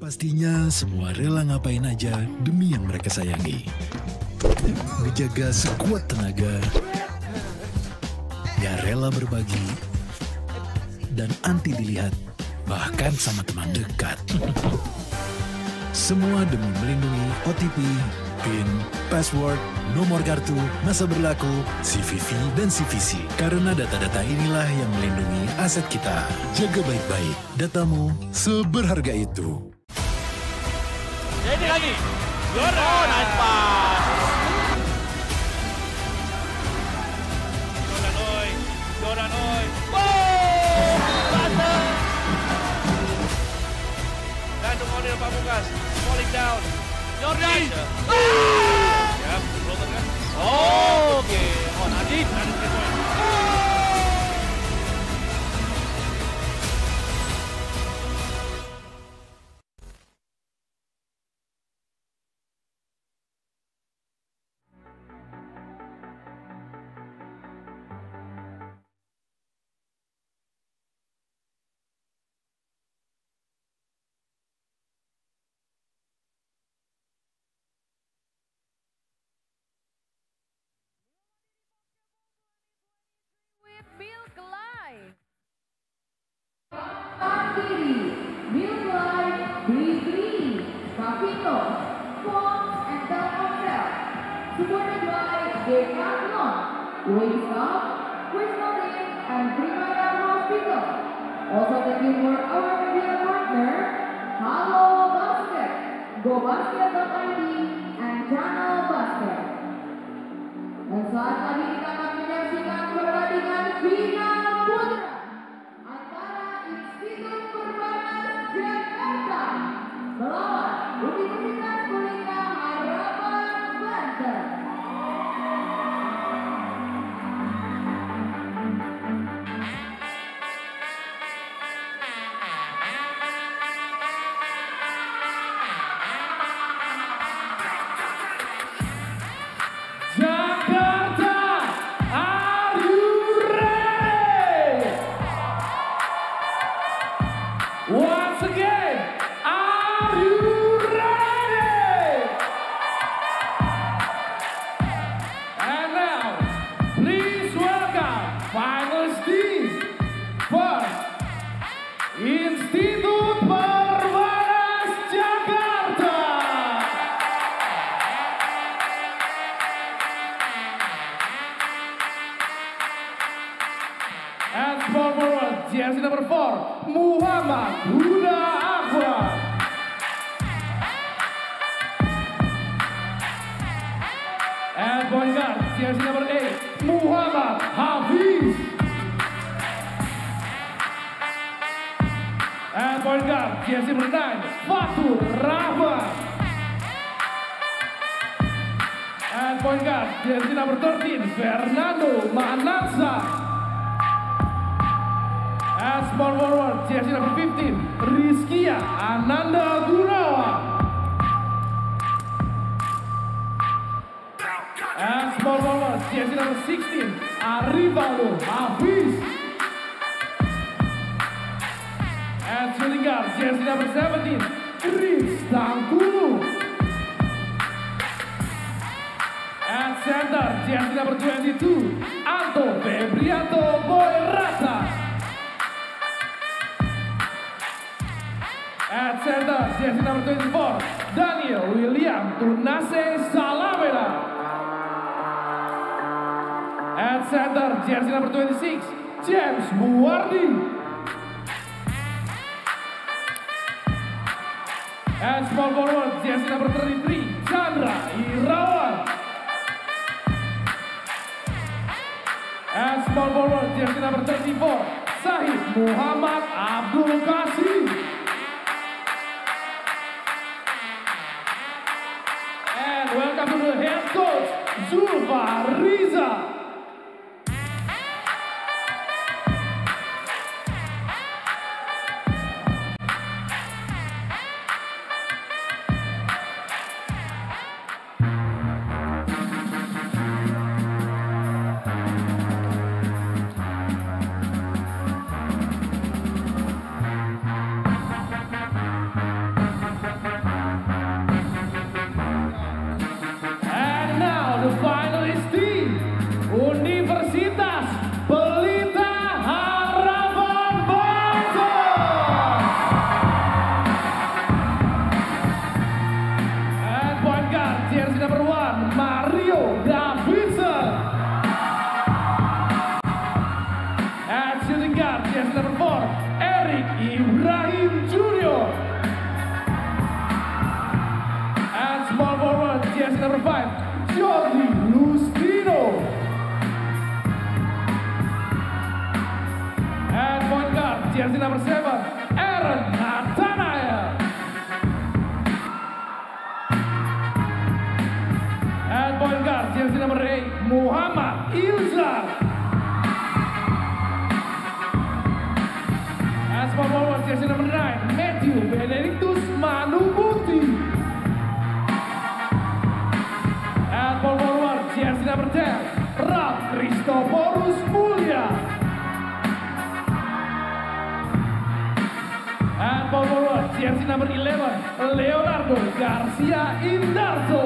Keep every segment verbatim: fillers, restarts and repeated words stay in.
Pastinya semua rela ngapain aja demi yang mereka sayangi. Ngejaga sekuat tenaga, gak rela berbagi, dan anti dilihat, bahkan sama teman dekat. Semua demi melindungi O T P, PIN, password, nomor kartu, masa berlaku, C V V, dan C V C. Karena data-data inilah yang melindungi aset kita. Jaga baik-baik, datamu seberharga itu. Jadi lagi, Jordan, oh, nice pass. Jordan Oi, Jordan Oi, boom, passer. Dan Nurul Pamungkas, falling down. Jordan, ah! Ya, floater kan? Oh, oke. Okay. Oh, Nadine, Nadine three point. Bill Kelai. Kiri, Bill Kelai, B three, Capito, Fox, and Telkomsel. Supported by Decathlon, Wingstop, Wisconsin, and Primera Hospital. Also thank you for our media partner, Halo Basket, GoBasket dot I D, and Channel Basket. Dan saat lagi kita akan menyaksikan pertandingan final putra antara Institut Perbanas Jakarta melawan Universitas Kulina Harapan Banten. Once again, are you ready? And now, please welcome finalist team. First, Institut Perbanas Jakarta. And small forward, jersey number four, Muhammad Huda Akbar. And point guard, jersey number eight, Muhammad Hafiz. And point guard, jersey number nine, Fatur Rahman. And point guard, jersey number thirteen, Fernando Manansa. And small forward, jersey number fifteen, Rizkia Ananda Gunawan. And small forward, jersey number sixteen, Arifalo Hafiz. And shooting guard, jersey number seventeen, Chris Tangkulu. And center, jersey number twenty-two, Anto Febrianto Boyrata. At center, jersey number twenty-four, Daniel William Tunase Salamena. At center, jersey number twenty-six, James Muwardi. And small forward, jersey number thirty-three, Chandra Irawan. And small forward, jersey number thirty-four, Sahid Muhammad Abdul Qasim. Welcome to the head coach, Zulfa Riza. shooting guard, jersey number four, Eric Ibrahim Junior And small forward, jersey number five, Jordi Lustino. And point guard, jersey number seven, Aaron Nathanael. And point guard, jersey number eight, Muhammad Ilzar. And small forward, jersey number nine, Matthew Benedictus Manumuti. And small forward, jersey number ten, Ralf Christoforus Mulya. And small forward, jersey number eleven, Leonardo Garcia Indarto.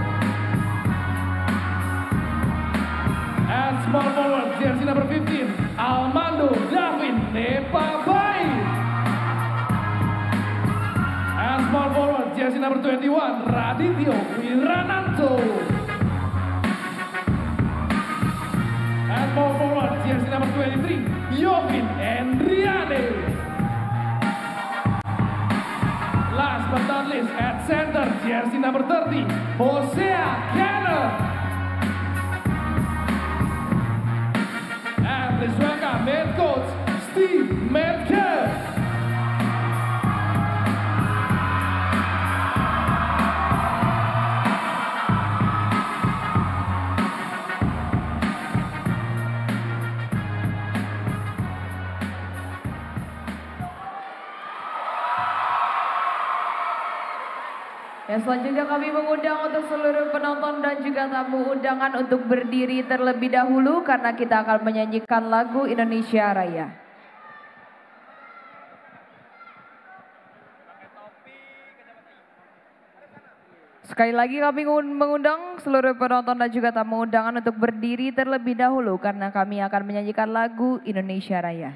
And small forward, jersey number fifteen, Armando Davin Nepabai. And small forward, jersey number twenty-one, Radityo Wirananto. And small forward, jersey number twenty-three, Yovin Endriane. Last but not least, at center, jersey number thirty, Hosea Kenner. And please welcome head coach Steve Metcalf. Dan selanjutnya kami mengundang untuk seluruh penonton dan juga tamu undangan untuk berdiri terlebih dahulu karena kita akan menyanyikan lagu Indonesia Raya. Sekali lagi kami mengundang seluruh penonton dan juga tamu undangan untuk berdiri terlebih dahulu karena kami akan menyanyikan lagu Indonesia Raya.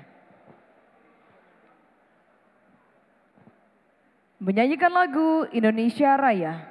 Menyanyikan lagu Indonesia Raya.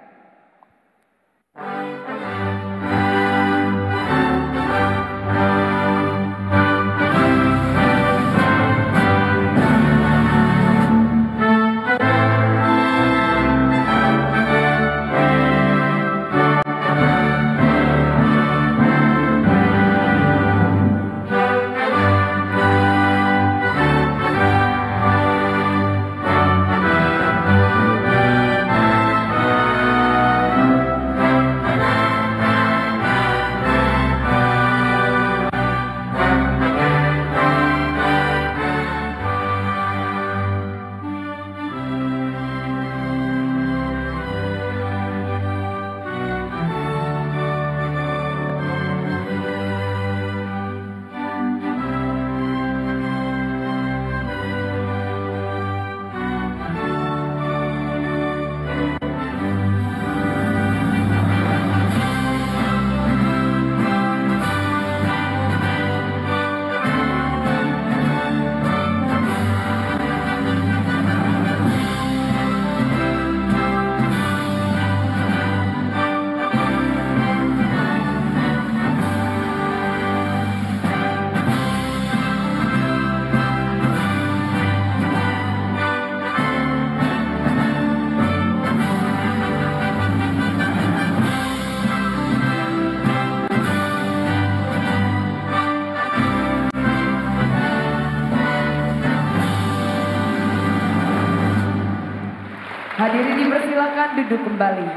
Hadirin dipersilakan duduk kembali.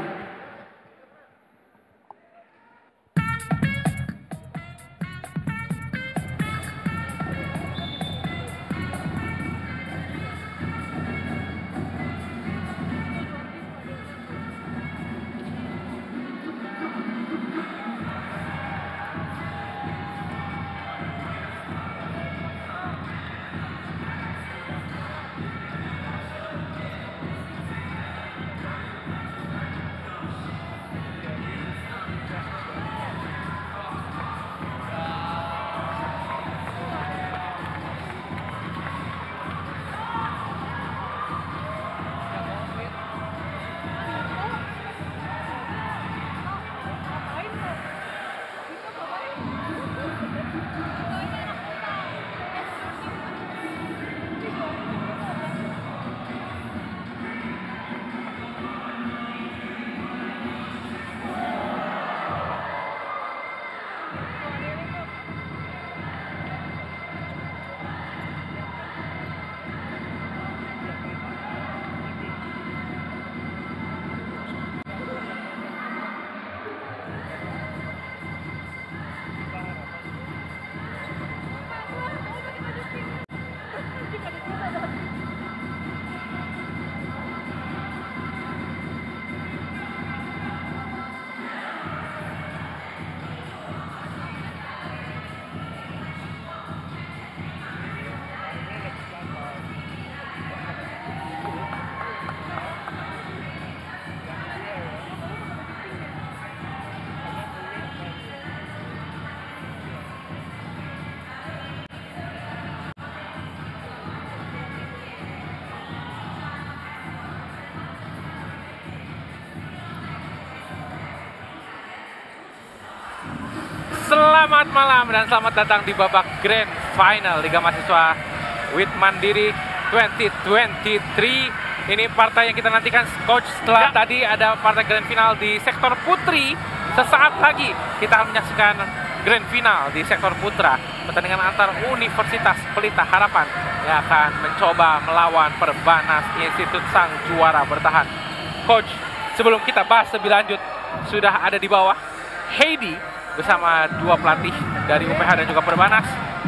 Selamat malam dan selamat datang di babak Grand Final Liga Mahasiswa W I T Mandiri dua ribu dua puluh tiga. Ini partai yang kita nantikan, Coach. Setelah ya. tadi ada partai Grand Final di sektor putri, sesaat lagi kita akan menyaksikan Grand Final di sektor putra. Pertandingan antar Universitas Pelita Harapan yang akan mencoba melawan Perbanas Institut Sang Juara Bertahan. Coach, sebelum kita bahas lebih lanjut, sudah ada di bawah Heidi bersama dua pelatih dari U P H dan juga Perbanas.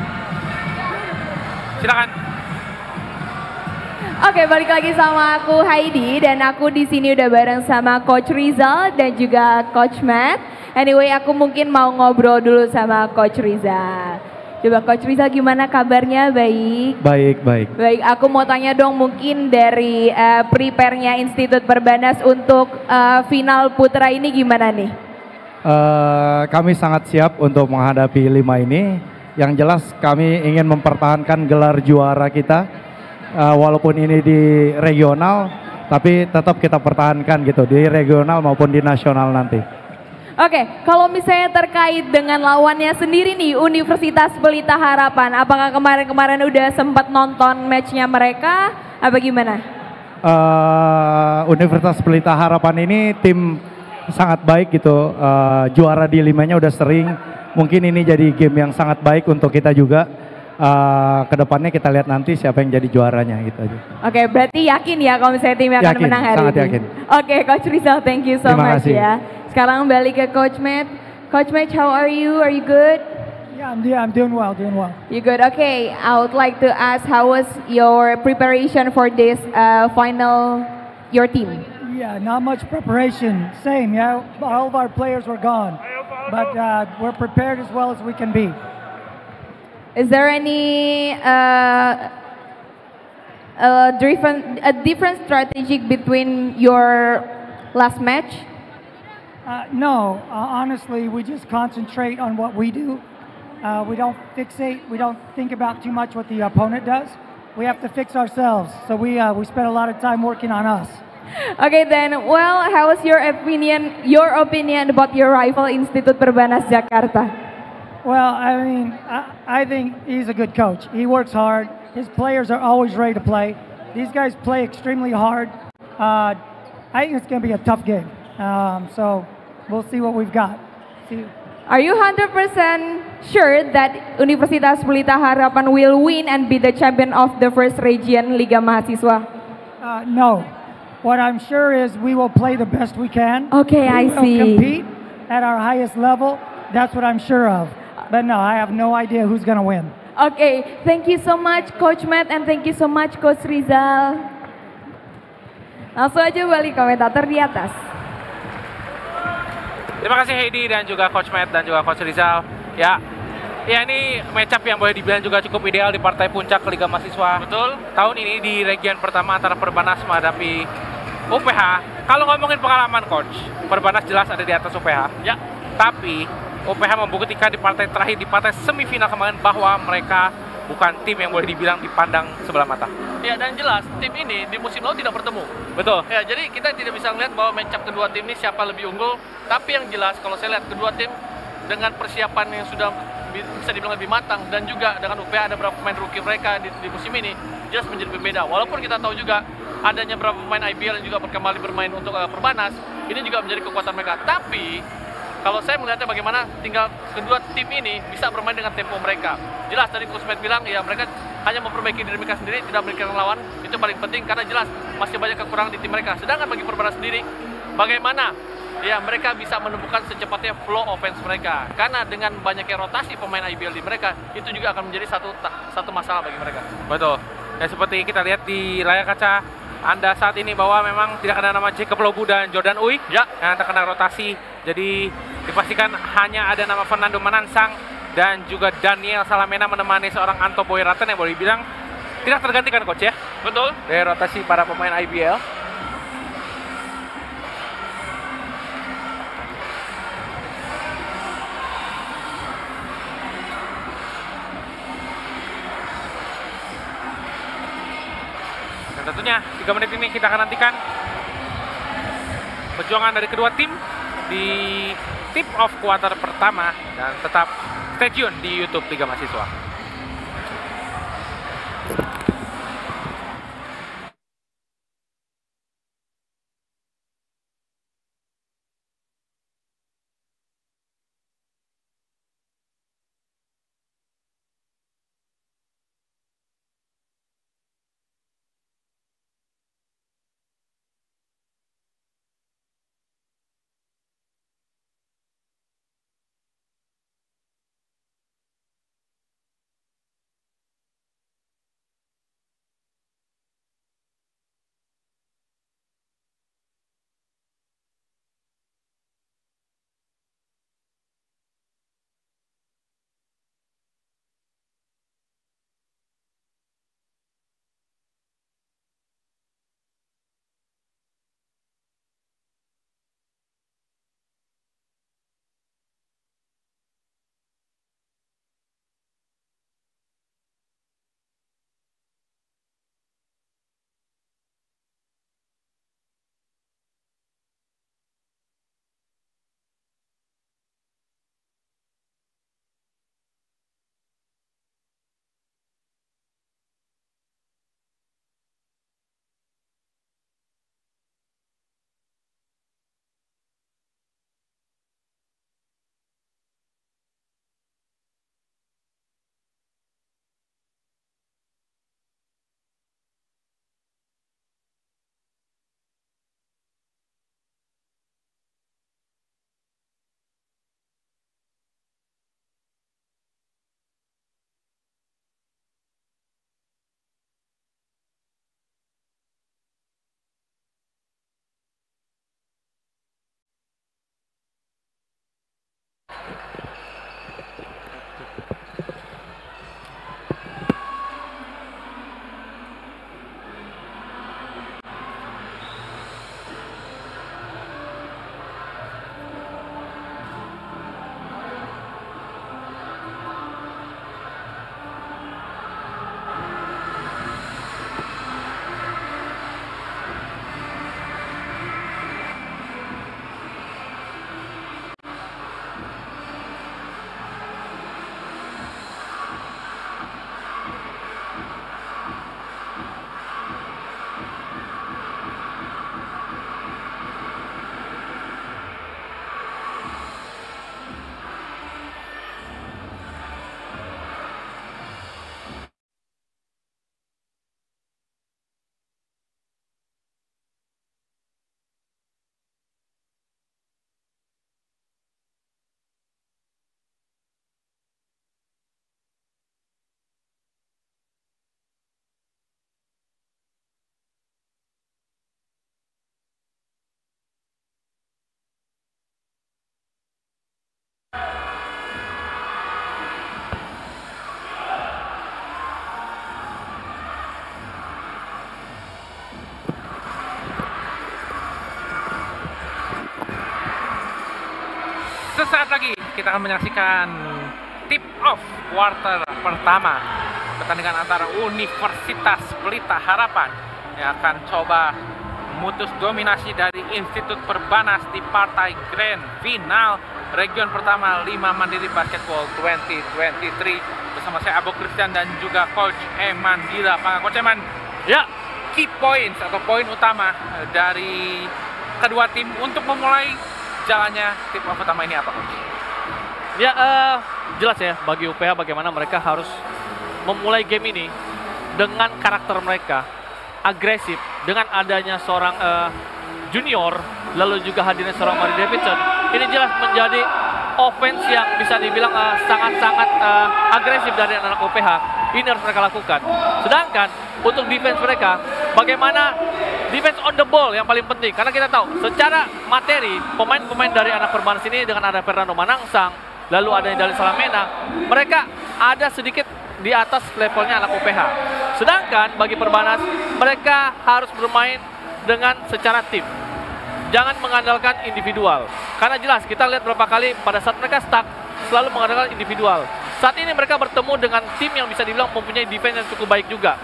Silakan. Oke, balik lagi sama aku Heidi dan aku di sini udah bareng sama Coach Rizal dan juga Coach Matt. Anyway, aku mungkin mau ngobrol dulu sama Coach Rizal. Coba Coach Rizal, gimana kabarnya? Baik. Baik, baik. Baik, aku mau tanya dong mungkin dari uh, prepare-nya Institut Perbanas untuk uh, final putra ini gimana nih? Uh, kami sangat siap untuk menghadapi lima ini. Yang jelas kami ingin mempertahankan gelar juara kita, uh, walaupun ini di regional, tapi tetap kita pertahankan gitu di regional maupun di nasional nanti. Oke, kalau misalnya terkait dengan lawannya sendiri nih, Universitas Pelita Harapan, apakah kemarin-kemarin udah sempat nonton matchnya mereka, apa gimana? Uh, Universitas Pelita Harapan ini tim sangat baik gitu, uh, juara di limanya udah sering. Mungkin ini jadi game yang sangat baik untuk kita juga. Uh, kedepannya kita lihat nanti siapa yang jadi juaranya gitu aja. Oke, berarti yakin ya kalau misalnya timnya akan yakin, menang hari sangat ini? Yakin. Oke, Coach Rizal, thank you so Terima much kasih. ya. Sekarang balik ke Coach Matt. Coach Matt, how are you? Are you good? Yeah, I'm, yeah, I'm doing well, doing well. You good? Okay, I would like to ask, how was your preparation for this uh, final, your team? Yeah, not much preparation. Same, yeah. All of our players were gone, but uh, we're prepared as well as we can be. Is there any uh, a different a different strategy between your last match? Uh, no, uh, honestly, we just concentrate on what we do. Uh, we don't fixate. We don't think about too much what the opponent does. We have to fix ourselves. So we uh, we spend a lot of time working on us. Okay then, well, how was your opinion, your opinion about your rival Institut Perbanas Jakarta? Well, I mean, I, I think he's a good coach. He works hard. His players are always ready to play. These guys play extremely hard. Uh, I think it's going to be a tough game. Um, so we'll see what we've got. See. Are you one hundred percent sure that Universitas Pelita Harapan will win and be the champion of the first region Liga Mahasiswa? Uh, no. What I'm sure is we will play the best we can. Okay, I we see. will compete at our highest level. That's what I'm sure of. But no, I have no idea who's going to win. Okay, thank you so much Coach Matt and thank you so much Coach Rizal. Langsung aja balik komentator di atas. Terima kasih Heidi dan juga Coach Matt dan juga Coach Rizal. Ya, ya ini match up yang boleh dibilang juga cukup ideal di partai puncak Liga Mahasiswa. Betul. Tahun ini di region pertama antara Perbanas menghadapi U P H. Kalau ngomongin pengalaman Coach, Perbanas jelas ada di atas U P H. Ya. Tapi U P H membuktikan di partai terakhir, di partai semifinal kemarin, bahwa mereka bukan tim yang boleh dibilang dipandang sebelah mata. Ya, dan jelas tim ini di musim lalu tidak bertemu. Betul. Ya, jadi kita tidak bisa melihat bahwa match up kedua tim ini siapa lebih unggul. Tapi yang jelas kalau saya lihat kedua tim dengan persiapan yang sudah bisa dibilang lebih matang dan juga dengan U P H ada beberapa pemain rookie mereka di, di musim ini jelas menjadi berbeda. Walaupun kita tahu juga adanya beberapa pemain I B L yang juga kembali bermain untuk uh, Perbanas, ini juga menjadi kekuatan mereka. Tapi kalau saya melihatnya bagaimana tinggal kedua tim ini bisa bermain dengan tempo mereka. Jelas tadi Coach Matt bilang ya mereka hanya memperbaiki diri mereka sendiri, tidak memikirkan lawan. Itu paling penting karena jelas masih banyak kekurangan di tim mereka. Sedangkan bagi Perbanas sendiri, bagaimana ya mereka bisa menemukan secepatnya flow offense mereka. Karena dengan banyaknya rotasi pemain I B L di mereka, itu juga akan menjadi satu satu masalah bagi mereka. Betul. Dan seperti kita lihat di layar kaca Anda saat ini bahwa memang tidak ada nama Jacob Lobu dan Jordan Uy ya, yang terkena rotasi. Jadi dipastikan hanya ada nama Fernando Manansang dan juga Daniel Salamena menemani seorang Anto Boyraten yang boleh dibilang tidak tergantikan Coach ya. Betul. Dari rotasi para pemain I B L. Dan tentunya tiga menit ini kita akan nantikan perjuangan dari kedua tim di tip off kuarter pertama dan tetap Stay tune di YouTube Liga Mahasiswa. Sesaat lagi kita akan menyaksikan tip off quarter pertama pertandingan antara Universitas Pelita Harapan yang akan coba memutus dominasi dari Institut Perbanas di partai Grand Final Region pertama lima Mandiri Basketball dua ribu dua puluh tiga bersama saya Abu Christian dan juga Coach Eman Dila. Pak Coach Eman, ya, key points atau poin utama dari kedua tim untuk memulai jalannya tip off pertama ini apa, Coach? Ya, uh, jelas ya bagi U P H bagaimana mereka harus memulai game ini dengan karakter mereka agresif, dengan adanya seorang uh, junior lalu juga hadirnya seorang Mari Davidson. Ini jelas menjadi offense yang bisa dibilang sangat-sangat uh, uh, agresif dari anak U P H. Ini harus mereka lakukan. Sedangkan untuk defense mereka, bagaimana defense on the ball yang paling penting. Karena kita tahu secara materi pemain-pemain dari anak Perbanas ini dengan ada Fernando Manangsang, lalu ada yang dari Salamena, mereka ada sedikit di atas levelnya anak U P H. Sedangkan bagi Perbanas, mereka harus bermain dengan secara tim. Jangan mengandalkan individual. Karena jelas kita lihat berapa kali pada saat mereka stuck selalu mengandalkan individual. Saat ini mereka bertemu dengan tim yang bisa dibilang mempunyai defense yang cukup baik juga.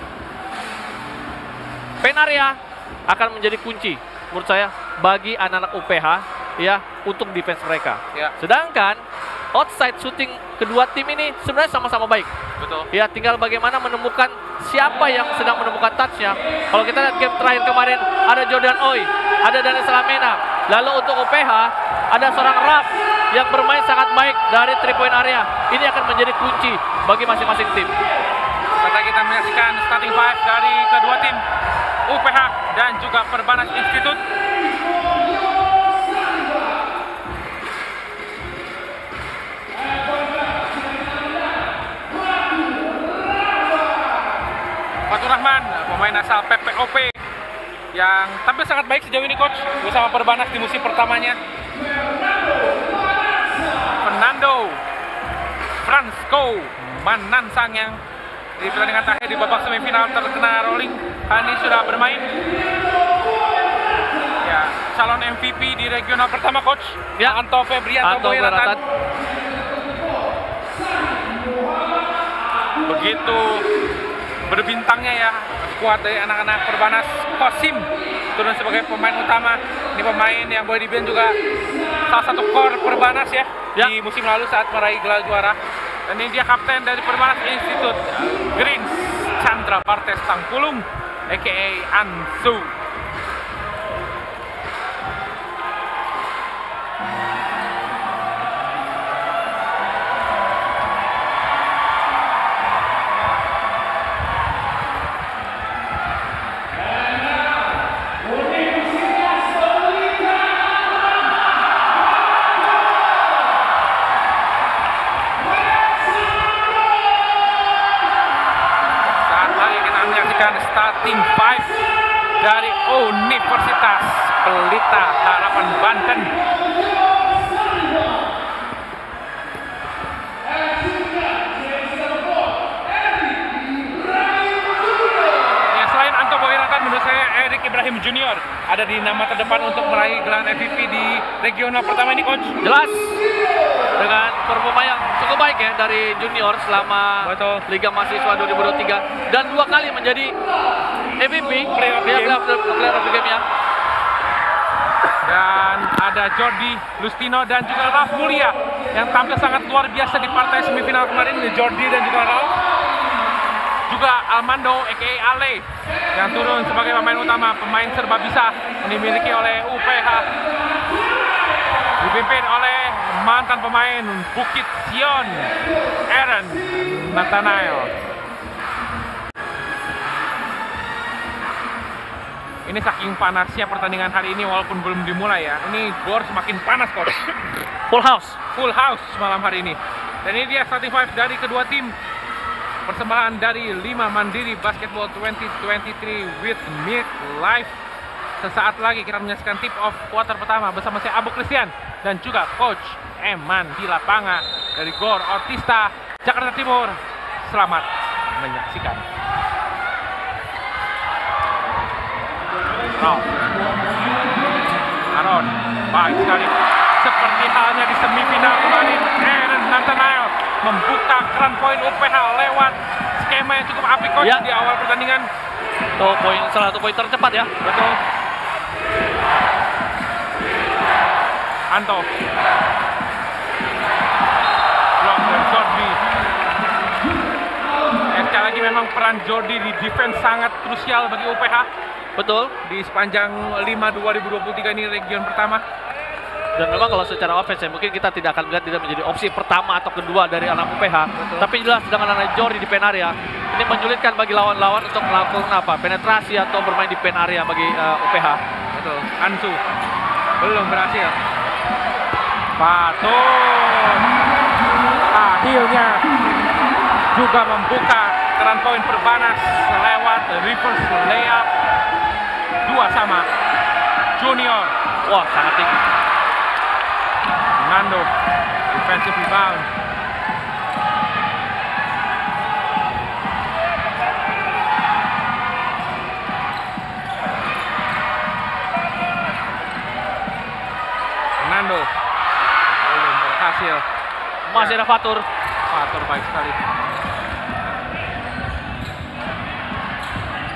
Penaria akan menjadi kunci menurut saya bagi anak-anak U P H ya untuk defense mereka. Ya. Sedangkan outside shooting kedua tim ini sebenarnya sama-sama baik. Betul. Ya tinggal bagaimana menemukan siapa yang sedang menemukan touch-nya. Kalau kita lihat game terakhir kemarin ada Jordan Oi, ada Daniel Salamena. Lalu untuk U P H ada seorang Raf yang bermain sangat baik dari three point area. Ini akan menjadi kunci bagi masing-masing tim. Serta kita menyaksikan starting five dari kedua tim U P H dan juga Perbanas Institute. Fatur Rahman, pemain asal P P O P yang tampil sangat baik sejauh ini coach bersama Perbanas di musim pertamanya. Fernando Francisco Manansang yang di pertandingan terakhir di babak semifinal terkena rolling, kali ini sudah bermain. Ya, calon M V P di regional pertama coach. Ya, Anto Febrianto Boyratan. Begitu berbintangnya ya skuad dari anak-anak Perbanas. Kosim turun sebagai pemain utama. Ini pemain yang boleh dibilang juga salah satu core Perbanas ya, ya di musim lalu saat meraih gelar juara. Dan ini dia kapten dari Perbanas Institute, Greens Chandra Bartes Tangkulung aka Ansu. Starting five dari Universitas Pelita Harapan Banten. Ya, selain Anto Boyratan, menurut saya Erik Ibrahim Junior ada di nama terdepan untuk meraih gelar M V P di regional pertama ini coach. Jelas dengan performa yang cukup baik ya dari junior selama Betul. Liga Mahasiswa dua ribu dua puluh tiga dan dua kali menjadi M V P player of the game, player of the game ya. Dan ada Jordi Lustino dan juga Ralf Mulia yang tampil sangat luar biasa di partai semifinal kemarin. Jordi dan juga Ralf. Juga Almando aka Ale yang turun sebagai pemain utama, pemain serba bisa yang dimiliki oleh U P H, dipimpin oleh mantan pemain Bukit Sion Aaron Nathanael. Ini saking panasnya pertandingan hari ini walaupun belum dimulai ya. Ini gor semakin panas coach. Full house. Full house malam hari ini. Dan ini dia starting five dari kedua tim. Persembahan dari lima Mandiri Basketball dua ribu dua puluh tiga with Mid Live. Sesaat lagi kita menyaksikan tip off kuarter pertama bersama saya Abu Christian dan juga Coach Eman di lapangan dari Gor Ortista Jakarta Timur. Selamat menyaksikan. Ron, Aaron, baik sekali. Seperti halnya di semifinal kemarin, Aaron Nathanael membuka keran poin U P H lewat skema yang cukup apik coach ya di awal pertandingan. Tuh poin salah satu poin tercepat ya. Betul. Anto. Blok dari Jordi. Dan sekali lagi memang peran Jordi di defense sangat krusial bagi U P H. Betul. Di sepanjang lima dua ribu dua puluh tiga ini region pertama. Dan memang kalau secara offense ya, mungkin kita tidak akan melihat tidak menjadi opsi pertama atau kedua dari anak U P H. Betul. Tapi jelas dengan anak Jordi di pen area ini menyulitkan bagi lawan-lawan untuk melakukan apa? Penetrasi atau bermain di pen area bagi uh, U P H. Betul. Ansu belum berhasil. Fatur akhirnya juga membuka keran poin Perbanas lewat reverse layup dua sama Junior. Wah, sangat tinggi. Nando defensive rebound. Nando belum berhasil. Masih ada Fatur. Fatur baik sekali.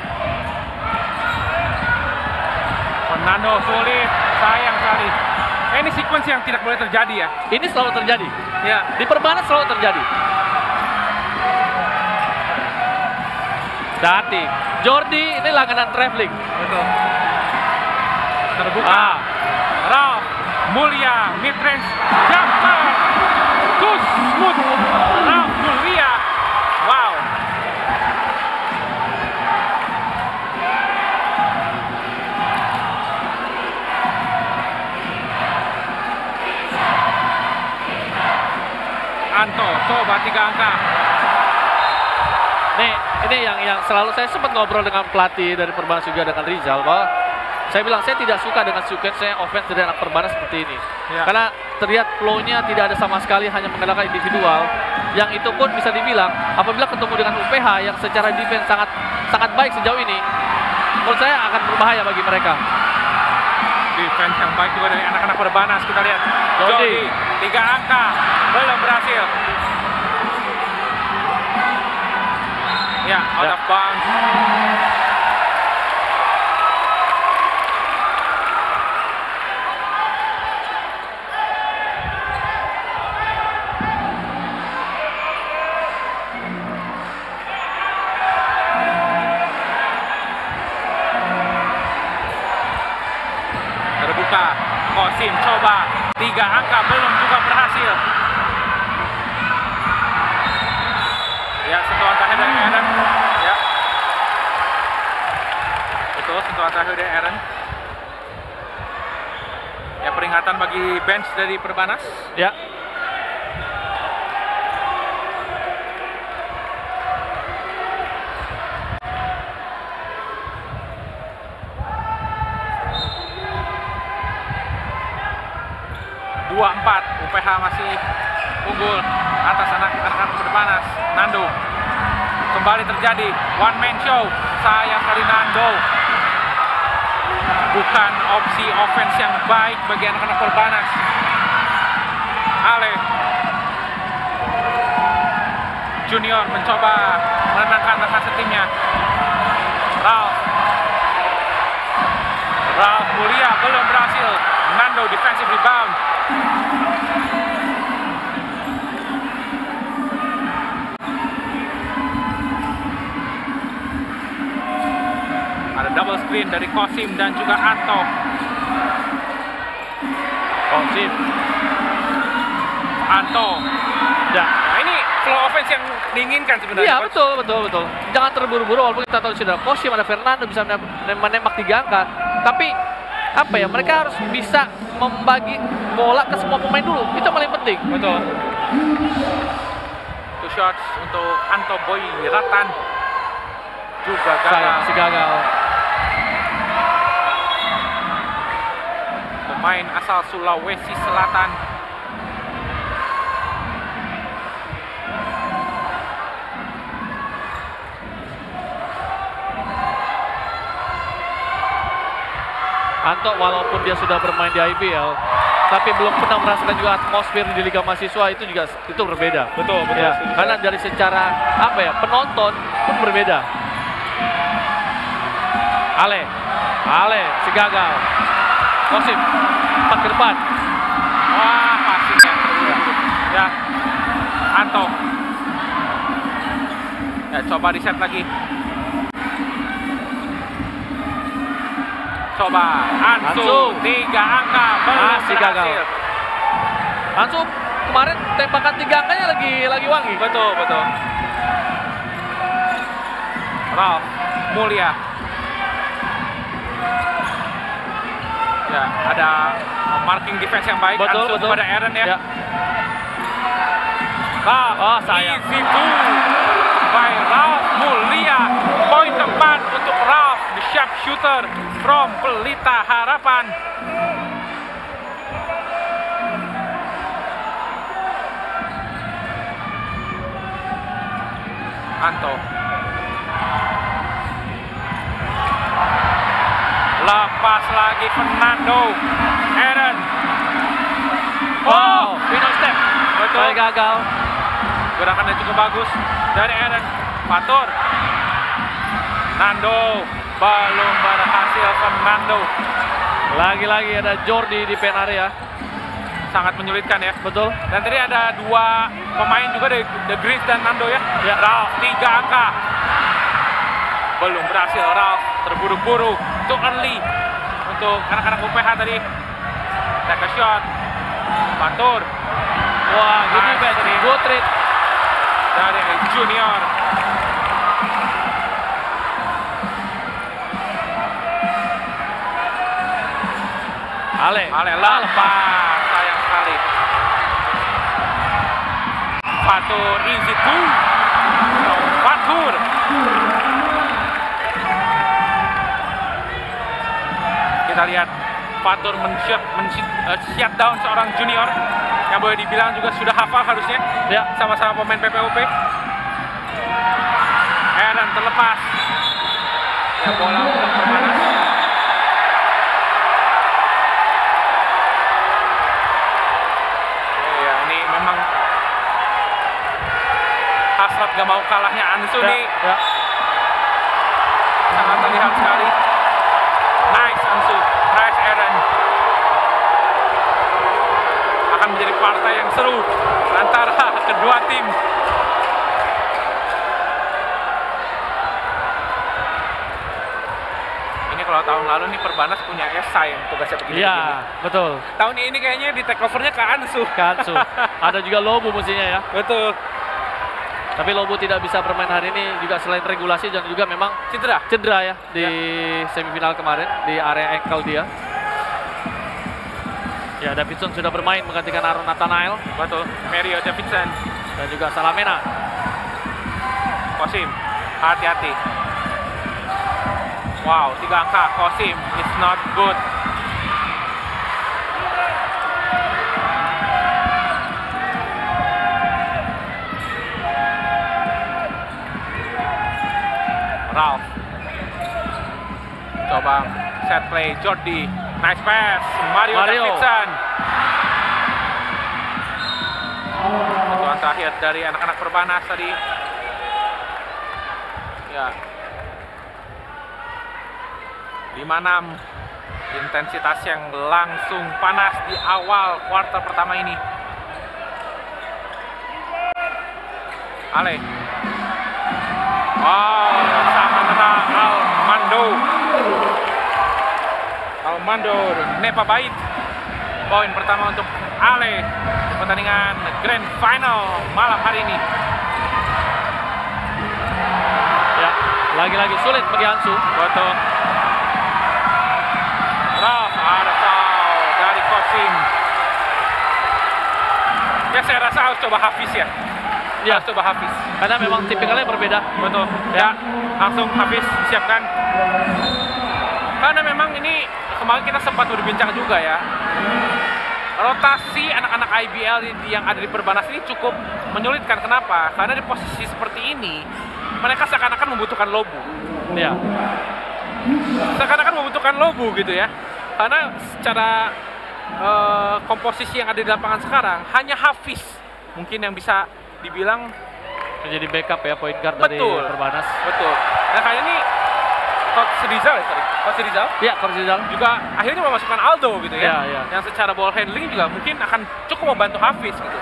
Fernando sulit, sayang sekali. Ini sequence yang tidak boleh terjadi ya. Ini selalu terjadi. Ya. Di perbanas selalu terjadi. Hati. Jordi ini langganan traveling. Betul. Terbuka. Ah. Ralph Mulia mid-range jumper. Too smooth. Ralph Mulia. Wow. Anto coba tiga angka. Nih, ini yang yang selalu saya sempat ngobrol dengan pelatih dari Perbanas juga dengan Rizal, bahwa saya bilang saya tidak suka dengan sequence offense dari anak Perbanas seperti ini. Ya. Karena terlihat flow-nya tidak ada sama sekali, hanya mengandalkan individual. Yang itu pun bisa dibilang apabila ketemu dengan U P H yang secara defense sangat sangat baik sejauh ini, menurut saya akan berbahaya bagi mereka. Defense yang baik juga dari anak-anak Perbanas. Kita lihat Jordi. Jordi tiga angka belum berhasil. Ya, out Ya. of bounds. Terbuka, Kosim coba tiga angka belum juga berhasil. Ya, sentuhan terakhir dari Aaron. Ya, betul, sentuhan terakhir dari Aaron. Ya, peringatan bagi bench dari Perbanas. Ya. dua empat, U P H masih unggul atas anak-anak Perbanas. Nando kembali terjadi one man show. Sayang sekali Nando, bukan opsi offense yang baik bagi anak-anak Perbanas. Ale Junior mencoba menenangkan rekan setimnya. Ralph Ralph Mulia belum berhasil. Nando defensive rebound. Ada double screen dari Kosim dan juga Anto. Kosim. Anto. Ya. Nah, ini flow offense yang diinginkan sebenarnya. Iya, Coach. betul, betul, betul. Jangan terburu-buru, walaupun kita tahu sudah Kosim, ada Fernando bisa menembak tiga angka. Tapi apa ya, mereka harus bisa membagi bola ke semua pemain dulu. Itu yang paling penting. Betul. Two shots untuk Anto Boy Ratan. Juga gagal. Sayang, si gagal. Pemain asal Sulawesi Selatan. Anto walaupun dia sudah bermain di I B L, tapi belum pernah merasakan juga atmosfer di Liga Mahasiswa, itu juga itu berbeda. Betul, betul. Ya, karena dari secara apa ya, penonton pun berbeda. Ale, Ale, si gagal. Kosim, empat ke depan. Wah, passingnya. Ya, Anto. Ya, coba di-set lagi. Coba, Ansu, Ansu. tiga angka, belum Masih gagal. berhasil. Langsung kemarin tembakan tiga angkanya lagi lagi wangi. Betul, betul. Ralph Mulia. Ya, ada marking defense yang baik. Betul, Ansu betul. kepada Aaron ya. Ya. Ralph, Oh, sayang. easy two by Ralph Mulia. Poin tepat untuk Ralph, the sharpshooter from Pelita Harapan. Anto. Lepas lagi Fernando. Aaron. Oh, Pino step. Betul. Saya gagal. Gerakannya cukup bagus dari Aaron. Fatur. Nando. Belum berhasil Fernando. Lagi-lagi ada Jordi di pen area. sangat menyulitkan ya. Betul. Dan tadi ada dua pemain juga dari The Greens dan Nando ya. Ya. Ralph tiga angka. Belum berhasil Ralph, terburu-buru, too early untuk anak-anak U P H tadi. Take a shot. Fatur. Wah, gini Nice Ben, tadi. good trade. Dari Junior. Ale. Ale lepas, sayang sekali. Fatur easy two. Fatur. Kita lihat Fatur men-shut men-shut uh, shut down seorang junior yang boleh dibilang juga sudah hafal harusnya. Ya. Sama-sama pemain P P U P. Aaron terlepas. Ya, bola untuk Perbanas. Ya, ini memang hasrat gak mau kalahnya Ansu Ya, nih. ya. Sangat terlihat sekali. Nice Ansu, nice Aaron. Akan menjadi partai yang seru antara kedua tim. Ini kalau tahun lalu nih Perbanas punya Esa yang tugasnya begini. Iya, betul. Tahun ini kayaknya di take over-nya ke Ansu. Kansu. Ada juga Lobu mestinya ya. Betul. Tapi Lobu tidak bisa bermain hari ini juga selain regulasi dan juga memang Cedera. cedera ya di semifinal kemarin di area ankle dia. Ya, Davidson sudah bermain menggantikan Aaron Nathanael. Betul. Mario Davidson. Dan juga Salamena. Kosim, hati-hati. Wow, tiga angka. Kosim, it's not good. Ralph. Coba set play, Jordi. Nice pass, Mario, Mario. Davidson. Sentuhan terakhir dari anak-anak Perbanas tadi. Ya. lima enam. Intensitas yang langsung panas di awal kuarter pertama ini. Ale. Wow, Samantha Almando. Almando, Nepa Bait. Poin pertama untuk Ale di pertandingan Grand Final malam hari ini. Ya, lagi-lagi sulit bagi Ansu. Betul. Ralph, ada foul dari Kosim. Ya, saya rasa harus coba Hafiz ya. Ya, harus coba Hafiz. Karena memang tipikalnya berbeda. Betul. Ya, langsung Hafiz siapkan. Karena memang ini kemarin kita sempat berbincang juga ya. Rotasi anak-anak I B L yang ada di Perbanas ini cukup menyulitkan. Kenapa? Karena di posisi seperti ini mereka seakan-akan membutuhkan Lobu. Ya. Seakan-akan membutuhkan Lobu gitu ya. Karena secara uh, komposisi yang ada di lapangan sekarang hanya Hafiz mungkin yang bisa dibilang Menjadi backup ya point guard dari betul. Perbanas. Betul. Nah, kali ini Coach Rizal ya, sorry. Coach Rizal Ya, Coach Rizal juga akhirnya memasukkan Aldo gitu ya. Ya, ya. Yang secara ball handling juga mungkin akan cukup membantu Hafiz gitu.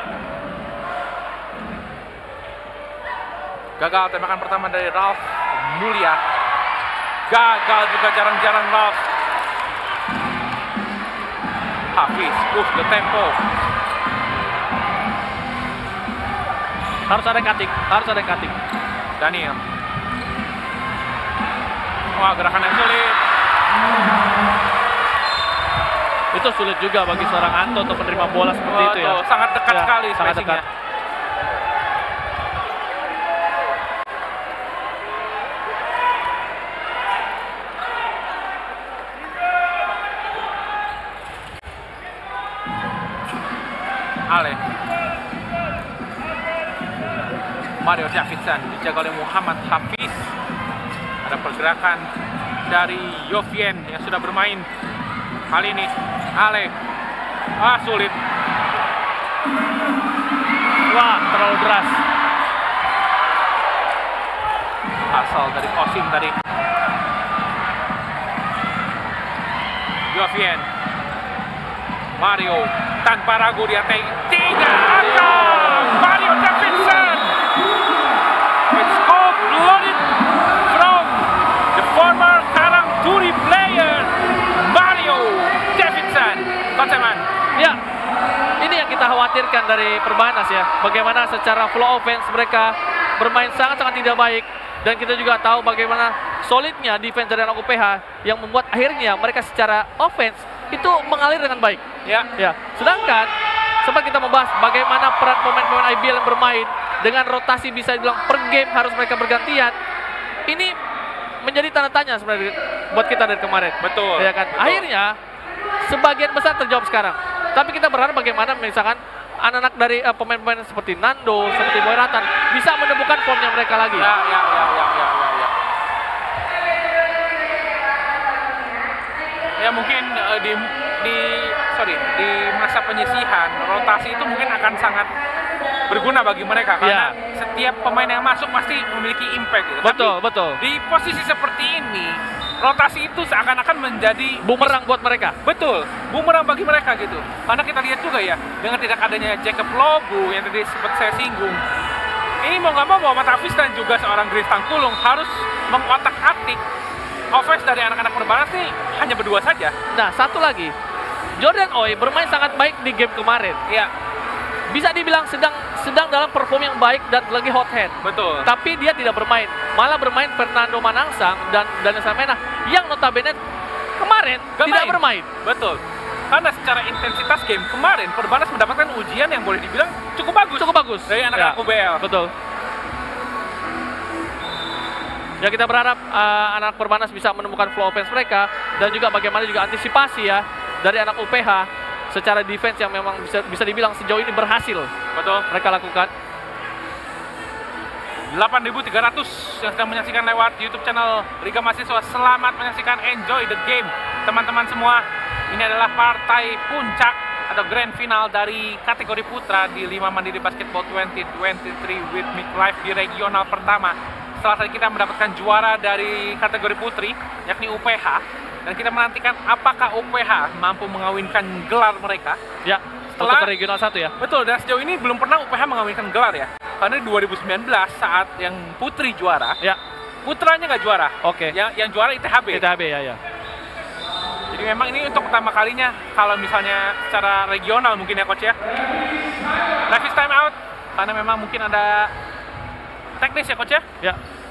Gagal tembakan pertama dari Ralph Mulia. Gagal juga jarang-jarang Ralph. Hafiz push the tempo. Harus ada cutting, harus ada cutting. Daniel. Wah, gerakan yang sulit. Itu sulit juga bagi seorang Anto untuk menerima bola seperti Oh, itu ya. tuh, sangat dekat Ya, sekali sangat spacingnya. dekat. Ale. Mario Davidson dijaga oleh Muhammad Hafiz. Ada pergerakan dari Yovien yang sudah bermain kali ini. Ale. Ah, sulit. Wah, terlalu deras. Asal dari Kosim tadi. Yovien. Mario tanpa ragu dia take tiga angka Mario Davidson. It's cold blooded from the former Karang Turi player Mario Davidson. Konseman. Ya, ini yang kita khawatirkan dari Perbanas ya. Bagaimana secara flow offense mereka bermain sangat-sangat tidak baik. Dan kita juga tahu bagaimana solidnya defense dari anak U P H yang membuat akhirnya mereka secara offense itu mengalir dengan baik. Ya, ya. Sedangkan sempat kita membahas bagaimana peran pemain-pemain I B L yang bermain dengan rotasi bisa dibilang per game harus mereka bergantian. Ini menjadi tanda tanya sebenarnya buat kita dari kemarin. Betul. Ya kan. Betul. Akhirnya sebagian besar terjawab sekarang. Tapi kita berharap bagaimana misalkan anak-anak dari uh, pemain-pemain seperti Nando, seperti Boy Ratan bisa menemukan formnya mereka lagi. Ya, ya, ya, ya, ya, ya, ya. Ya mungkin uh, di di sorry di masa penyisihan rotasi itu mungkin akan sangat berguna bagi mereka karena ya. Setiap pemain yang masuk pasti memiliki impact gitu. Betul, Tapi betul. Di posisi seperti ini rotasi itu seakan-akan menjadi bumerang buat mereka. Betul, bumerang bagi mereka gitu. Karena kita lihat juga ya, dengan tidak adanya Jacob Lobu yang tadi sempat saya singgung, ini mau nggak mau Muhammad Hafiz dan juga seorang Grace Tangkulung harus mengotak-atik offense dari anak-anak Perbanas nih hanya berdua saja. Nah, satu lagi, Jordan Oi bermain sangat baik di game kemarin. Ya, bisa dibilang sedang sedang dalam perform yang baik dan lagi hot hand. betul. Tapi dia tidak bermain, malah bermain Fernando Manangsang dan Daniel Samena yang notabene kemarin Gak tidak main. bermain. Betul. Karena secara intensitas game kemarin Perbanas mendapatkan ujian yang boleh dibilang cukup bagus. Cukup bagus dari anak-anak ya, U B L. Betul. Ya kita berharap uh, anak Perbanas bisa menemukan flow offense mereka dan juga bagaimana juga antisipasi ya dari anak U P H secara defense yang memang bisa bisa dibilang sejauh ini berhasil. Betul. Mereka lakukan. delapan ribu tiga ratus yang sedang menyaksikan lewat YouTube channel Liga Mahasiswa. Selamat menyaksikan, enjoy the game teman-teman semua. Ini adalah partai puncak atau grand final dari kategori putra di lima Mandiri Basketball dua ribu dua puluh tiga with Mic Live di regional pertama. Setelah tadi kita mendapatkan juara dari kategori putri yakni U P H, dan kita menantikan apakah U P H mampu mengawinkan gelar mereka. Ya, Setelah, untuk ke regional satu ya. Betul, dan sejauh ini belum pernah U P H mengawinkan gelar ya. Karena di dua ribu sembilan belas saat yang putri juara, ya, putranya nggak juara. Oke. Yang yang juara I T H B. I T H B ya ya. Jadi memang ini untuk pertama kalinya kalau misalnya secara regional mungkin ya coach ya. Next time out karena memang mungkin ada teknis ya coach ya. Ya.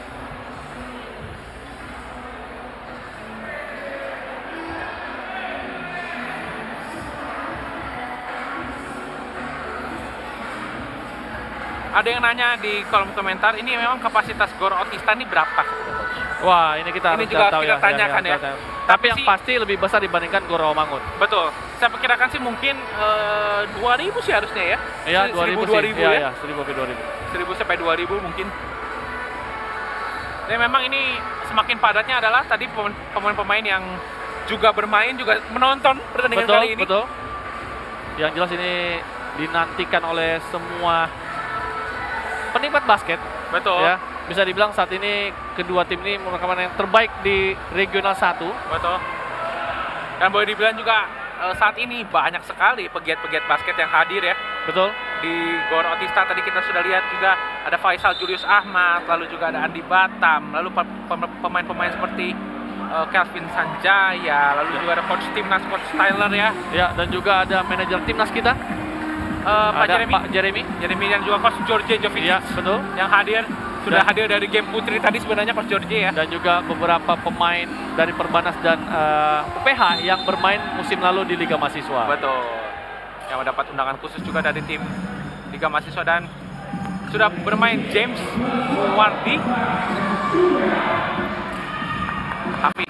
Ada yang nanya di kolom komentar, ini memang kapasitas Gor Otista ini berapa? Wah, ini kita Ini harus juga tahu kita ya, tanyakan ya. ya, ya. Tapi Tapi yang sih- pasti lebih besar dibandingkan Gor Rawamangun. Betul. Saya perkirakan sih mungkin eh, dua ribu sih harusnya ya. Iya, Se- dua ribu dua sih. ribu Iya, ya. iya, seribu sampai dua ribu. seribu sampai dua ribu mungkin. Dan memang ini semakin padatnya adalah tadi pemain- pemain-pemain yang juga bermain, juga menonton pertandingan Betul, kali ini. betul. Yang jelas ini dinantikan oleh semua penikmat basket. Betul. Ya, bisa dibilang saat ini kedua tim ini merupakan yang terbaik di regional satu. Betul. Dan boleh dibilang juga eh, saat ini banyak sekali pegiat-pegiat basket yang hadir ya. Betul. Di Gor Otista tadi kita sudah lihat juga ada Faisal Julius Ahmad, lalu juga ada Andi Batam, lalu pe- pe- pemain-pemain seperti eh, Kelvin Sanjaya, lalu juga ada coach timnas coach Tyler ya. Ya, dan juga ada manajer timnas kita, Eh, Pak ada Jeremy, Pak Jeremy. Jeremy dan juga coach George Jovic Ya, betul. yang hadir sudah Dan- hadir dari game putri tadi sebenarnya coach George ya. Dan juga beberapa pemain dari Perbanas dan eh, U P H yang bermain musim lalu di Liga Mahasiswa. Betul. Yang mendapat undangan khusus juga dari tim Liga Mahasiswa dan sudah bermain James Wardi, Hafiz,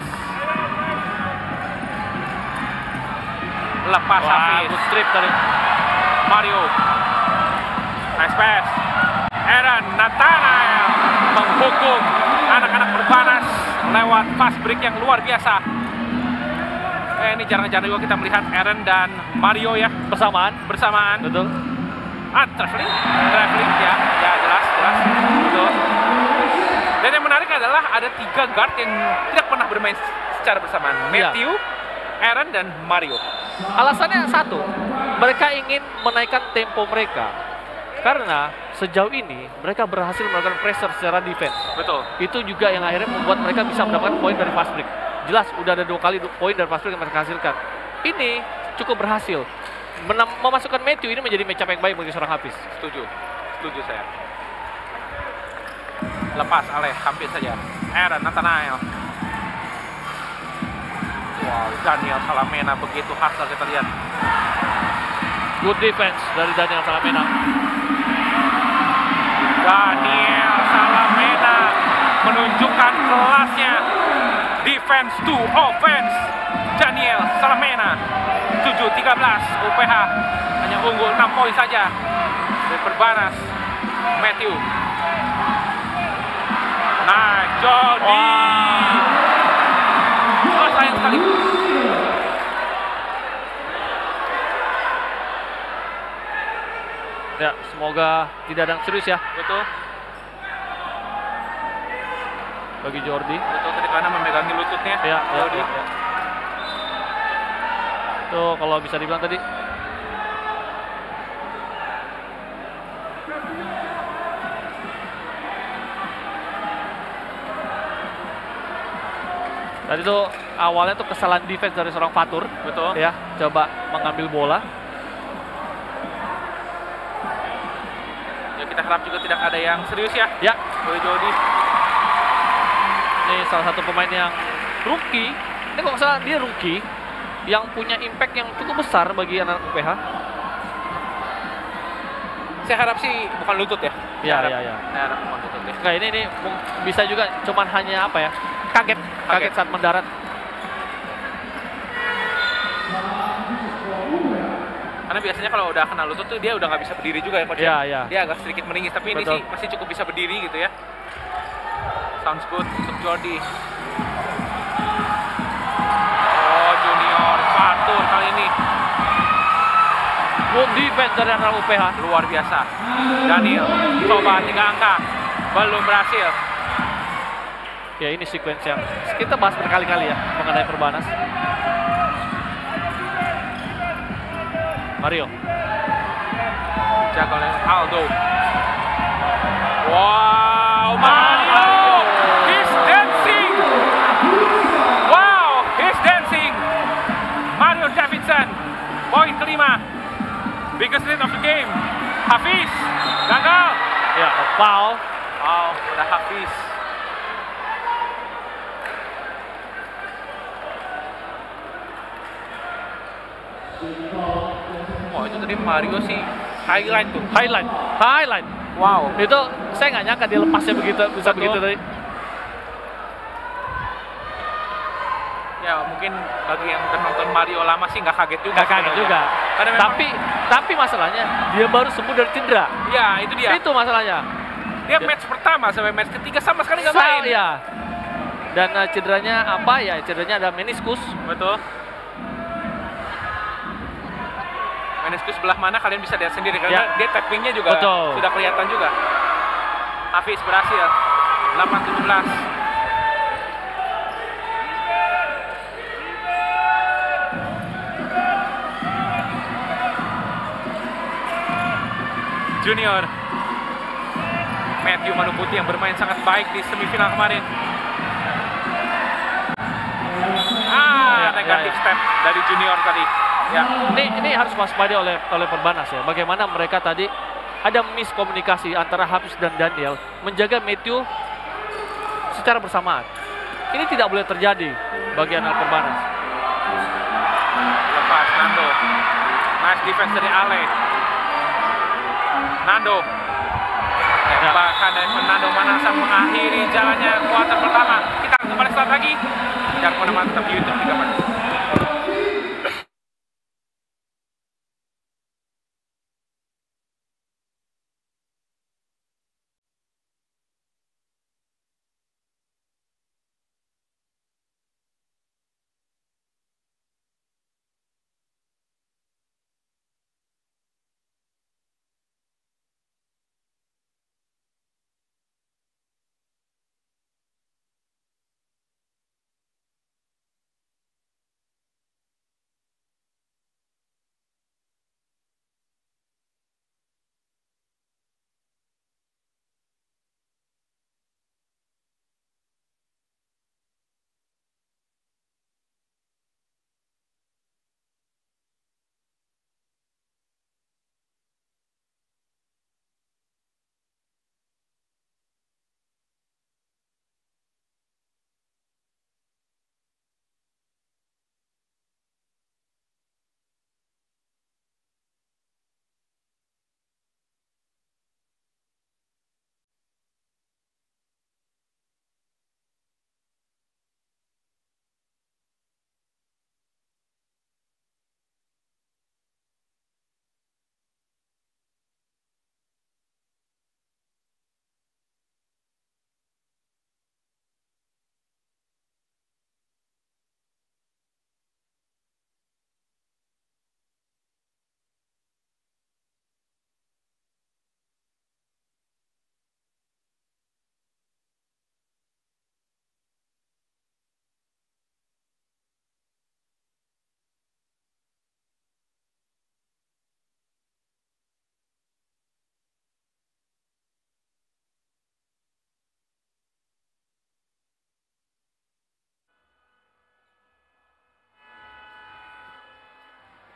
lepas Wah, Hafiz, good strip tadi. Mario, nice pass, Aaron Nathanael menghukum anak-anak Perbanas lewat fast break yang luar biasa. Eh, ini jarang-jarang juga kita melihat Aaron dan Mario ya Bersamaan. bersamaan. Betul. Ah, traveling, traveling ya, ya jelas, jelas, betul. Dan yang menarik adalah ada tiga guard yang tidak pernah bermain secara bersamaan, Iya. Matthew, Aaron dan Mario. Alasannya satu, mereka ingin menaikkan tempo mereka. Karena sejauh ini mereka berhasil melakukan pressure secara defense. Betul. Itu juga yang akhirnya membuat mereka bisa mendapatkan poin dari fast break. Jelas udah ada dua kali poin dari fast break yang mereka hasilkan. Ini cukup berhasil. Menam memasukkan Matthew ini menjadi matchup yang baik bagi seorang Hafiz. Setuju. Setuju saya. Lepas oleh Hafiz saja. Aaron Nathanael. Wow, Daniel Salamena begitu hasil kita lihat. Good defense dari Daniel Salamena. Daniel Salamena menunjukkan kelasnya. Defense to offense. Daniel Salamena. tujuh tiga belas U P H hanya unggul enam poin saja dari Perbanas. Matthew. Nah, Jody. Oh, sayang sekali. Ya, semoga tidak ada yang serius ya. Betul. Bagi Jordi. Betul, tadi karena memegangi lututnya. Ya, ya, Jordi. ya, ya. Tuh kalau bisa dibilang tadi. Tadi tuh awalnya tuh kesalahan defense dari seorang Fatur. Betul. Ya, coba mengambil bola. Ya, kita harap juga tidak ada yang serius ya. Ya, Oleh Jody. ini salah satu pemain yang rookie. Ini kok nggak salah dia rookie yang punya impact yang cukup besar bagi anak U P H. Saya harap sih bukan lutut ya. Ya, Saya harap- ya, ya. Saya harap bukan lutut ya. Nah, ini ini mung- bisa juga cuman hanya apa ya? Kaget, kaget, Kaget. saat mendarat. Karena biasanya kalau udah kena lutut tuh dia udah nggak bisa berdiri juga ya, Coach. Iya, iya. Dia agak sedikit meningis, tapi ini Betul. sih masih cukup bisa berdiri gitu ya. Sounds good untuk Jordi. Oh, Junior Fatur kali ini Good defense dari anak U P H. luar biasa. Daniel coba tiga angka, belum berhasil. Ya, ini sequence yang kita bahas berkali-kali ya mengenai Perbanas. Mario. Jaga oleh Aldo. Wow, Mario, he's dancing. Wow, he's dancing. Mario Davidson, poin kelima. Biggest lead of the game. Hafiz, gagal. Ya, foul. Wow, udah Hafiz. Oh, itu tadi Mario sih highlight tuh. Highlight, highlight. Wow. Itu saya nggak nyangka dia lepasnya begitu, bisa Betul. begitu tadi. Ya mungkin bagi yang udah nonton Mario lama sih nggak kaget juga. Nggak kaget sebenarnya. juga. Karena memang, Tapi tapi masalahnya dia baru sembuh dari cedera. ya itu dia. Itu masalahnya. Dia match pertama sampai match ketiga sama sekali nggak Sa- main. ya. Dan uh, cederanya apa ya? Cederanya ada meniskus. Betul. Meniskus sebelah mana kalian bisa lihat sendiri karena Ya. dia tappingnya juga Betul. sudah kelihatan juga. Hafiz berhasil. delapan tujuh belas. Junior Matthew Manuputi yang bermain sangat baik di semifinal kemarin. Ah, Ya, negatif ya, ya. step dari Junior tadi. Ya, Ini ini harus waspada oleh oleh Perbanas ya. Bagaimana mereka tadi ada miskomunikasi antara Hafiz dan Daniel menjaga Matthew secara bersamaan. Ini tidak boleh terjadi bagi anak Perbanas. lepas Nando. Nice defense dari Ale. Nando. Tembakan dari Fernando Manasseh mengakhiri jalannya kuarter pertama. Kita akan kembali saat lagi. Jangan kemana-mana, tetap di YouTube tiga menit.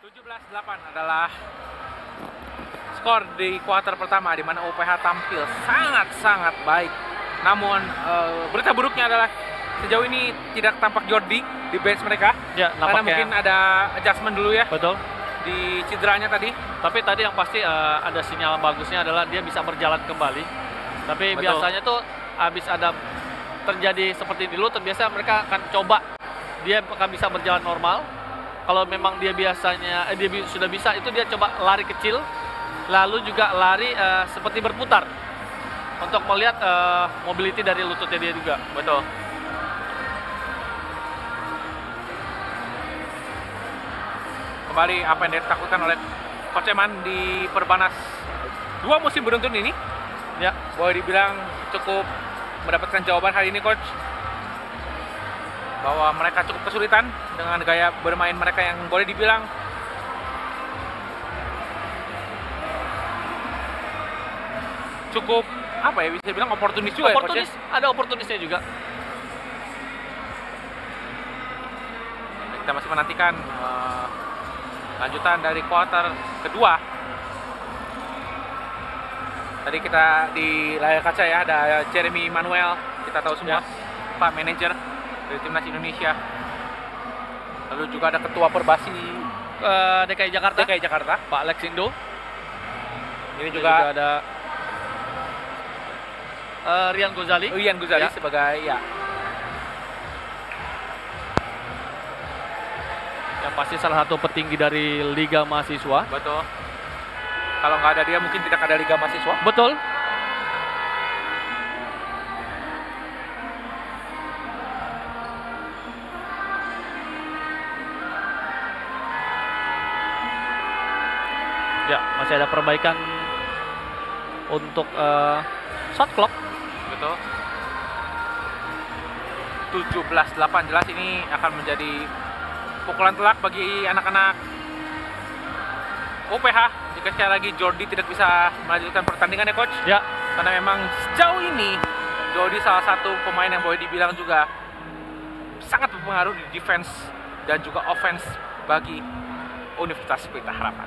tujuh belas delapan adalah skor di kuarter pertama di mana U P H tampil sangat-sangat baik. Namun uh, berita buruknya adalah sejauh ini tidak tampak Jordi di bench mereka. Ya, karena mungkin ada adjustment dulu ya. Betul. Di cederanya tadi. Tapi tadi yang pasti uh, ada sinyal bagusnya adalah dia bisa berjalan kembali. Tapi Betul. biasanya tuh habis ada terjadi seperti dulu, terbiasa mereka akan coba dia akan bisa berjalan normal. Kalau memang dia biasanya eh, dia bi- sudah bisa, itu dia coba lari kecil, lalu juga lari uh, seperti berputar untuk melihat uh, mobility dari lututnya dia juga. Betul. Kembali apa yang ditakutkan oleh Coach Eman di Perbanas dua musim beruntun ini. Ya, boleh dibilang cukup mendapatkan jawaban hari ini, Coach, bahwa mereka cukup kesulitan dengan gaya bermain mereka yang boleh dibilang cukup apa ya, bisa dibilang oportunis juga. oportunis, ya, Coach, ada oportunisnya juga. kita masih menantikan uh, lanjutan dari kuarter kedua. Tadi kita di layar kaca ya ada Jeremy Manuel, kita tahu semua, ya. Pak manajer dari timnas Indonesia. Lalu juga ada ketua Perbasi uh, D K I Jakarta, D K I Jakarta, Pak Lexindo. Ini juga, juga ada uh, Rian Gozali. Rian Gozali ya. sebagai ya. Yang pasti salah satu petinggi dari Liga Mahasiswa. Betul. Kalau nggak ada dia mungkin tidak ada Liga Mahasiswa. Betul. Ya, masih ada perbaikan untuk uh, shot clock. Betul. tujuh belas delapan, jelas ini akan menjadi pukulan telak bagi anak-anak U P H jika sekali lagi Jordi tidak bisa melanjutkan pertandingan ya, Coach. Ya, karena memang sejauh ini Jordi salah satu pemain yang boleh dibilang juga sangat berpengaruh di defense dan juga offense bagi Universitas Pelita Harapan.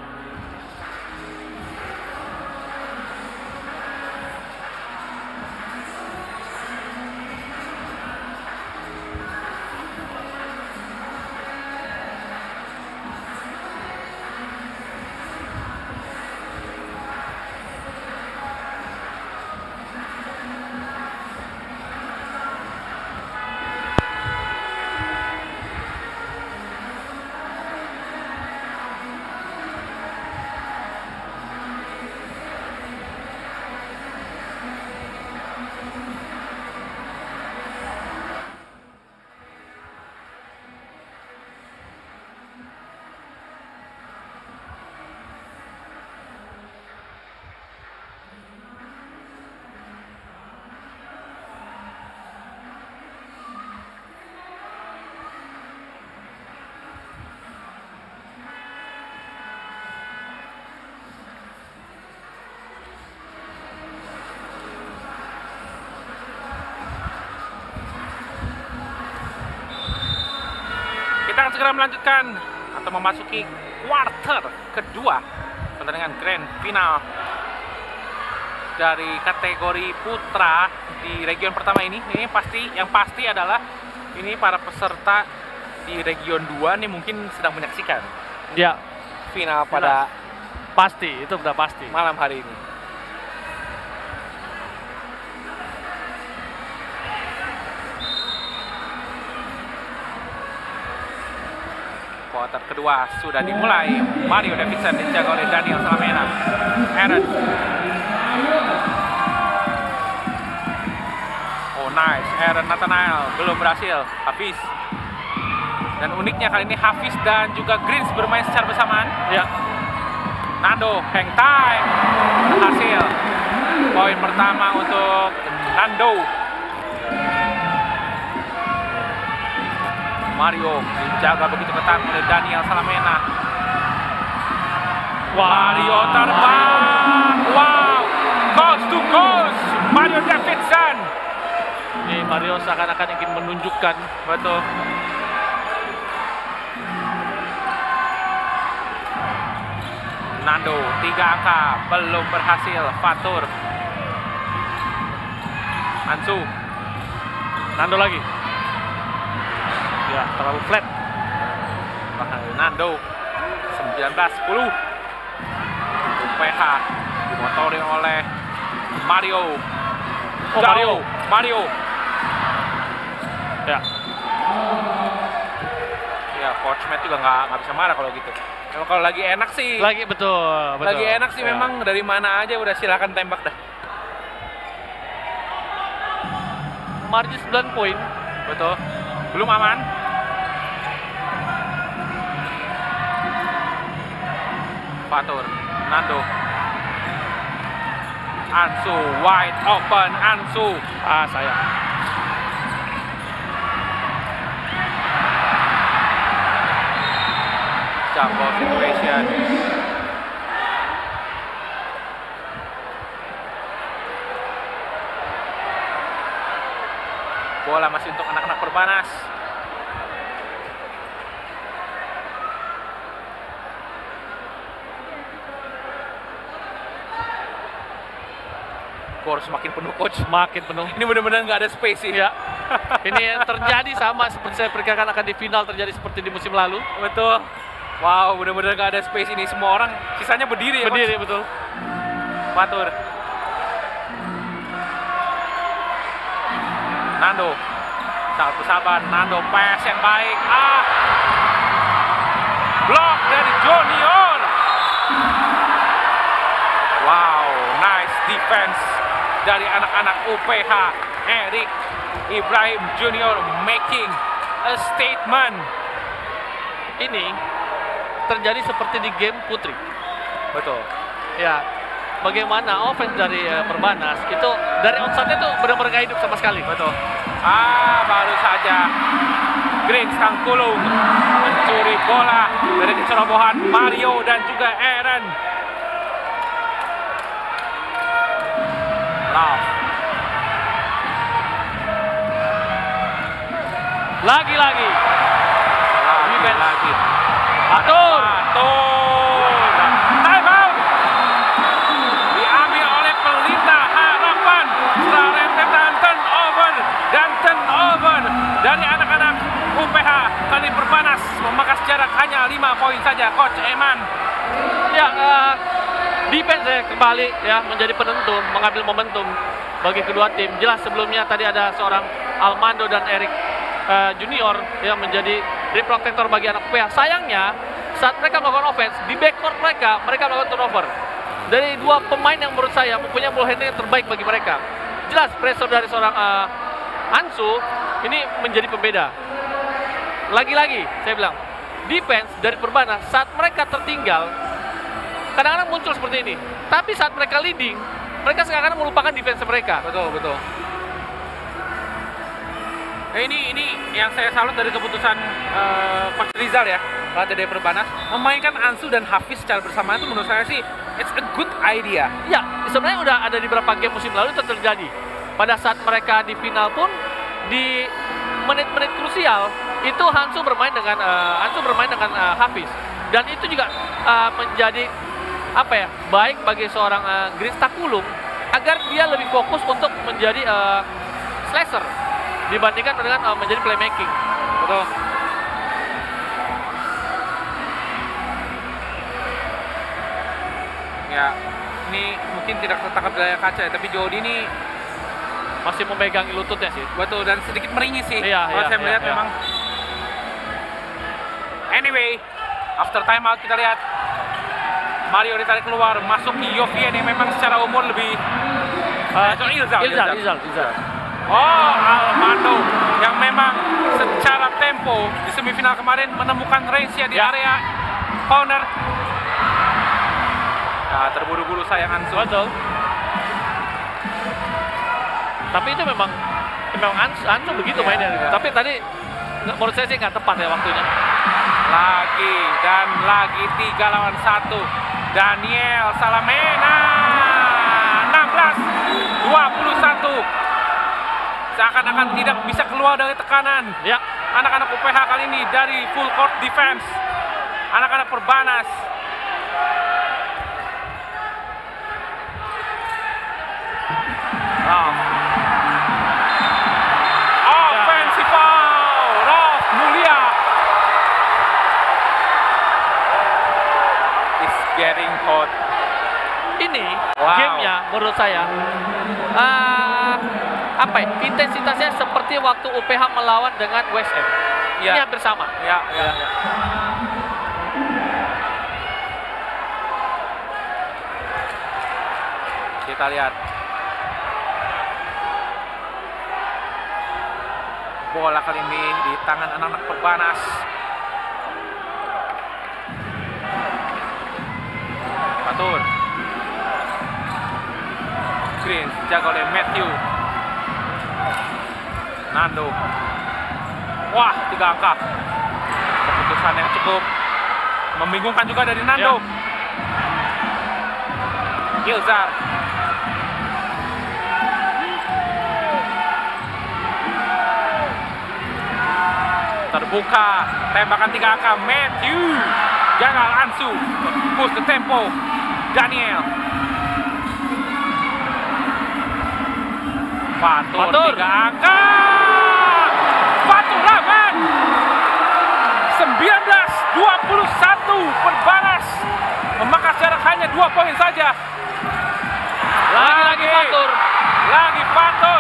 Kita akan segera melanjutkan atau memasuki kuarter kedua pertandingan grand final dari kategori putra di region pertama ini. Ini pasti, yang pasti adalah ini para peserta di region dua nih mungkin sedang menyaksikan ya final pada pasti, itu udah pasti malam hari ini. Kuarter kedua sudah dimulai. Mario Davidson dijaga oleh Daniel Salamena. Aaron. Oh nice, Aaron Nathanael belum berhasil. Hafiz. Dan uniknya kali ini Hafiz dan juga Greens bermain secara bersamaan. Ya. Nando hang time berhasil. Poin pertama untuk Nando. Mario dijaga begitu ketat oleh Daniel Salamena. Wow. Mario terbang. Wow. Coast to coast. Mario Davidson. Ini Mario seakan-akan ingin menunjukkan. Betul. Nando, tiga angka, belum berhasil. Fatur. Ansu. Nando lagi. Ya, terlalu flat. Nando. sembilan belas sepuluh. U P H dimotori oleh Mario. Oh, Mario. Mario. Ya. Ya, Coach Matt juga nggak nggak bisa marah kalau gitu. Kalau kalau lagi enak sih. Lagi betul, betul. Lagi enak sih ya. memang dari mana aja udah silakan tembak dah. Margin sembilan poin. Betul. Belum aman. Fatur, Nando. Ansu wide open, Ansu. Ah, sayang. Jump situation. Bola masih untuk anak-anak Perbanas. Gor semakin penuh, Coach. Makin penuh. Ini benar-benar nggak ada space sih. Ya. Ini yang terjadi sama seperti saya perkirakan akan di final terjadi seperti di musim lalu. Betul. Wow, benar-benar nggak ada space ini. Semua orang sisanya berdiri ya, Berdiri, Coach? betul. Fatur. Nando. Sangat bersabar. Nando pass yang baik. Ah. Blok dari Junior. Wow, nice defense dari anak-anak U P H. Erik Ibrahim Junior making a statement. Ini terjadi seperti di game putri. Betul. Ya, bagaimana offense dari uh, Perbanas itu dari onside itu benar-benar nggak hidup sama sekali. Betul. Ah, baru saja Green Stangkulung mencuri bola dari kecerobohan Mario dan juga Aaron. Love. Lagi-lagi. Lagi-lagi. Atur. Atur. Time out. Diambil oleh Pelita Harapan. Setelah rentetan turnover dan turnover dari anak-anak U P H. Kali Perbanas memangkas jarak hanya lima poin saja, Coach Eman. Ya, uh, defense ya kembali ya menjadi penentu, mengambil momentum bagi kedua tim. Jelas sebelumnya tadi ada seorang Almando dan Erik uh, Junior yang menjadi rim protector bagi anak U P H. Sayangnya saat mereka melakukan offense di backcourt mereka, mereka melakukan turnover. Dari dua pemain yang menurut saya mempunyai ball handling yang terbaik bagi mereka. Jelas pressure dari seorang uh, Ansu ini menjadi pembeda. Lagi-lagi saya bilang defense dari Perbanas saat mereka tertinggal kadang-kadang muncul seperti ini. Tapi saat mereka leading, mereka sekarang melupakan defense mereka. Betul, betul. Nah, ini ini yang saya salut dari keputusan uh, Coach Rizal ya, pelatih dari Perbanas, memainkan Ansu dan Hafiz secara bersamaan itu menurut saya sih it's a good idea. Ya, sebenarnya udah ada di beberapa game musim lalu itu terjadi. Pada saat mereka di final pun di menit-menit krusial itu Hansu bermain dengan uh, Hansu bermain dengan uh, Hafiz dan itu juga uh, menjadi apa ya baik bagi seorang uh, Green Stangkulung agar dia lebih fokus untuk menjadi uh, slasher dibandingkan dengan uh, menjadi playmaking. Betul. Ya, ini mungkin tidak tertangkap dari kaca ya, tapi Jody ini masih memegang lututnya sih. betul dan sedikit meringis sih. Iya, kalau iya, saya melihat iya, memang. Anyway, after time out kita lihat Mario ditarik keluar, masuk Yovian yang memang secara umur lebih uh, sorry, Ilzal, Ilzal, Ilzal, Ilzal. Oh, Almando yang memang secara tempo di semifinal kemarin menemukan range-nya di Ya. area corner. Nah, terburu-buru sayang Ansu. Betul. Tapi itu memang memang Ansu, Ansu begitu Ya, mainnya. ya. Tapi tadi nggak- menurut saya sih nggak tepat ya waktunya. Lagi dan lagi tiga lawan satu. Daniel Salamena enam belas dua puluh satu. Seakan-akan tidak bisa keluar dari tekanan. Ya, Anak-anak U P H kali ini dari full court defense. Anak-anak Perbanas Hot. Ini Wow. gamenya menurut saya uh, apa ya, intensitasnya seperti waktu U P H melawan dengan W S M. Ya. Ini hampir sama. Ya, ya, ya. Kita lihat. Bola kali ini di tangan anak-anak Perbanas. Fatur. Green dijaga oleh Matthew. Nando. Wah, tiga angka. Keputusan yang cukup membingungkan juga dari Nando. Ya. Gilzar. Terbuka, tembakan tiga angka Matthew. Gagal Ansu. Push the tempo. Daniel. Fatur, Fatur. tiga angka. Fatur Rahman. sembilan belas dua puluh satu Perbanas memangkas jarak hanya dua poin saja. Lagi-lagi Fatur. Lagi Fatur.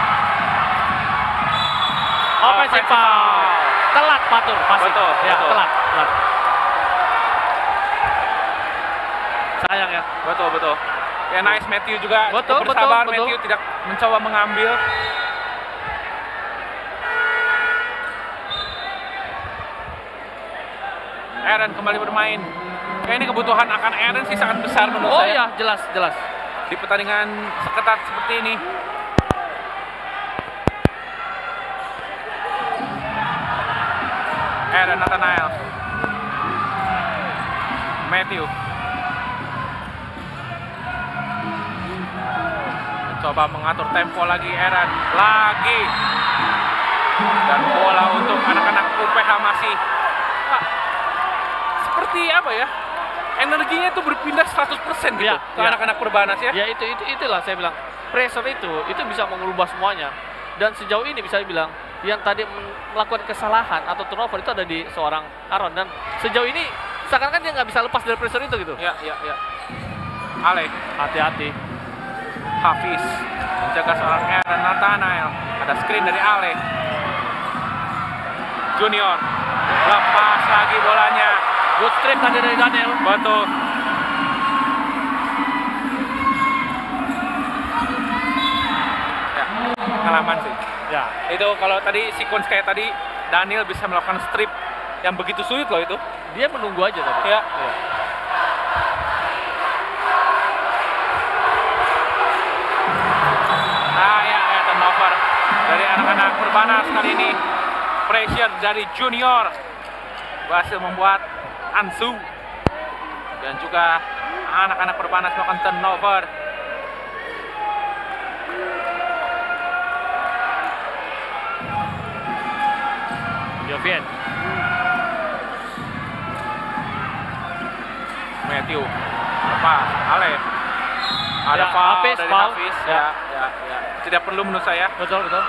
Offensive foul. Telat Fatur pasti. Betul, Ya, betul. telat, telat. Sayang ya. Betul, betul. Ya, nice Matthew juga. Betul, cukup bersabar. betul, betul. Matthew tidak mencoba mengambil. Aaron kembali bermain. Ya, ini kebutuhan akan Aaron sih sangat besar menurut Oh saya. iya, jelas, jelas. Di pertandingan seketat seperti ini. Aaron Nathanael. Matthew. Mencoba mengatur tempo lagi Aaron. Lagi. Dan bola untuk anak-anak U P H masih. Ah, seperti apa ya? Energinya itu berpindah seratus persen gitu Ya, ke ya. anak-anak Perbanas ya. Ya itu itu itulah saya bilang. Pressure itu itu bisa mengubah semuanya. Dan sejauh ini bisa dibilang yang tadi melakukan kesalahan atau turnover itu ada di seorang Aaron, dan sejauh ini seakan-akan dia nggak bisa lepas dari pressure itu gitu. Ya, ya, ya. Ale, Hati-hati. Hafiz menjaga seorang Aaron Nathanael. Ada screen dari Ale. Junior lepas lagi bolanya. Good strip tadi dari Daniel. Betul. Ya, pengalaman sih. Ya. Itu kalau tadi sequence kayak tadi Daniel bisa melakukan strip yang begitu sulit loh itu. Dia menunggu aja tadi. Ya. Ya. Ah ya, ya turnover dari anak-anak Perbanas kali ini. Pressure dari Junior berhasil membuat Ansu dan juga anak-anak Perbanas melakukan turnover. Jovian. Matthew apa Ale ada Ya, foul Hafiz, dari foul. Hafiz Ya. ya, ya, ya. Tidak perlu menurut saya. Betul, betul.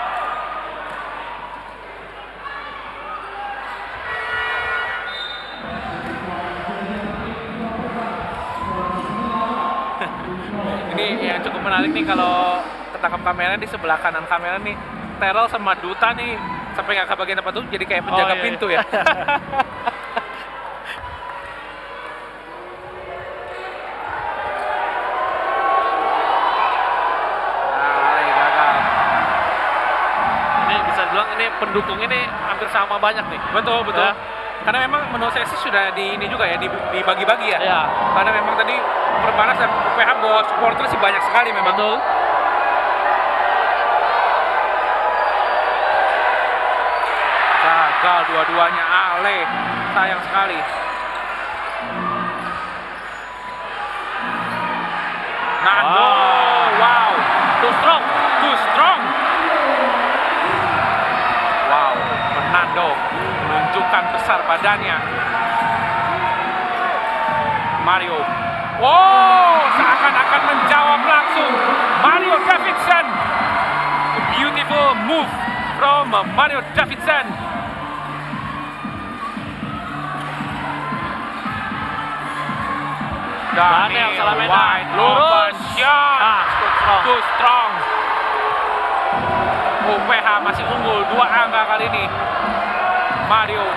Ini yang cukup menarik nih kalau ketangkap kamera di sebelah kanan kamera nih, Terrell sama Duta nih sampai nggak ke bagian tempat tuh jadi kayak penjaga Oh, iya, pintu iya. ya. Nah, Ale gagal. Ini bisa dibilang ini pendukung ini hampir sama banyak nih. Betul, betul. Ya. Karena memang menurut saya sih sudah di ini juga ya, di- dibagi-bagi ya. Ya. Karena memang tadi Perbanas dan U P H bawa supporter sih banyak sekali memang. Betul. Gagal dua-duanya Ale. Sayang sekali. Nando. Wow. Wow. Too strong. Too strong. Wow. Fernando menunjukkan besar badannya. Mario. Wow, seakan-akan menjawab langsung. Mario Davidson. A beautiful move from Mario Davidson. Daniel Salamena wide lurus. open shot. Ah, too strong. Too strong. U P H masih unggul dua angka kali ini. Mario.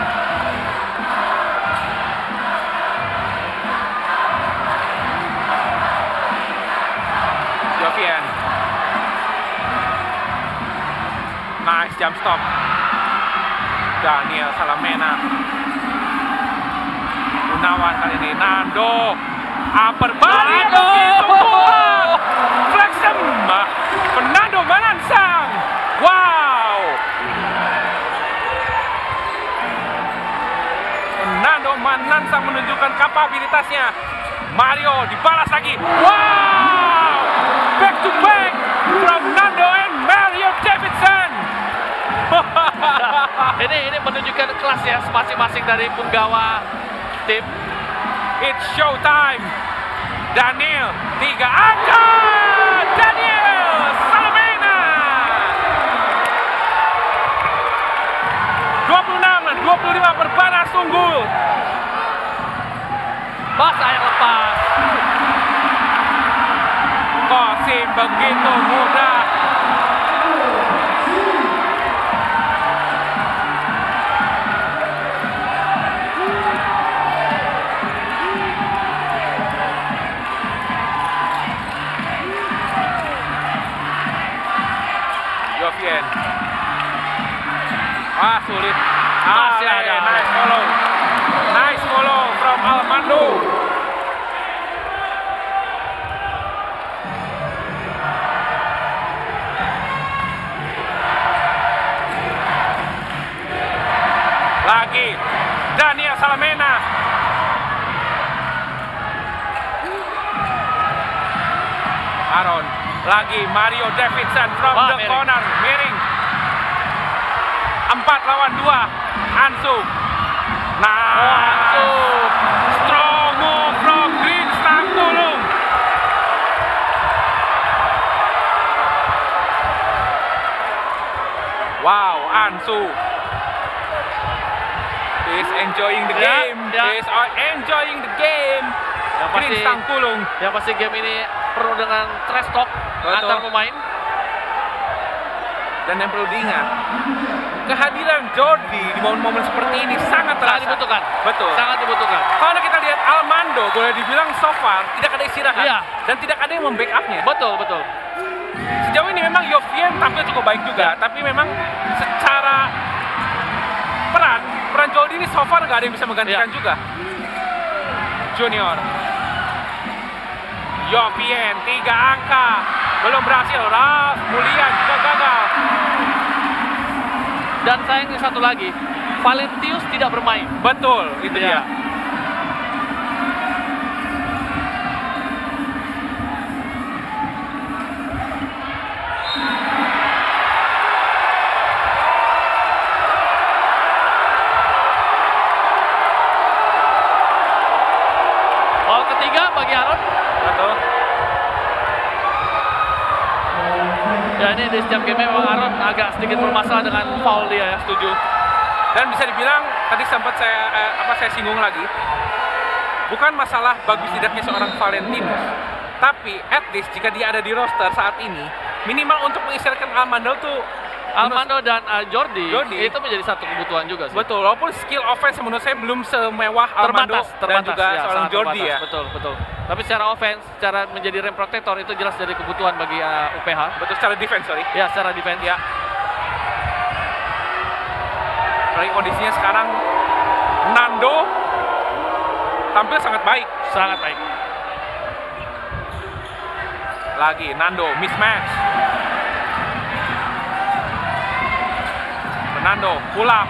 Jovian. Nice jump stop. Daniel Salamena. Gunawan kali ini. Nando. Upper body. Flexem. Fernando Manansang. Wow. Fernando Manansang menunjukkan kapabilitasnya. Mario dibalas lagi. Wow. Back to back from Nando and Mario Davidson. ini ini menunjukkan kelas ya masing-masing dari penggawa tim. It's showtime. Daniel tiga angka. Daniel Salamena. dua puluh enam dan dua puluh lima berbalas unggul. Basa yang lepas. Kosim begitu mudah. Jovian. Ah, sulit. Ah, Masih ada. nice follow. Nice follow from Armando. Lagi Daniel Salamena. Aaron. Lagi Mario Davidson from Wah, the miring. corner. Miring. Empat lawan dua. Ansu. Nah, Oh, Ansu. strong move from Green Stangulung. Wow, Ansu. He's enjoying the Ya, game. ya. He's enjoying the game. Yang Green pasti Stangulung. yang pasti game ini penuh dengan trash talk Betul. antar pemain. Dan yang perlu diingat, kehadiran Jordi di momen-momen seperti ini sangat terasa. Sangat dibutuhkan. Betul. Sangat dibutuhkan. Karena kita lihat Armando boleh dibilang so far tidak ada istirahat Iya. dan tidak ada yang membackupnya. Betul, betul. Sejauh ini memang Jovian tampil cukup baik juga, tapi memang secara peran peran Jordi ini so far nggak ada yang bisa menggantikan Iya. juga. Junior. Jovian tiga angka belum berhasil. Ralf Mulia juga gagal. Dan sayangnya satu lagi, Valentius tidak bermain. Betul, itu Iya. dia. Foul ketiga bagi Aaron. Betul. Ya ini di setiap game memang Aaron agak sedikit bermasalah dengan foul dia ya. Setuju. Dan bisa dibilang tadi sempat saya eh, apa saya singgung lagi. Bukan masalah bagus tidaknya seorang Valentino, tapi at least jika dia ada di roster saat ini, minimal untuk mengistirahatkan Armando tuh Armando dan uh, Jordi, Jordi. itu menjadi satu kebutuhan juga sih. betul. Walaupun skill offense menurut saya belum semewah Armando Terbatas, dan terbatas juga ya, seorang sangat Jordi terbatas. ya. Betul, betul. Tapi secara offense, secara menjadi rim protector itu jelas jadi kebutuhan bagi uh, U P H. Betul, secara defense sorry. Ya, secara defense. Ya. Apalagi kondisinya sekarang Nando tampil sangat baik. Sangat baik. Lagi Nando mismatch. Fernando pull up.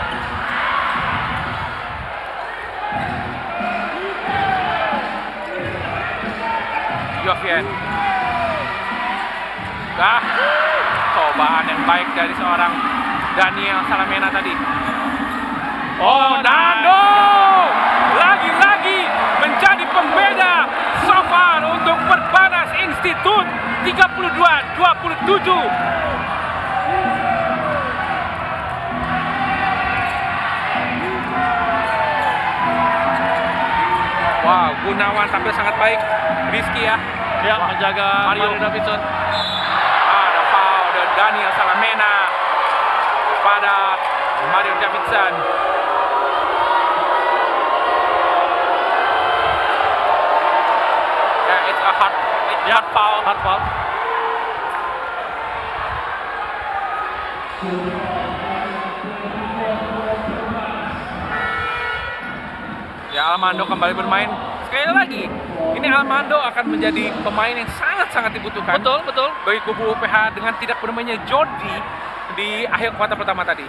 Jovian. Ah, cobaan yang baik dari seorang Daniel Salamena tadi. Oh, Nando lagi-lagi menjadi pembeda so far untuk Perbanas Institute tiga puluh dua dua puluh tujuh. Wow, Gunawan tampil sangat baik. Rizky ya. Ya, menjaga Mario. Mario Davidson. Ada foul dan Daniel Salamena pada Mario Davidson. Yeah, it's a hard, it's Ya, hard foul. Hard foul. Ya, Almando kembali bermain. Sekali lagi, ini Almando akan menjadi pemain yang sangat-sangat dibutuhkan. Betul, betul. Bagi kubu U P H dengan tidak bermainnya Jordi di akhir kuarter pertama tadi.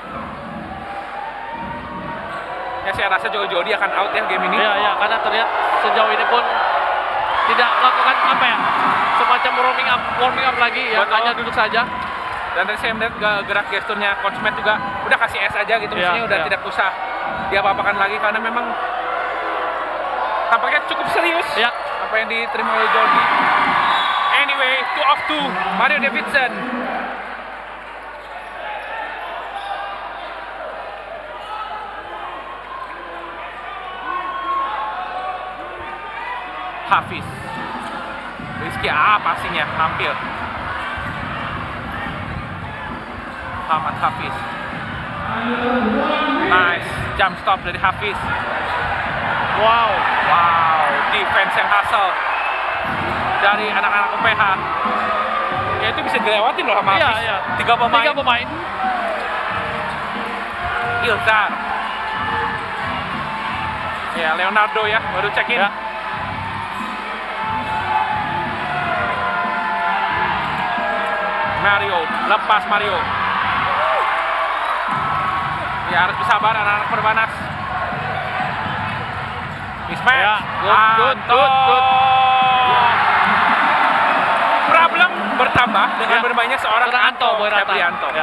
Ya, saya rasa juga Jordi akan out ya game ini. Ya, ya, karena terlihat sejauh ini pun tidak melakukan apa ya, semacam warming up, warming up lagi ya, Betul. hanya duduk saja. Dan tadi saya melihat gerak gesturnya Coach Matt juga udah kasih es aja gitu, Ya, maksudnya udah ya. tidak usah diapa-apakan lagi karena memang tampaknya cukup serius Ya. apa yang diterima oleh Jordi. Anyway, two of two, Mario Davidson. Hafiz. Rizky ah pastinya hampir. Ahmad Hafiz. Nice jump stop dari Hafiz. Wow. Wow, defense yang hustle dari anak-anak U P H. Ya itu bisa dilewatin loh sama Iya, Hafiz. iya. Tiga pemain. Tiga pemain. Ilzar. Ya, Leonardo ya, baru check in. Ya. Mario, lepas Mario. Ya, harus bersabar anak-anak Perbanas. Mismatch. Ya, good, good, good, good. Problem bertambah dengan Ya. bermainnya seorang Seorang Anto Boyratan. Febrianto. Ya.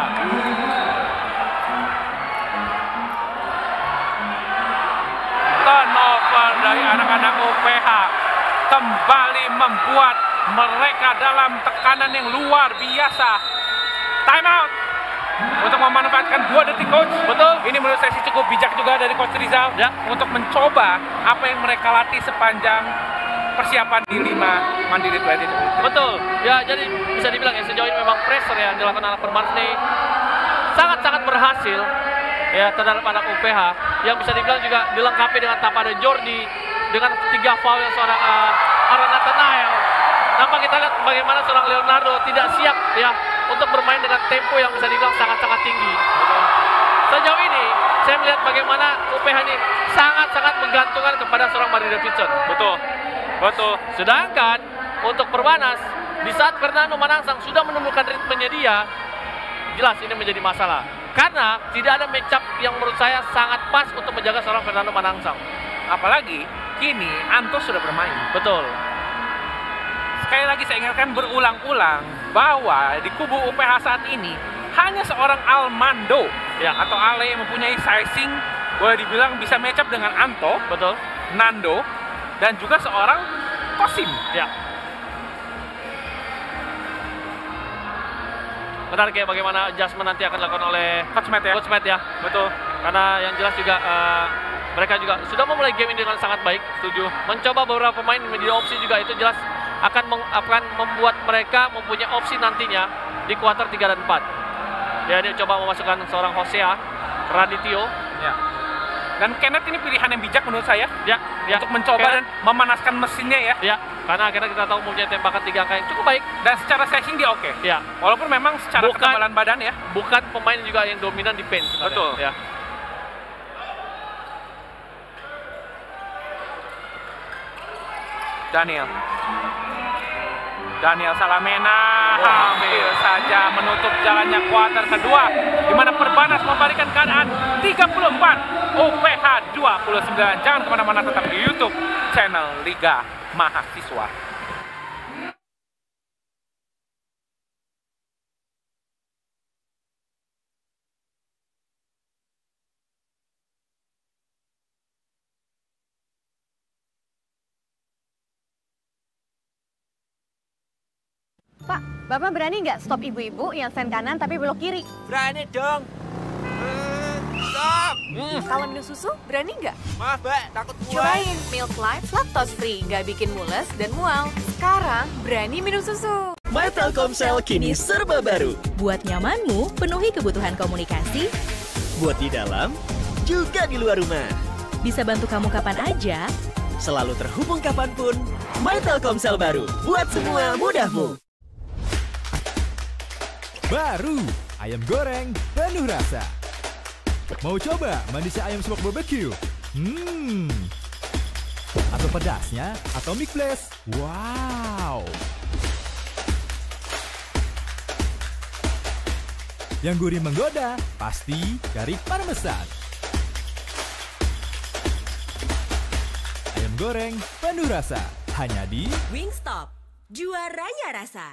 Turnover dari anak-anak U P H kembali membuat mereka dalam tekanan yang luar biasa. Time out untuk memanfaatkan dua detik coach. Betul. Ini menurut saya sih cukup bijak juga dari Coach Rizal Ya. untuk mencoba apa yang mereka latih sepanjang persiapan di lima Mandiri dua ribu dua puluh. Betul. Ya, jadi bisa dibilang ya sejauh ini memang pressure yang dilakukan anak Perbanas ini sangat-sangat berhasil ya terhadap anak U P H yang bisa dibilang juga dilengkapi dengan tanpa ada Jordi dengan tiga foul yang seorang uh, Aaron Nathanael. Nampak kita lihat bagaimana seorang Leonardo tidak siap ya untuk bermain dengan tempo yang bisa dibilang sangat-sangat tinggi. Sejauh ini saya melihat bagaimana U P H ini sangat-sangat menggantungkan kepada seorang Mario Davidson. Betul. Betul. Sedangkan untuk Perbanas di saat Fernando Manansang sudah menemukan ritmenya dia, jelas ini menjadi masalah. Karena tidak ada match up yang menurut saya sangat pas untuk menjaga seorang Fernando Manansang. Apalagi kini Anto sudah bermain. Betul. Sekali lagi saya ingatkan berulang-ulang bahwa di kubu U P H saat ini hanya seorang Almando Ya. atau Ale yang mempunyai sizing boleh dibilang bisa match up dengan Anto, Betul. Nando, dan juga seorang Kosim. Ya. Menarik ya bagaimana adjustment nanti akan dilakukan oleh Coach Matt ya. Coach Matt ya. Betul. Karena yang jelas juga uh, mereka juga sudah memulai game ini dengan sangat baik. Setuju. Mencoba beberapa pemain menjadi opsi juga itu jelas akan meng, akan membuat mereka mempunyai opsi nantinya di kuarter tiga dan empat. Ya, dia coba memasukkan seorang Hosea Radityo. Ya. Dan Kenneth ini pilihan yang bijak menurut saya Ya, ya. untuk mencoba Kenneth. dan memanaskan mesinnya ya. Ya, karena akhirnya kita tahu mempunyai tembakan tiga angka yang cukup baik. Dan secara sizing dia oke. Ya, Walaupun memang secara Bukan- ketebalan badan ya. bukan pemain juga yang dominan di paint sebenarnya. Betul. Ya. Daniel. Daniel Salamena hampir saja menutup jalannya kuarter kedua di mana Perbanas membalikan keadaan tiga puluh empat U P H dua puluh sembilan. Jangan kemana-mana, tetap di YouTube channel Liga Mahasiswa. Pak, Bapak berani nggak stop ibu-ibu yang sen kanan tapi belok kiri? Berani dong. Eh, stop. Hmm. Kalau minum susu, berani nggak? Maaf, Mbak, takut mual. Cobain Milk Life Lactose Free, nggak bikin mules dan mual. Sekarang, berani minum susu. My Telkomsel kini serba baru. Buat nyamanmu, penuhi kebutuhan komunikasi. Buat di dalam, juga di luar rumah. Bisa bantu kamu kapan aja. Selalu terhubung kapanpun. My Telkomsel baru, buat semua mudahmu. Baru, ayam goreng penuh rasa. Mau coba manisnya ayam smoke barbecue? Hmm. Atau pedasnya Atomic Blast? Wow. Yang gurih menggoda, pasti Garik Parmesan. Ayam goreng penuh rasa, hanya di Wingstop, juaranya rasa.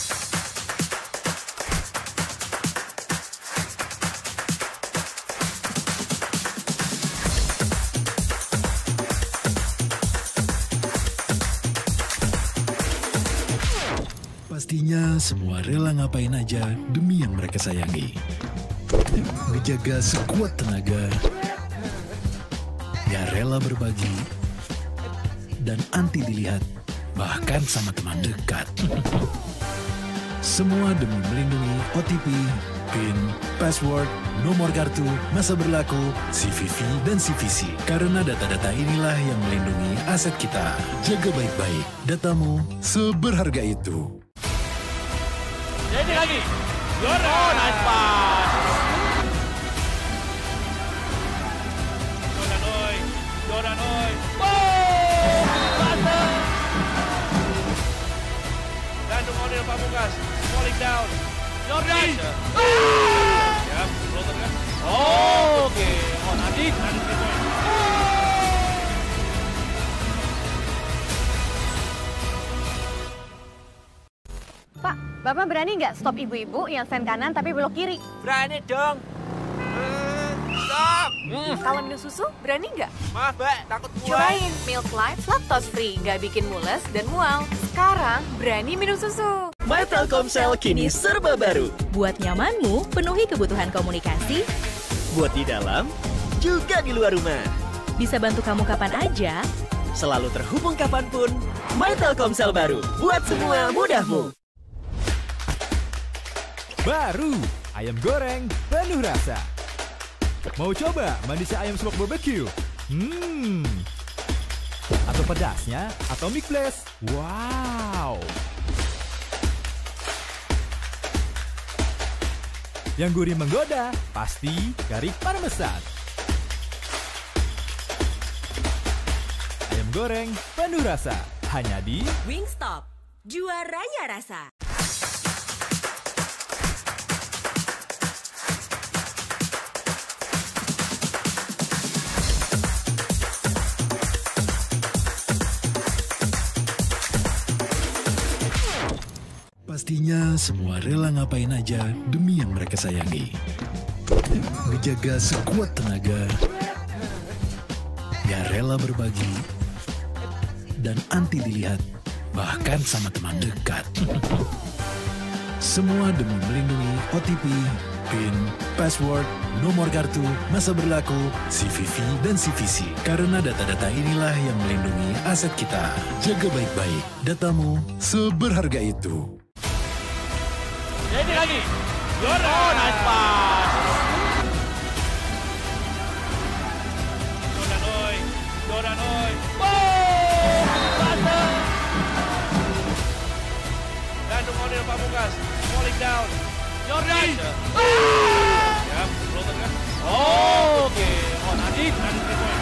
Pastinya semua rela ngapain aja demi yang mereka sayangi. Ngejaga sekuat tenaga, gak rela berbagi, dan anti dilihat, bahkan sama teman dekat. Semua demi melindungi O T P, PIN, password, nomor kartu, masa berlaku, C V V, dan C V C. Karena data-data inilah yang melindungi aset kita. Jaga baik-baik, datamu seberharga itu. Jadi lagi. Yora. Oh, nice pass. Jordan Oi. Jordan Oi. Oh! Bata. Gandung Onil Pamungkas. Falling down. Jordan. Ah! Ya, floater kan. Oh, oke. Okay. Oh, Nadine. Nadine point. Pak, Bapak berani nggak stop ibu-ibu yang sen kanan tapi belok kiri? Berani dong. Uh, stop. Hmm. Kalau minum susu, berani nggak? Maaf, Mbak, takut mual. Cobain Milk Life Lactose Free, nggak bikin mules dan mual. Sekarang, berani minum susu. My Telkomsel kini serba baru. Buat nyamanmu, penuhi kebutuhan komunikasi. Buat di dalam, juga di luar rumah. Bisa bantu kamu kapan aja. Selalu terhubung kapanpun. My Telkomsel baru, buat semua mudahmu. Baru, ayam goreng penuh rasa. Mau coba manisnya ayam smoke barbecue? Hmm. Atau pedasnya Atomic Blast? Wow. Yang gurih menggoda, pasti Garik Parmesan. Ayam goreng penuh rasa, hanya di Wingstop, juaranya rasa. Pastinya semua rela ngapain aja demi yang mereka sayangi. Ngejaga sekuat tenaga, gak rela berbagi, dan anti dilihat, bahkan sama teman dekat. Semua demi melindungi O T P, PIN, password, nomor kartu, masa berlaku, C V V, dan C V C. Karena data-data inilah yang melindungi aset kita. Jaga baik-baik, datamu seberharga itu. Jadi lagi. Yora. Oh, nice pass. Jordan Oi. Jordan Oi. Oh! Bata. Gandung Onil Pamungkas. Falling down. Jordan. Ah! Ya, floater kan. Oh, oke. Okay. Oh, Nadine. Nadine point.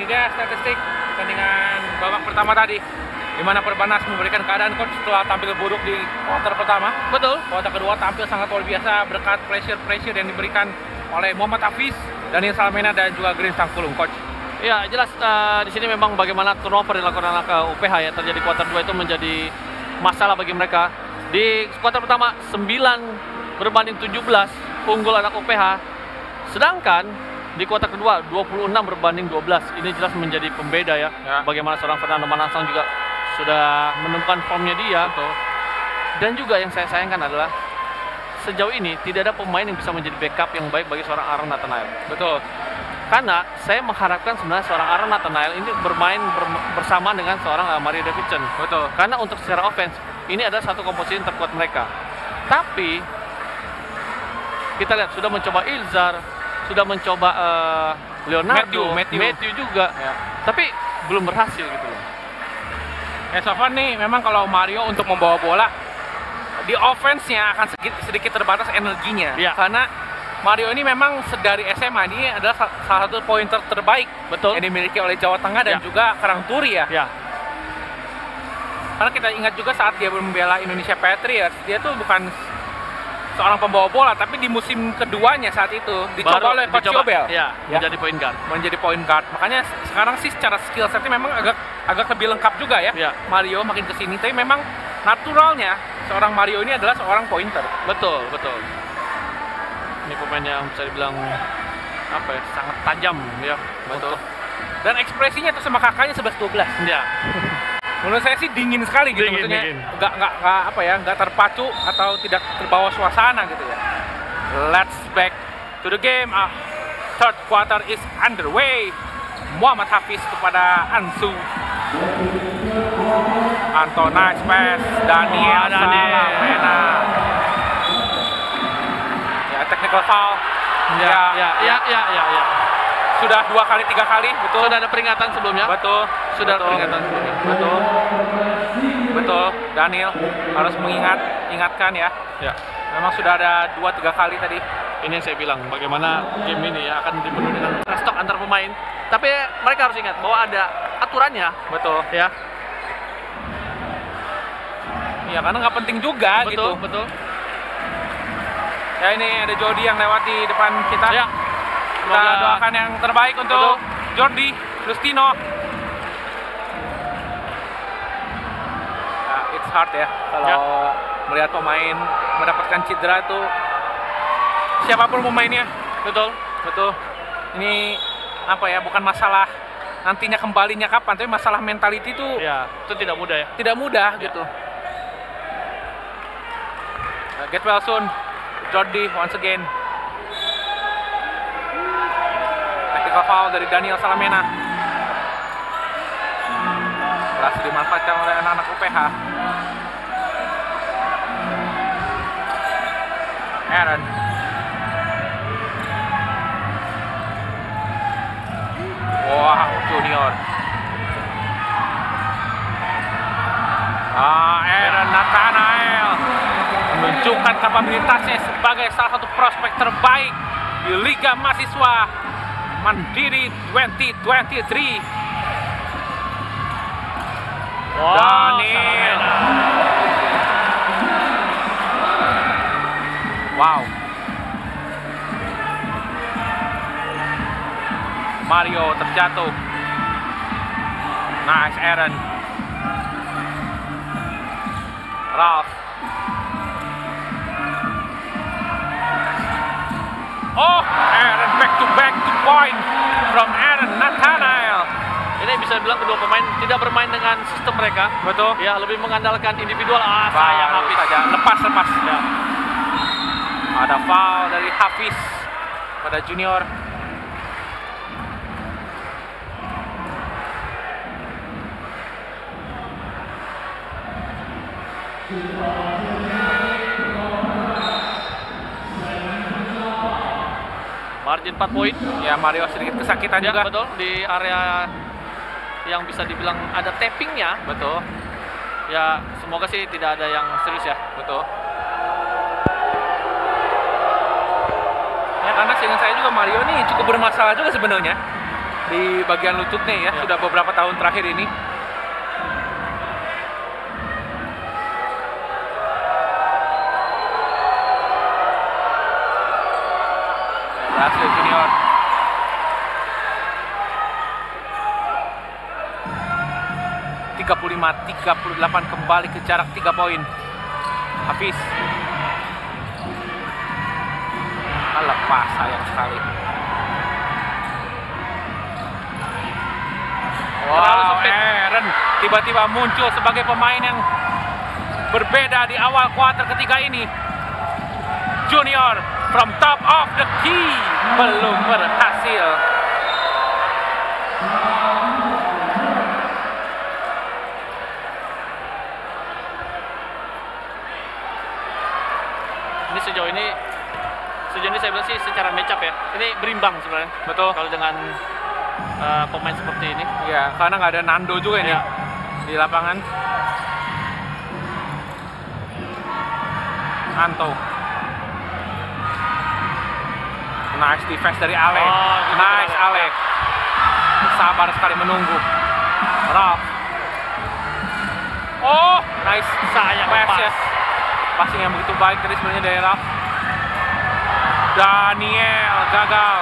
ini dia statistik pertandingan babak pertama tadi, di mana Perbanas memberikan keadaan coach setelah tampil buruk di kuarter pertama. Betul. Kuarter kedua tampil sangat luar biasa berkat pressure-pressure yang diberikan oleh Muhammad Hafiz, Daniel Salamena dan juga Green Stangkulung, coach. Ya, jelas uh, di sini memang bagaimana turnover dilakukan oleh U P H ya terjadi kuarter dua itu menjadi masalah bagi mereka. Di kuarter pertama sembilan berbanding tujuh belas unggul anak U P H. Sedangkan di kuarter kedua dua puluh enam berbanding dua belas. Ini jelas menjadi pembeda ya. ya. Bagaimana seorang Fernando Manansang juga sudah menemukan formnya dia. Betul. Dan juga yang saya sayangkan adalah sejauh ini tidak ada pemain yang bisa menjadi backup yang baik bagi seorang Aaron Nathanael. Betul. Karena saya mengharapkan sebenarnya seorang Aaron Nathanael ini bermain ber bersama dengan seorang uh, Mario Davidson. Betul. Karena untuk secara offense ini adalah satu komposisi yang terkuat mereka. Tapi kita lihat sudah mencoba Ilzar, sudah mencoba uh, Leonardo, Matthew, Matthew. Matthew juga, ya. Tapi belum berhasil gitu loh. Ya so far nih memang kalau Mario untuk membawa bola di offense-nya akan sedikit, sedikit terbatas energinya. Ya. Karena Mario ini memang dari S M A ini adalah salah satu pointer terbaik. Betul. Yang dimiliki oleh Jawa Tengah dan ya. juga Karangturi ya. ya. Karena kita ingat juga saat dia membela Indonesia Patriots, dia tuh bukan seorang pembawa bola, tapi di musim keduanya saat itu dicoba Baru oleh Coach dicoba, Yobel. Ya, ya. Menjadi point guard. Menjadi point guard. Makanya sekarang sih secara skill setnya memang agak agak lebih lengkap juga ya. ya. Mario makin kesini, tapi memang naturalnya seorang Mario ini adalah seorang pointer. Betul, betul. Ini pemain yang bisa dibilang apa ya, sangat tajam ya. Betul. Dan ekspresinya tuh sama kakaknya sebelas dua belas. Ya. Menurut saya sih dingin sekali gitu, dingin, maksudnya dingin. Nggak, nggak, nggak apa ya, nggak terpacu atau tidak terbawa suasana gitu ya. Let's back to the game. Ah, third quarter is underway. Muhammad Hafiz kepada Ansu. Anto nice pass. Daniel Salamena. Ya, technical foul. Ya, ya, ya, ya, ya, ya. Sudah dua kali, tiga kali, betul. Sudah ada peringatan sebelumnya. Betul. Sudah betul. ada peringatan sebelumnya. Betul. Betul. Daniel harus mengingat, ingatkan ya. Ya. Memang sudah ada dua, tiga kali tadi. Ini yang saya bilang, bagaimana game ini ya akan dipenuhi dengan stok antar pemain. Tapi mereka harus ingat bahwa ada aturannya. Betul. Ya. Ya karena nggak penting juga betul, gitu. Betul, betul. Ya ini ada Jordi yang lewat di depan kita. Ya. Kita Semoga doakan yang terbaik untuk betul. Jordi Lustino. Ya, it's hard ya kalau ya. melihat pemain mendapatkan cedera itu siapapun pemainnya. Betul, betul. Ini apa ya? Bukan masalah nantinya kembalinya kapan, tapi masalah mentality itu. Ya, itu tidak mudah ya. Tidak mudah ya. gitu. Uh, get well soon, Jordi once again. Technical foul dari Daniel Salamena. Berhasil dimanfaatkan oleh anak-anak U P H. Aaron. Wow, Junior. Ah, Aaron Nathanael menunjukkan kapabilitasnya sebagai salah satu prospek terbaik di Liga Mahasiswa Mandiri dua ribu dua puluh tiga. Wow, Daniel. Wow. Mario terjatuh. Nice Aaron. Ralph. Oh, Aaron back to back to point from Aaron Nathanael. Ini bisa dibilang kedua pemain tidak bermain dengan sistem mereka. Betul. Ya, lebih mengandalkan individual. Ah, sayang Hafiz saja. Lepas, lepas. Ya. Ada foul dari Hafiz pada Junior. Margin empat poin. Ya, Mario sedikit kesakitan ya, juga. Betul, di area yang bisa dibilang ada tappingnya. Betul. Ya, semoga sih tidak ada yang serius ya. Betul. Ya, karena seingat saya juga Mario ini cukup bermasalah juga sebenarnya. di bagian lututnya ya, ya. Sudah beberapa tahun terakhir ini. Brasil Junior. tiga puluh lima tiga puluh delapan kembali ke jarak tiga poin. Hafiz. Lepas, sayang sekali. Wow, Aaron tiba-tiba muncul sebagai pemain yang berbeda di awal kuarter ketiga ini. Junior from top of the key belum berhasil. Ini sejauh ini sejauh ini saya bilang sih secara match up ya, ini berimbang sebenarnya. Betul. Kalau dengan uh, pemain seperti ini. Ya, karena nggak ada Nando juga ini ya. Di lapangan. Anto. Nice defense dari Ale. Oh, nice Ale. Sabar sekali menunggu. Ralph. Oh, nice. Sayang pass pas. Ya. Passing yang begitu baik tadi sebenarnya dari Ralph. Daniel gagal.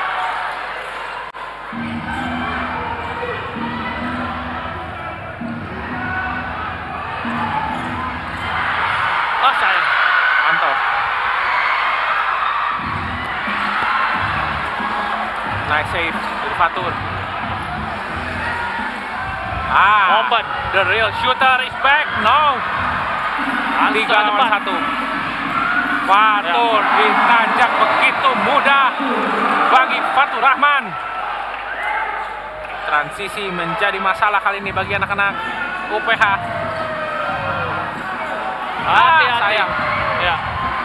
Oh sayang. Mantap. Nice save dari Fatur. Ah, Open. The real shooter is back. No. Tiga lawan satu. Fatur ya. Ditajak begitu mudah bagi Fatur Rahman. Transisi menjadi masalah kali ini bagi anak-anak U P H. Hati-hati. Ah, sayang. Ya.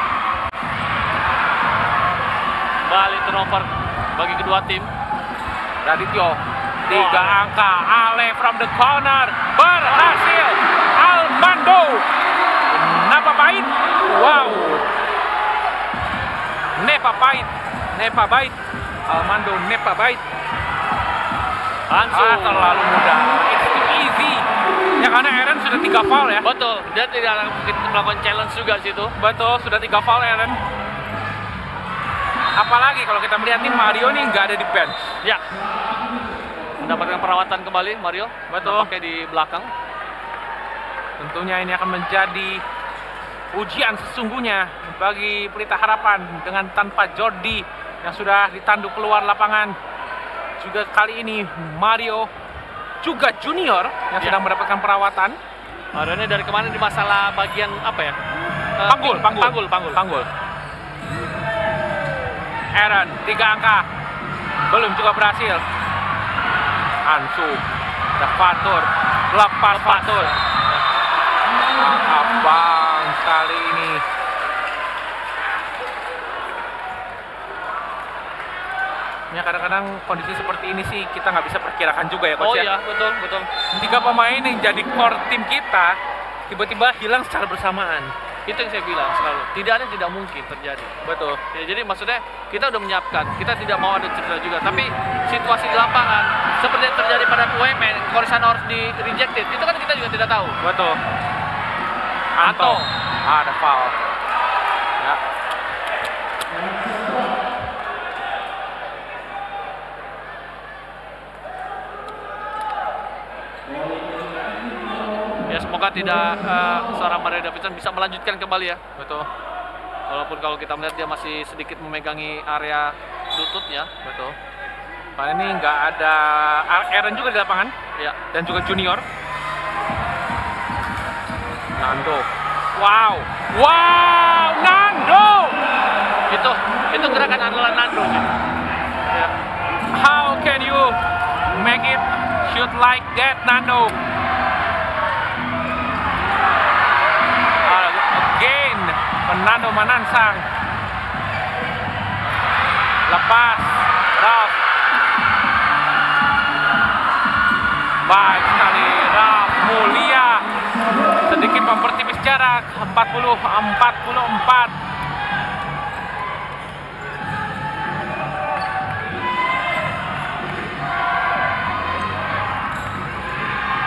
Balik turnover bagi kedua tim. Radityo tiga oh, angka. Ale from the corner berhasil. Almando Napa Bait. Wow. Nepa Bait. Nepa Bait. Almando Nepa Bait. Langsung. Ah, terlalu mudah. It's too easy. Ya karena Aaron sudah tiga foul ya. Betul. Dia tidak mungkin melakukan challenge juga di situ. Betul, sudah tiga foul Aaron. Apalagi kalau kita melihat nih Mario nih nggak ada di bench. Ya. Mendapatkan perawatan kembali Mario. Betul. Pakai di belakang. Tentunya ini akan menjadi ujian sesungguhnya bagi Pelita Harapan dengan tanpa Jordi yang sudah ditandu keluar lapangan. Juga kali ini Mario juga Junior yang ya. sedang mendapatkan perawatan. Mario ini dari kemarin di masalah bagian apa ya? Panggul, uh, panggul, panggul, panggul, panggul. Aaron tiga angka belum juga berhasil. Ansu, Fatur, lepas Fatur. Abang kali ini. Ya kadang-kadang kondisi seperti ini sih kita nggak bisa perkirakan juga ya Coach. Oh ya. iya, betul, betul. Tiga pemain yang jadi core tim kita tiba-tiba hilang secara bersamaan. Itu yang saya bilang selalu, tidak ada yang tidak mungkin terjadi. Betul. Ya, jadi maksudnya kita udah menyiapkan, kita tidak mau ada cedera juga. Tapi situasi di lapangan seperti yang terjadi pada U M N, Corisano harus di rejected, itu kan kita juga tidak tahu. Betul. Anto, ah, ada foul. Ya. Ya semoga tidak uh, seorang Mario Davidson bisa melanjutkan kembali ya. Betul. Walaupun kalau kita melihat dia masih sedikit memegangi area lututnya. Betul. Kali ini nggak ada Aaron juga di lapangan. Ya. Dan juga Junior. Nando. Wow. Wow, Nando. Itu itu gerakan andalan Nando. Ya. How can you make it shoot like that, Nando? Again, Fernando Manansang. Lepas, Ralph. Baik sekali, Ralph Mulia. Sedikit mempertipis jarak, empat puluh empat puluh empat.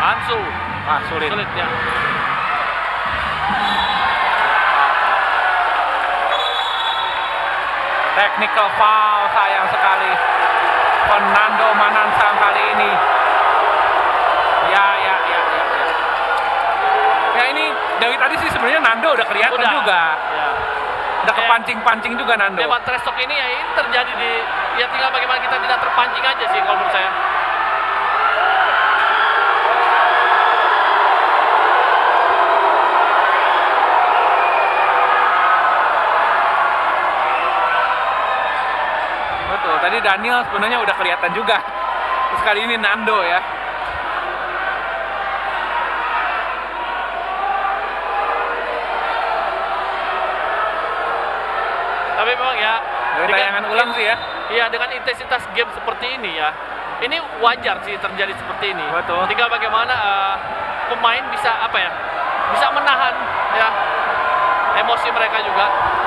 Hansu. Ah, sulit. Sulit ya. Technical foul, sayang sekali. Fernando Manansang kali ini. Ya, ya, ya, ya, ya. Ya ini dari tadi sih sebenarnya Nando udah kelihatan Udah. juga. Ya. Udah kepancing-pancing juga Nando. Memang trash talk ini ya ini terjadi di ya tinggal bagaimana kita tidak terpancing aja sih kalau menurut saya. Betul, tadi Daniel sebenarnya udah kelihatan juga. Terus kali ini Nando ya. Tapi memang ya dari tayangan ulang sih ya. Iya, dengan intensitas game seperti ini ya. Ini wajar sih terjadi seperti ini. Betul. Tinggal bagaimana uh, pemain bisa apa ya? Bisa menahan ya emosi mereka juga.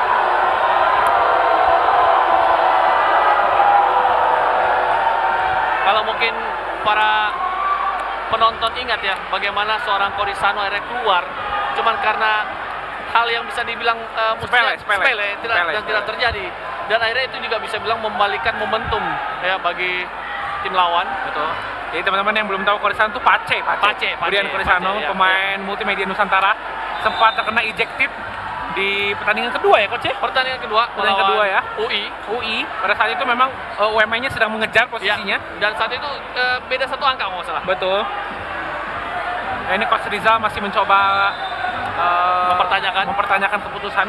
Kalau mungkin para penonton ingat ya bagaimana seorang Corisano akhirnya keluar cuman karena hal yang bisa dibilang uh, sepele, sepele, sepele, tidak, sepele, dan sepele. tidak terjadi, dan akhirnya itu juga bisa bilang membalikan momentum ya bagi tim lawan. Betul. Jadi teman-teman yang belum tahu Corisano itu Pace, Pace. Pace, Kemudian Pace, Corisano Pace, ya, pemain multimedia Nusantara sempat terkena ejected di pertandingan kedua ya coach ya? Pertandingan kedua, pertandingan kedua ya. U I, U I. Pada saat itu memang uh, U M I-nya sedang mengejar posisinya. Ya, dan saat itu uh, beda satu angka kalau nggak salah. Betul. Nah, ini Coach Rizal masih mencoba uh, mempertanyakan mempertanyakan keputusan.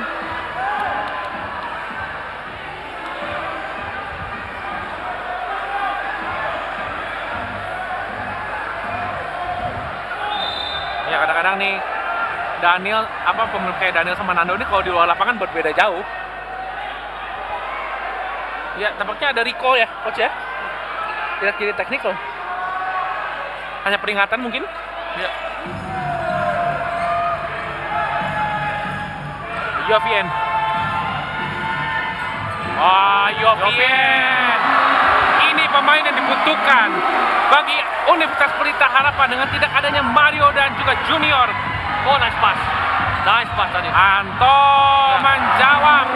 Ya kadang-kadang nih Daniel apa pemain kayak Daniel sama Nando ini kalau di luar lapangan berbeda jauh. Ya tampaknya ada recall ya coach ya. Tidak kiri teknikal. Hanya peringatan mungkin. Ya. Jovien. Wah, Jovien. Ini pemain yang dibutuhkan bagi Universitas Pelita Harapan dengan tidak adanya Mario dan juga Junior. Oh, nice pass. Nice pass tadi. Anto ya. Menjawab.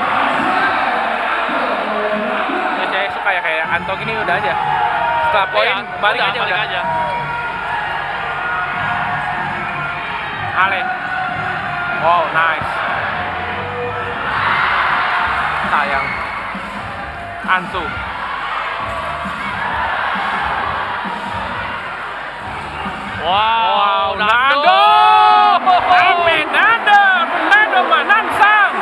Ya, saya suka ya kayak Anto gini udah aja. Setelah poin ya, balik udah, aja balik udah. aja. Ale. Wow, nice. Sayang. Ansu. Wow, wow Nando. Nando. Ame Nando, Fernando Manansang.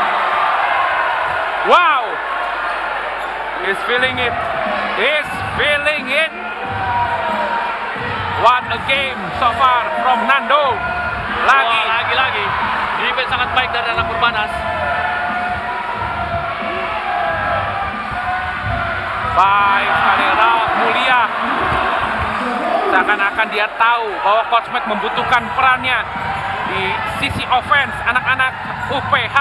Wow. He's feeling it. He's feeling it. What a game so far from Nando. Lagi, oh, lagi-lagi. Defense sangat baik dari anak Purbanas. Baik sekali Ralf Mulia. Seakan-akan dia tahu bahwa Coach Matt membutuhkan perannya di sisi offense anak-anak U P H.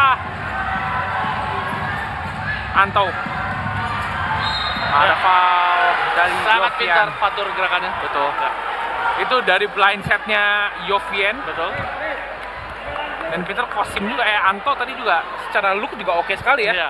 Anto. Ada foul dari sangat Jovien. pintar fatur gerakannya. Betul. Ya. Itu dari blind setnya Jovien. Betul. Dan pintar kosim juga. Eh Anto tadi juga secara look juga oke sekali ya. Iya.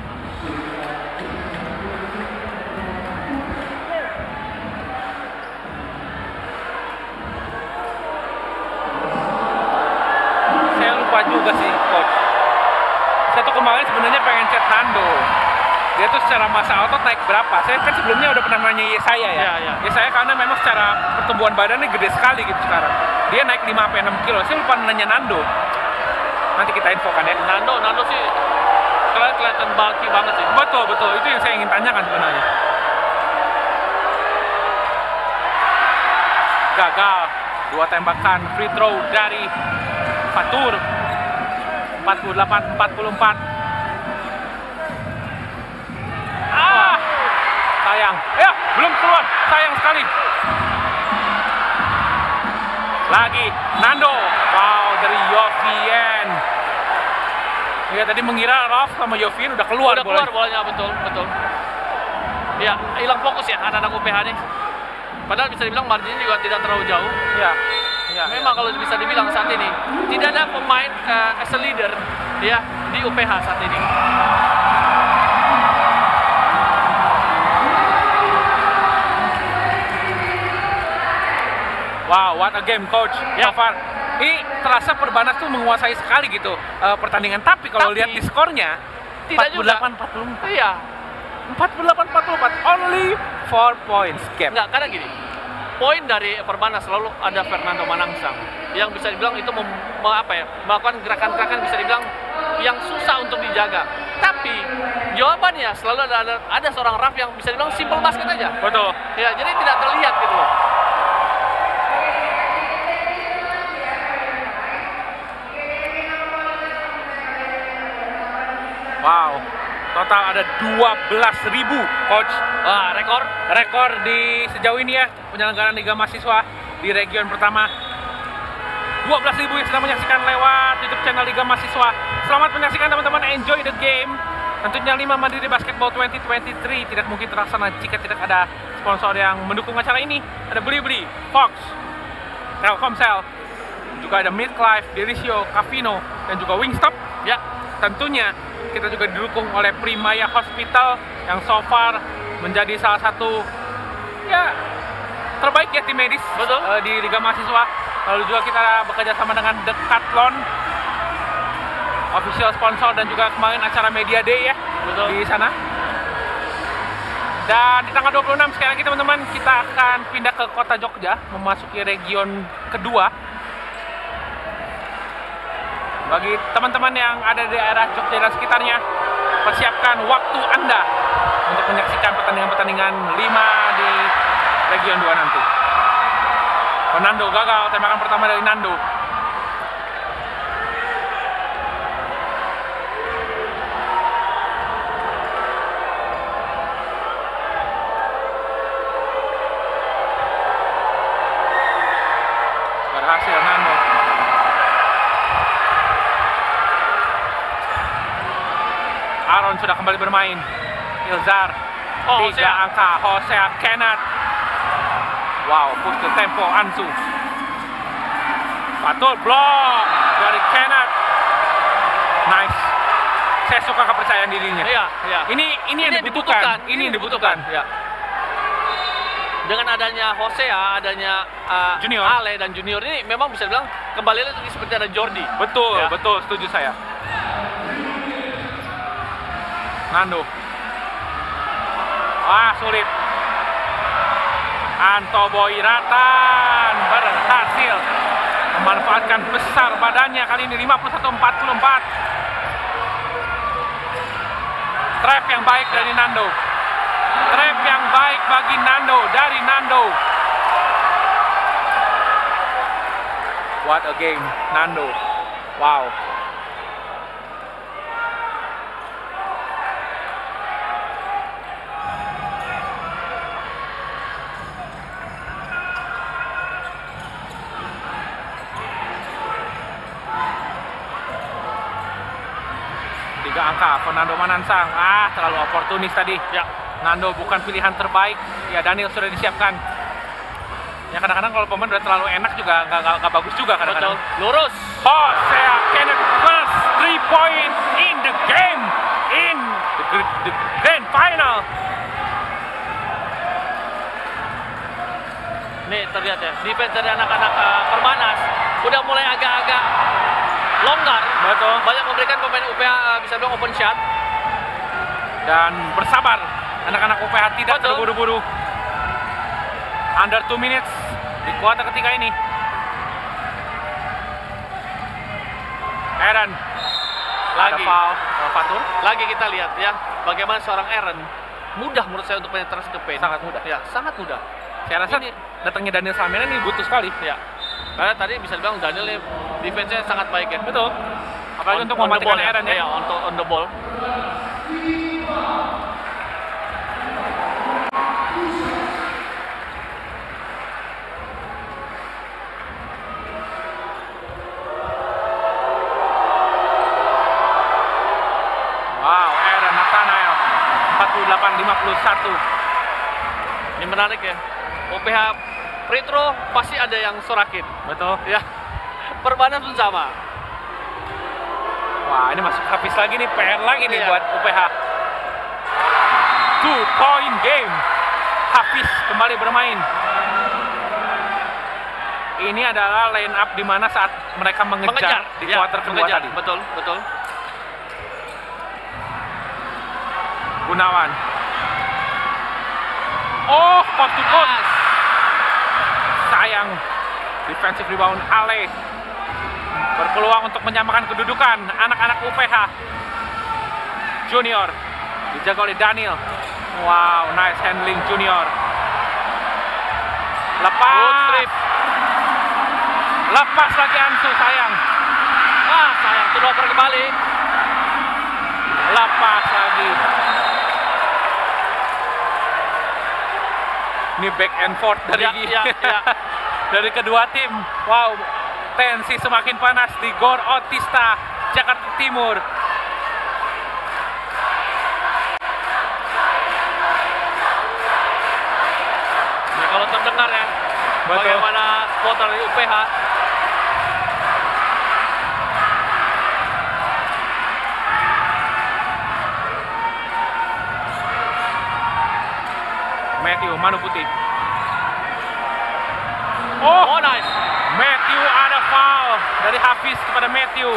Saya lupa juga sih coach. Saya tuh kemarin sebenarnya pengen chat Nando. Dia tuh secara massa otot naik berapa? Saya kan sebelumnya udah pernah nanya Yesaya ya. Ya, ya. Yesaya karena memang secara pertumbuhan badannya gede sekali gitu sekarang. Dia naik lima sampai enam kilo. Saya lupa nanya Nando. Nanti kita infokan ya. Nando, Nando sih kalian kelihatan bulky banget sih. Betul, betul. Itu yang saya ingin tanyakan sebenarnya. Gagal. Dua tembakan free throw dari Fatur. empat puluh delapan empat puluh empat. Ah, sayang. Ya, belum keluar. Sayang sekali. Lagi Nando. Wow, dari Jovien. Ya tadi mengira Ralf sama Jovien udah keluar. Udah keluar bolanya, betul, betul. Ya, hilang fokus ya anak-anak U P H nih. Padahal bisa dibilang marginnya juga tidak terlalu jauh. Ya. Ya, Memang ya. kalau bisa dibilang saat ini tidak ada pemain uh, as a leader ya di U P H saat ini. Wow, what a game, coach. Ya. So far, ini terasa Perbanas tuh menguasai sekali gitu uh, pertandingan. Tapi kalau Tapi, lihat di skornya, tidak empat puluh delapan juga. empat puluh empat. Iya. empat puluh delapan empat puluh empat, only four points gap. Enggak, karena gini. Poin dari Perbanas selalu ada Fernando Manangsang yang bisa dibilang itu mem, me- apa ya, melakukan gerakan-gerakan bisa dibilang yang susah untuk dijaga. Tapi jawabannya selalu ada ada, ada seorang Raf yang bisa dibilang simple basket aja. Betul. Ya, jadi tidak terlihat gitu loh. Wow, total ada dua belas ribu, coach. Wah, rekor. Rekor di sejauh ini ya, penyelenggaraan Liga Mahasiswa di region pertama. dua belas ribu yang sedang menyaksikan lewat YouTube channel Liga Mahasiswa. Selamat menyaksikan teman-teman, enjoy the game. Tentunya lima Mandiri Basketball dua ribu dua puluh tiga tidak mungkin terlaksana jika tidak ada sponsor yang mendukung acara ini. Ada Blibli, Fox, Telkomsel, juga ada Midlife, Delisio, Cavino, dan juga Wingstop. Ya, tentunya kita juga didukung oleh Primaya Hospital yang so far menjadi salah satu ya terbaik ya tim medis. Betul. Uh, di Liga Mahasiswa. Lalu juga kita bekerja sama dengan Decathlon, official sponsor, dan juga kemarin acara Media Day ya. Betul. Di sana. Dan di tanggal dua puluh enam sekali lagi teman-teman, kita akan pindah ke kota Jogja, memasuki region kedua. Bagi teman-teman yang ada di daerah Jogja dan sekitarnya, persiapkan waktu Anda untuk menyaksikan pertandingan-pertandingan lima di region dua nanti. Nando gagal, tembakan pertama dari Nando. Berhasil Nando. Aaron sudah kembali bermain. Ilzar, oh, tiga Hosea. angka. Hosea Kenneth. Wow, push the tempo Ansu. Patul block dari Kenneth. Nice. Saya suka kepercayaan dirinya. Iya, iya. Ini ini yang dibutuhkan. Ini yang dibutuhkan. Ya. Dengan adanya Hosea, adanya uh, Junior. Ale dan Junior ini memang bisa bilang kembali lagi seperti ada Jordi. Betul, Ya. betul, setuju saya. Nando. Ah, sulit. Anto Boyratan berhasil memanfaatkan besar badannya kali ini lima puluh satu empat puluh empat. Trap yang baik dari Nando. Trap yang baik bagi Nando dari Nando. What a game, Nando. Wow. Tiga angka, Fernando Manansang. Ah, terlalu oportunis tadi. Ya, Nando bukan pilihan terbaik. Ya, Daniel sudah disiapkan. Ya, kadang-kadang kalau pemain udah terlalu enak juga nggak nggak bagus juga kadang-kadang. Lurus. Hosea Kenneth first three point in the game in the, the grand final. Nih terlihat ya, defense dari anak-anak uh, Perbanas udah mulai agak-agak longgar. Betul. Banyak memberikan pemain U P H uh, bisa bilang open shot. Dan bersabar, anak-anak U P H tidak terburu-buru. Under two minutes di kuarter ketiga ini. Aaron Lagi. ada foul, uh, Fatur. Lagi kita lihat ya, bagaimana seorang Aaron mudah menurut saya untuk penetrasi ke paint. Sangat mudah. Ya, sangat mudah. Saya rasa Ini- datangnya Daniel Samena ini butuh sekali. Ya. Karena tadi bisa dibilang Daniel ini defense-nya sangat baik ya. Betul. Apalagi On- untuk on the mematikan ball ya. Aaron ya. Iya, untuk on the ball. Wow, Aaron Nathanael empat puluh delapan lima puluh satu. Ini menarik ya. U P H free throw pasti ada yang sorakin. Betul. Ya. Perbanas pun sama. Wah, ini masuk habis lagi nih, P R lagi nih Iya. buat U P H. Two point game. Hafiz kembali bermain. Ini adalah line up di mana saat mereka mengejar, Mengejar di ya, kuarter kedua mengejar. tadi. Betul, betul. Gunawan. Oh, court to court. Sayang. Defensive rebound Ale. Berpeluang untuk menyamakan kedudukan anak-anak U P H. Junior dijaga oleh Daniel. Wow, nice handling Junior. Lepas. Lepas lagi Ansu, sayang. Ah, sayang turnover kembali. Lepas lagi. Ini back and forth dari Ya, ya, ya. dari kedua tim. Wow, tensi semakin panas di Gor Otista, Jakarta Timur. Nah, kalau terdengar ya, Betul. bagaimana supporter dari U P H. Matthew, Manu Putih. Oh, Oh, nice. Matthew ada foul dari Hafiz kepada Matthew.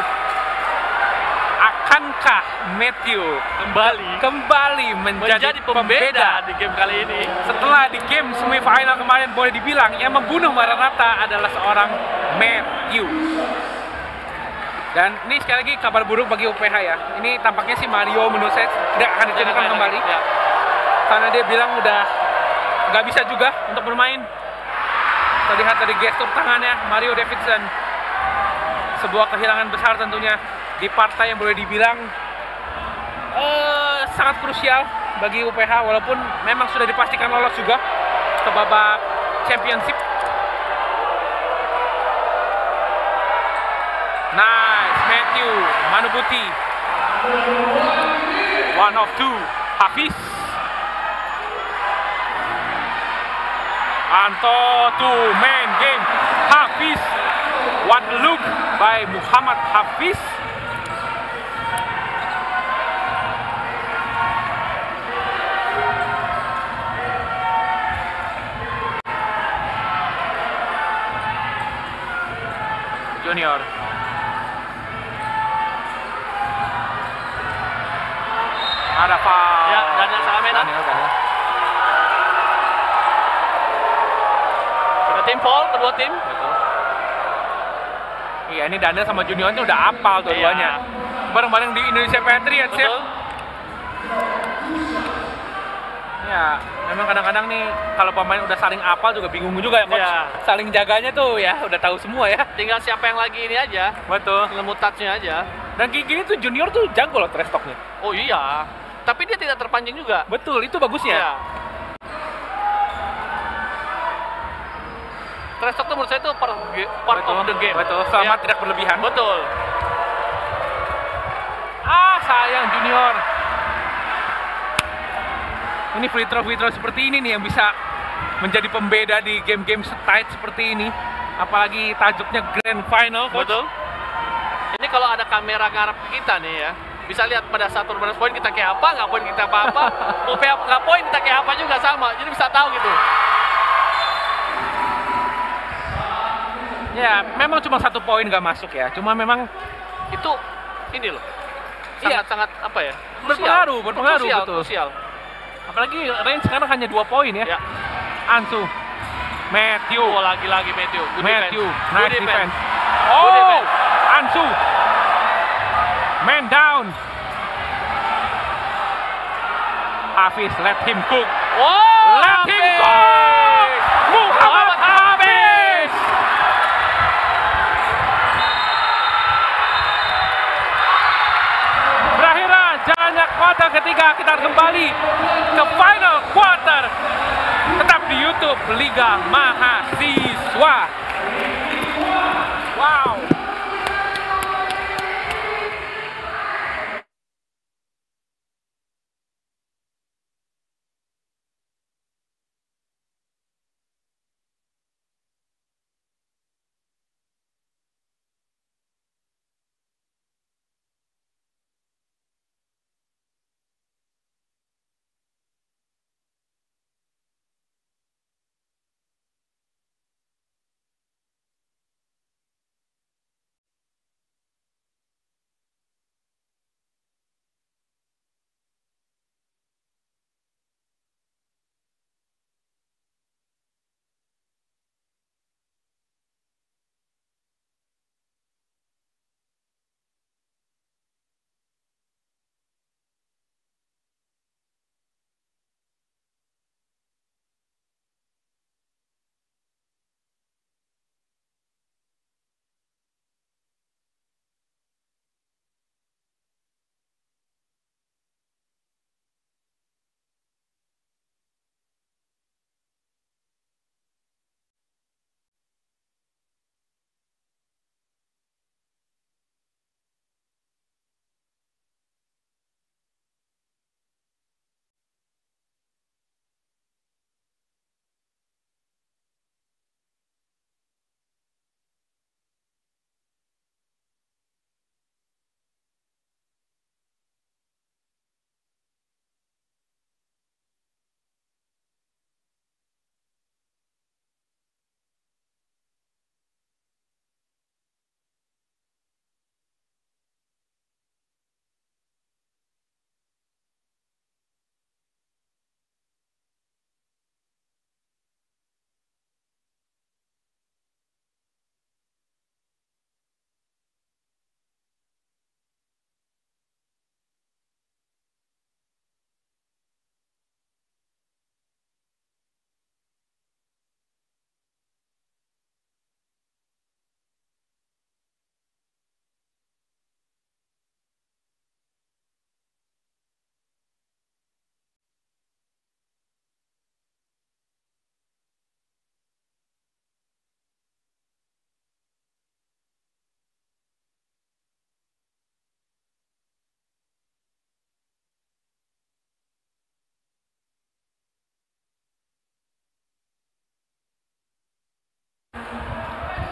Akankah Matthew Kembali kembali menjadi, menjadi pembeda di game kali ini? Setelah di game semifinal kemarin boleh dibilang yang membunuh Maranatha adalah seorang Matthew. Dan ini sekali lagi kabar buruk bagi U P H ya. Ini tampaknya si Mario menurut saya tidak akan dicederakan Tidak, kembali. ya. Karena dia bilang udah nggak bisa juga untuk bermain. Terlihat dari gestur tangannya Mario Davidson. Sebuah kehilangan besar tentunya di partai yang boleh dibilang uh, sangat krusial bagi U P H, walaupun memang sudah dipastikan lolos juga ke babak championship. Nice, Matthew, Manu Putih. One of two, Hafiz. Anto to main game, Hafiz. What a look by Muhammad Hafiz. Junior. Ada foul. Ya, Daniel Salamena. Daniel, Daniel. Sudah tim foul kedua tim. Betul. Iya, ini Daniel sama Junior itu udah apal tuh Iya. duanya. Bareng-bareng di Indonesia Patriots ya. Betul. Ya, memang kadang-kadang nih kalau pemain udah saling apal juga bingung juga ya, coach. Iya. Saling jaganya tuh ya udah tahu semua ya. Tinggal siapa yang lagi ini aja. Betul. Nemu touch-nya aja. Dan kayak gini tuh Junior tuh jago loh trash talk-nya. Oh iya. Tapi dia tidak terpancing juga. Betul, itu bagusnya. Iya. Trash talk tuh menurut saya itu part, part Betul, of the game. betul, selama Ya. tidak berlebihan. Betul. Ah, sayang Junior. Ini free throw free throw seperti ini nih yang bisa menjadi pembeda di game-game tight seperti ini. Apalagi tajuknya Grand Final, coach. Betul. Ini kalau ada kamera ngarep ke kita nih ya, bisa lihat pada saat turun poin kita kayak apa, nggak poin kita apa-apa, U P H nggak poin kita kayak apa juga sama, jadi bisa tahu gitu. Ya, memang cuma satu poin nggak masuk ya. Cuma memang Itu ini loh, Iya. sangat-sangat apa ya? berpengaruh, berpengaruh Krusial, betul. krusial. Apalagi range sekarang hanya dua poin ya. Ya. Ansu, Matthew, Oh, lagi-lagi Matthew. Good Matthew, defense. nice Good defense. defense. Oh, Good defense. Ansu, man down. Hafiz, let him cook. Wow, Let him Hafiz. cook. Muhammad Hafiz. Berakhirlah jalannya kuarter ketiga, kita kembali ke final quarter. Tetap di YouTube Liga Mahasiswa. Wow.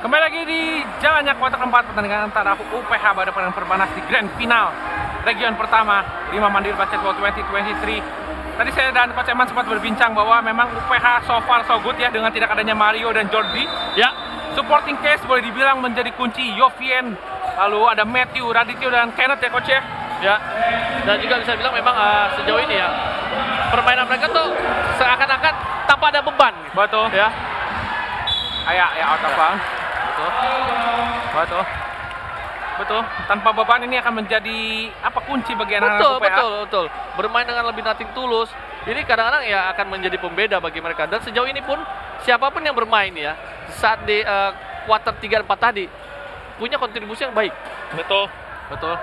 Kembali lagi di jalannya kuarter keempat pertandingan antara U P H berhadapan dengan Perbanas di Grand Final region pertama lima Mandiri Basketball dua ribu dua puluh tiga. Tadi saya dan Coach Eman sempat berbincang bahwa memang U P H so far so good ya dengan tidak adanya Mario dan Jordi. Ya, supporting case boleh dibilang menjadi kunci. Yovien, lalu ada Matthew, Radityo dan Kenneth ya Coach ya. Ya, dan juga bisa bilang memang uh, sejauh ini ya permainan mereka tuh seakan-akan tanpa ada beban. Betul. Ya. Ayah, ya out of bounds. Betul. Betul. Betul. Tanpa beban ini akan menjadi apa kunci bagi anak-anak betul, U P H. Betul, betul. Bermain dengan lebih nothing tulus. Ini kadang-kadang ya akan menjadi pembeda bagi mereka. Dan sejauh ini pun siapapun yang bermain ya saat di uh, kuarter tiga empat tadi punya kontribusi yang baik. Betul. Betul.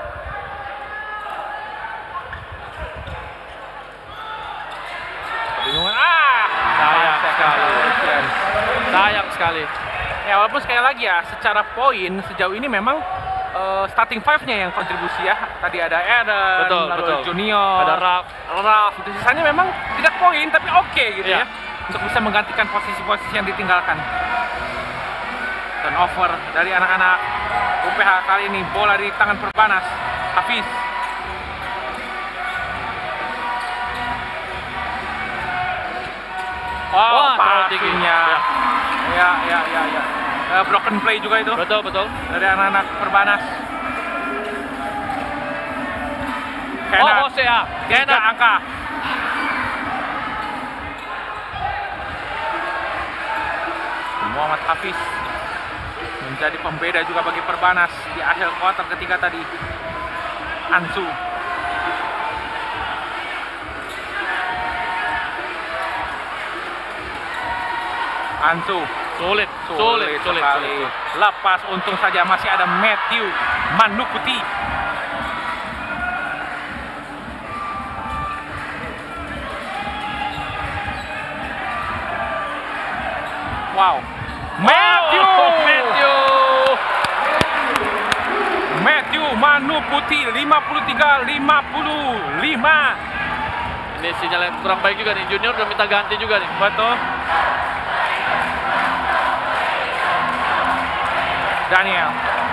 Kebingungan. Ah, sayang sekali. Sayang sekali. Ya walaupun sekali lagi ya, secara poin sejauh ini memang uh, starting five-nya yang kontribusi ya. Tadi ada Aaron, betul, lalu betul. Junior, ada Ralph, Ralph. Itu sisanya memang tidak poin tapi oke okay, gitu ya. ya. Untuk bisa menggantikan posisi-posisi yang ditinggalkan. Turnover dari anak-anak U P H kali ini, bola di tangan Perbanas. Hafiz. Oh, wah, passingnya. Ya, ya, ya, ya. Uh, broken play juga itu. Betul, betul. Dari anak-anak Perbanas. Oh, Hosea. Tiga angka. Muhammad Hafiz menjadi pembeda juga bagi Perbanas di akhir kuarter ketiga tadi. Ansu. Ansu. Sulit, sulit, sulit, sekali. sulit. Lepas, untung saja masih ada Matthew Manuputi. Wow. Matthew. Oh, Matthew. Matthew Manuputi lima puluh tiga lima puluh lima. Ini sinyal yang kurang baik juga nih. Junior udah minta ganti juga nih. Betul. Daniel.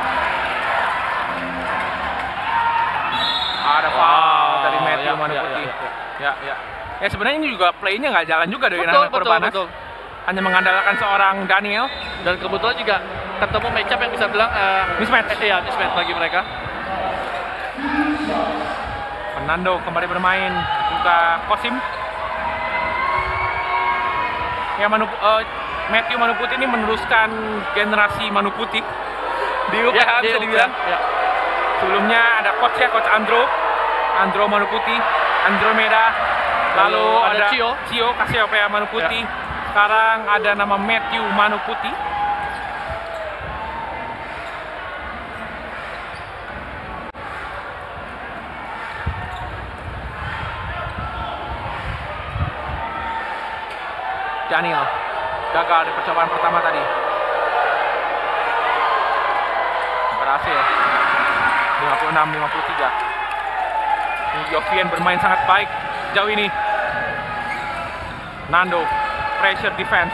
Ada foul wow, dari Matthew ya, Manuputi. Ya, ya, ya. ya, ya. sebenarnya ini juga play-nya nggak jalan juga dari anak-anak Perbanas. Betul. Hanya mengandalkan seorang Daniel. Dan kebetulan juga ketemu match up yang bisa bilang uh, mismatch. Eh, ya, mismatch bagi mereka. Fernando kembali bermain, juga Kosim. Ya, Manu, uh, Matthew Manuputi ini meneruskan generasi Manuputi di U P H ya, bisa dibilang. Ya. Sebelumnya ada coach ya, coach Andro, Andro Manuputi, Andromeda, lalu, lalu ada, ada Cio, Cio Cassiopeia Manuputi. Ya. Sekarang ada nama Matthew Manuputi. Daniel gagal di percobaan pertama tadi. Berhasil. lima puluh enam lima puluh tiga. Yovien bermain sangat baik jauh ini. Nando pressure defense.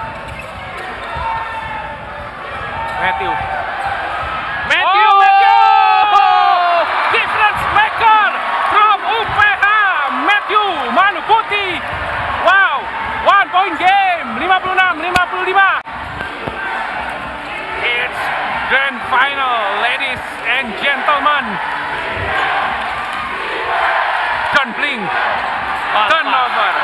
Matthew. Matthew. Oh, Matthew. Oh, difference maker from U P H. Matthew Manuputi. Wow, one point game. lima puluh enam lima puluh lima. It's grand final, ladies and gentlemen. Don't blink. Turnover.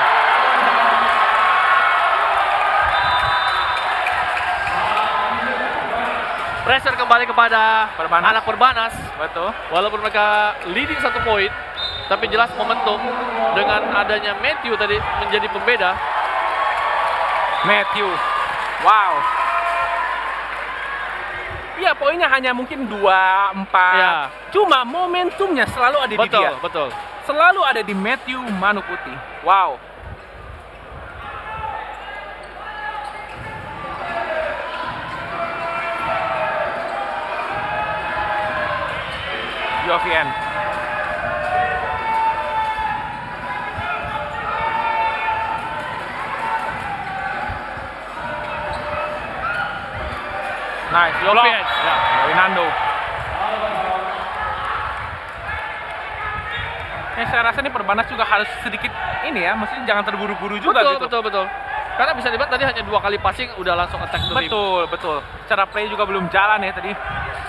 Pressure kembali kepada Perbanas. anak Perbanas. Betul. Walaupun mereka leading satu poin, tapi jelas momentum dengan adanya Matthew tadi menjadi pembeda. Matthew. Wow. Iya, poinnya hanya mungkin dua, empat. Ya. Cuma momentumnya selalu ada betul, di dia. Betul, betul. Selalu ada di Matthew Manuputi. Wow. Yovien. Nice, block ya, dari Nando. Ya, saya rasa ini Perbanas juga harus sedikit ini ya, mesti jangan terburu-buru juga betul, gitu. Betul, betul, Karena bisa dilihat tadi hanya dua kali passing udah langsung attack the rim. Betul, betul. Cara play juga belum jalan ya tadi.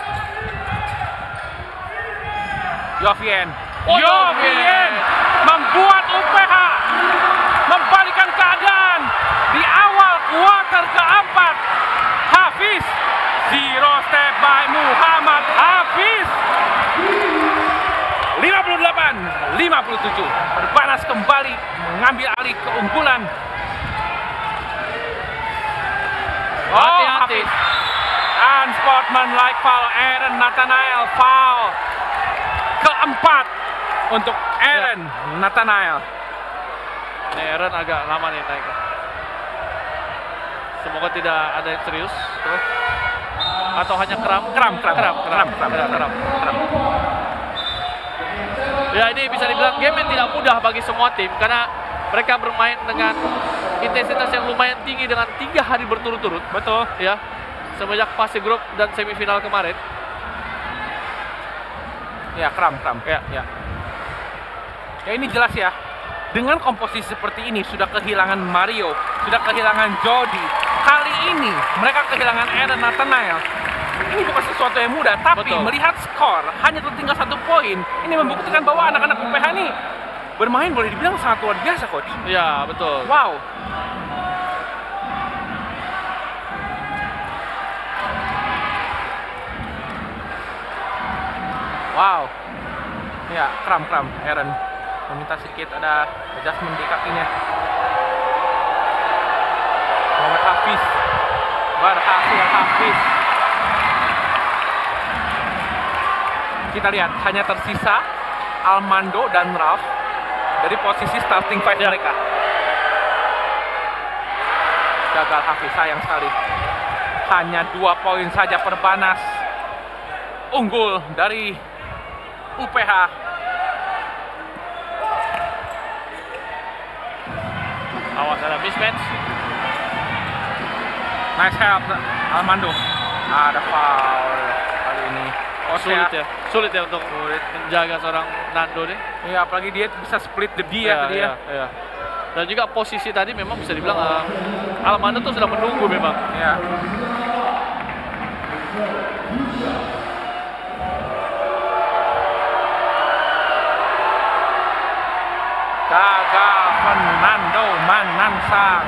Jovien. Oh, Jovien membuat U P H membalikkan keadaan di awal kuarter keempat. Hafiz, zero step by Muhammad Hafiz. lima puluh delapan lima puluh tujuh. Perbanas kembali mengambil alih keunggulan. Oh, hati-hati. Unsportsmanlike foul Aaron Nathanael, foul keempat untuk Aaron ya. Nathanael. Ini Aaron agak lama nih naik. Semoga tidak ada yang serius. Tuh. Atau hanya kram, kram, kram, kram, kram, kram, kram, kram, kram. Ya, ini bisa dibilang game yang tidak mudah bagi semua tim karena mereka bermain dengan intensitas yang lumayan tinggi dengan tiga hari berturut-turut. Betul. Ya, semenjak fase grup dan semifinal kemarin. Ya, kram, kram. Ya, ya. Ya, ini jelas ya. Dengan komposisi seperti ini sudah kehilangan Mario, sudah kehilangan Jody. Kali ini mereka kehilangan Aaron Nathanael. Ini bukan sesuatu yang mudah, tapi betul. Melihat skor hanya tertinggal satu poin, ini membuktikan bahwa anak-anak U P H ini bermain boleh dibilang sangat luar biasa, Coach. Ya, betul. Wow. Wow. Ya, kram-kram Aaron meminta sedikit ada adjustment di kakinya. Muhammad Hafiz berhasil Hafiz. Kita lihat hanya tersisa Almando dan Ralph dari posisi starting five ya. Mereka. Gagal Hafiz, sayang sekali. Hanya dua poin saja Perbanas unggul dari U P H. Awas ada mismatch. Nice help Almando. Ada foul kali ini. Oh, sulit ya, sulit ya untuk sulit menjaga seorang Nando nih. Iya, apalagi dia bisa split the D ya, ya tadi ya. ya. Dan juga posisi tadi memang bisa dibilang uh, Almando tuh sudah menunggu memang. Iya. Gagal Fernando Manansang.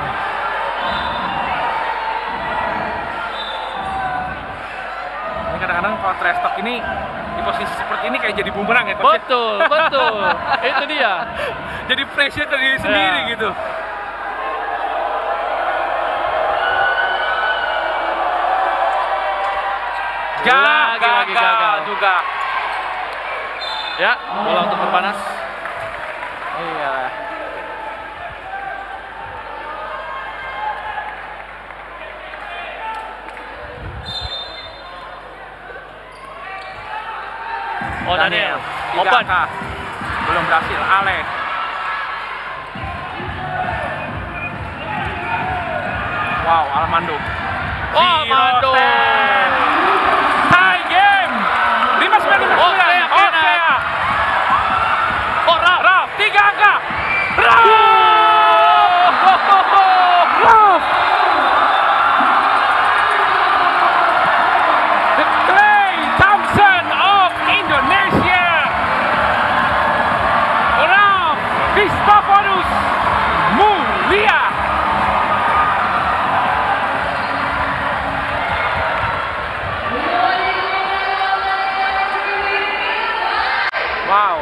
Kadang-kadang kalau trash talk ini di posisi seperti ini kayak jadi bumerang ya, Coach. Betul, betul. Itu dia. Jadi pressure ke diri sendiri ya. Gitu. Gagal, gagal, gagal juga. Ya, bola untuk Perbanas. Iya. Oh, Daniel, open. Belum berhasil, Ale. Wow, Almando. Oh, Almando. Tie game. lima sembilan lima sembilan. Oh, saya. Oh, Ralph. Ralph, tiga angka. Ralph. Ralph. The Clay Thompson of Indonesia. Ralph Christoforus Mulia. Wow.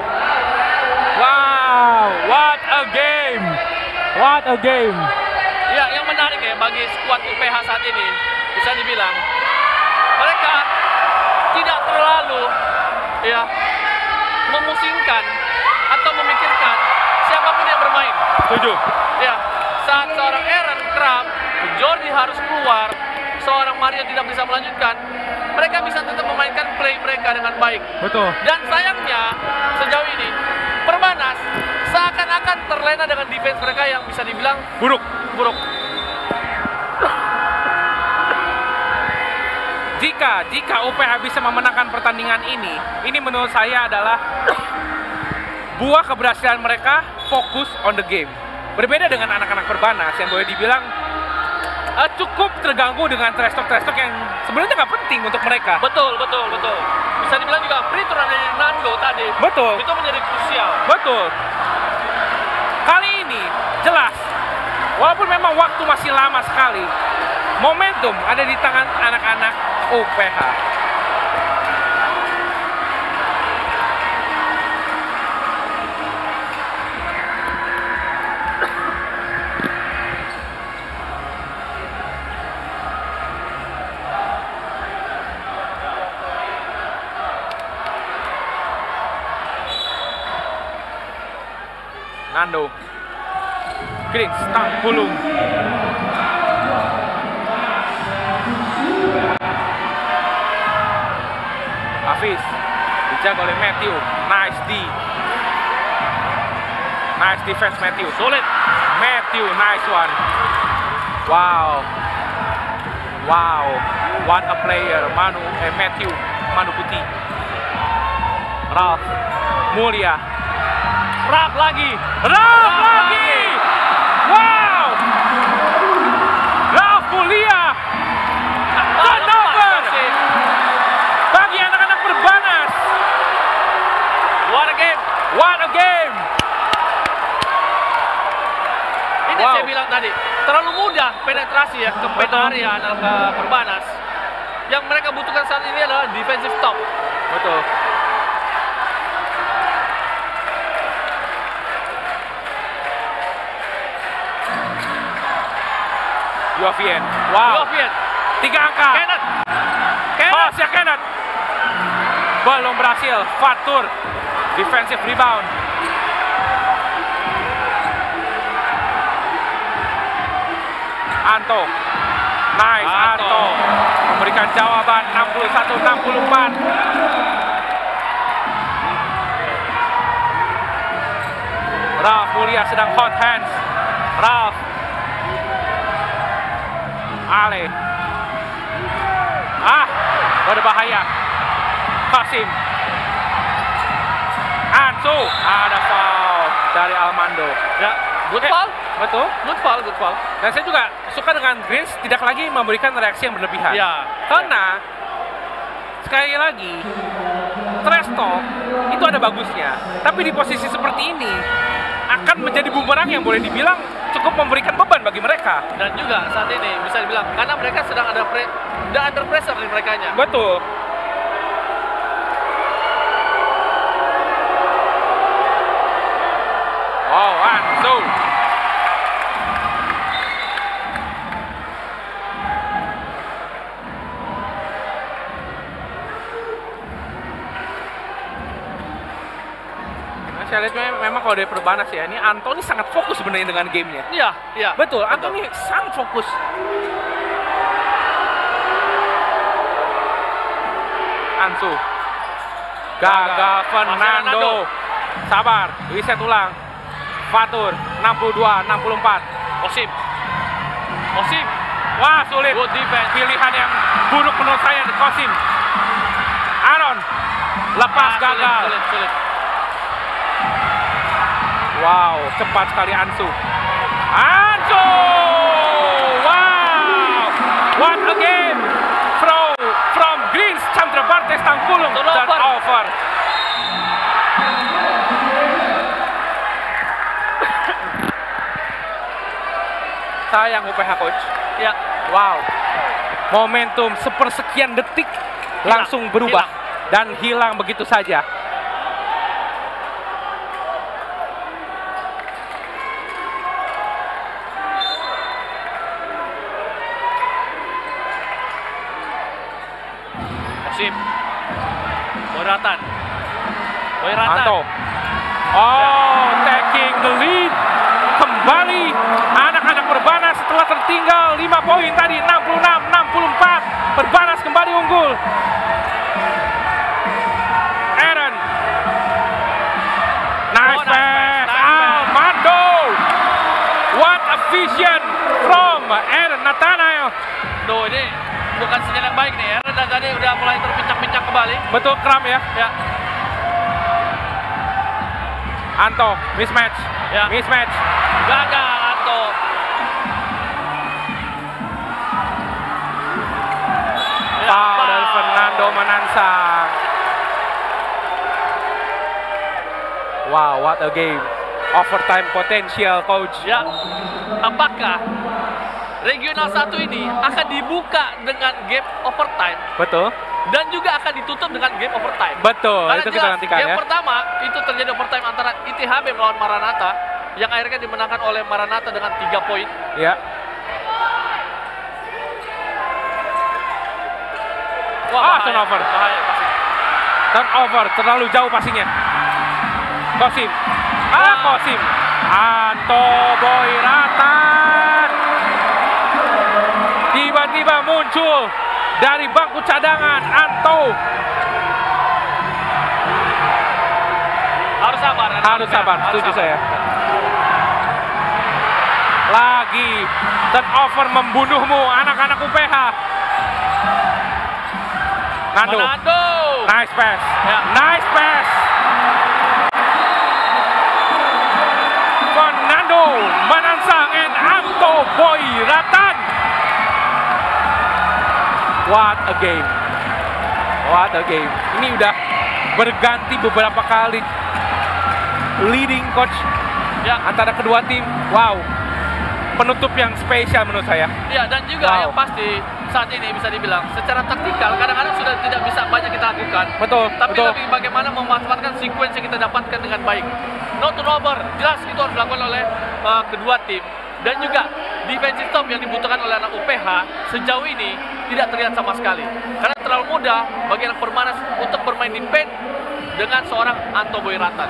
Wow, what a game. What a game. Ya, yang menarik ya bagi skuad U P H saat ini bisa dibilang mereka tidak terlalu ya memusingkan atau memikirkan siapapun yang bermain. Setuju. Ya, saat seorang Aaron Kram, Jordi harus keluar, seorang Mario tidak bisa melanjutkan, mereka bisa tetap memainkan play mereka dengan baik. Betul. Dan sayangnya sejauh ini Perbanas seakan-akan terlena dengan defense mereka yang bisa dibilang buruk, buruk. Jika jika U P H bisa memenangkan pertandingan ini, ini menurut saya adalah buah keberhasilan mereka fokus on the game. Berbeda dengan anak-anak Perbanas yang boleh dibilang uh, cukup terganggu dengan trash talk-trash talk yang sebenarnya nggak penting untuk mereka. Betul, betul, betul. Bisa dibilang juga free throw dari Nando tadi. Betul. Itu menjadi krusial. Betul. Kali ini jelas, walaupun memang waktu masih lama sekali, momentum ada di tangan anak-anak U P H. Nando Green stang pulung. Hafiz dijaga oleh Matthew. Nice D. Nice defense Matthew. Sulit. Matthew, nice one. Wow. Wow. What a player. Manu, eh, Matthew. Manu Putih. Ralph. Mulia. Ralph lagi. Ralph lagi. Wow. Ralph Mulia. Turnover. Bagi anak-anak Perbanas. What a game. What a game. Ini Wow. saya bilang tadi, terlalu mudah penetrasi ya ke paint area anak Perbanas. Yang mereka butuhkan saat ini adalah defensive stop. Betul. Yovian. Wow. Yovian. Tiga angka. Kenneth. Kenneth. Oh, ya Kenneth. Belum berhasil. Fatur. Defensive rebound. Anto. Nice Anto. Anto. Memberikan jawaban enam puluh satu enam puluh empat. Ralph Mulia sedang hot hands. Ralph. Ale. Ah, berbahaya. Kasim. Ansu. Ada foul dari Almando. Ya, good Eh, foul. Betul. Good foul, good foul. Dan saya juga suka dengan Greens tidak lagi memberikan reaksi yang berlebihan. Ya. Karena sekali lagi trash talk itu ada bagusnya. Tapi di posisi seperti ini akan menjadi bumerang yang boleh dibilang cukup memberikan beban bagi mereka. Dan juga saat ini bisa dibilang karena mereka sedang ada pre, ada under pressure di merekanya. Betul. Oh, Ansu. Saya lihat memang, memang kalau dari Perbanas ya, ini Anto ini sangat fokus sebenarnya dengan gamenya. Iya, iya. Betul, Anto ini sangat fokus. Ansu. Gagal Fernando. Sabar, reset ulang. Fatur, enam puluh dua enam puluh empat. Osim. Osim. Wah, sulit. Good defense. Pilihan yang buruk menurut saya di Kosim. Aaron. Lepas ah, gagal. Sulit, sulit, sulit. Wow, cepat sekali Ansu. Ansu! Wow! What a game! From, from Greens, Chandra Bartes Tangkulung dan over. Sayang U P H coach. Ya. Wow. Momentum sepersekian detik hilang, langsung berubah hilang. Dan hilang begitu saja. Osim. Boyratan. Boyratan. Anto. Oh, taking the lead. Kembali anak-anak Perbanas setelah tertinggal lima poin tadi, enam puluh enam enam puluh empat. Perbanas kembali unggul. Aaron. Nice oh, pass. Almando. What a vision from Aaron Nathanael. Tuh ini bukan sinyal yang baik nih ya. Dan tadi udah mulai terpincang-pincang kembali. Betul, kram ya. Ya. Anto, mismatch. Ya. Mismatch. Gagal Anto. Foul dari Fernando Manansang. Wow, what a game. Overtime potential, coach. Ya. Apakah regional satu ini akan dibuka dengan game overtime? Betul. Dan juga akan ditutup dengan game overtime. Betul, Karena itu jelas, kita nantikan game ya. pertama itu terjadi overtime antara I T H B melawan Maranatha yang akhirnya dimenangkan oleh Maranatha dengan tiga poin. Ya. Wah, ah, bahaya, turnover. Bahaya pasti. Turnover, terlalu jauh passingnya. Kosim. Ah, Kosim. Anto Boyratan. Tiba-tiba muncul dari bangku cadangan Anto. Harus sabar. Harus sabar, setuju saya. Lagi turnover membunuhmu anak-anak U P H. Nando. Nando. Nice pass. Ya. Nice pass. Fernando Manansang and Anto Boyratan. What a game. What a game. Ini udah berganti beberapa kali leading coach ya antara kedua tim. Wow. Penutup yang spesial menurut saya. Iya, dan juga wow. yang pasti saat ini bisa dibilang secara taktikal kadang-kadang sudah tidak bisa banyak kita lakukan. Betul. Tapi betul. lebih bagaimana memanfaatkan sequence yang kita dapatkan dengan baik. No turnover, jelas itu harus dilakukan oleh uh, kedua tim. Dan juga defensive stop yang dibutuhkan oleh anak U P H sejauh ini tidak terlihat sama sekali. Karena terlalu mudah bagi anak Permanas untuk bermain di paint dengan seorang Anto Boyratan.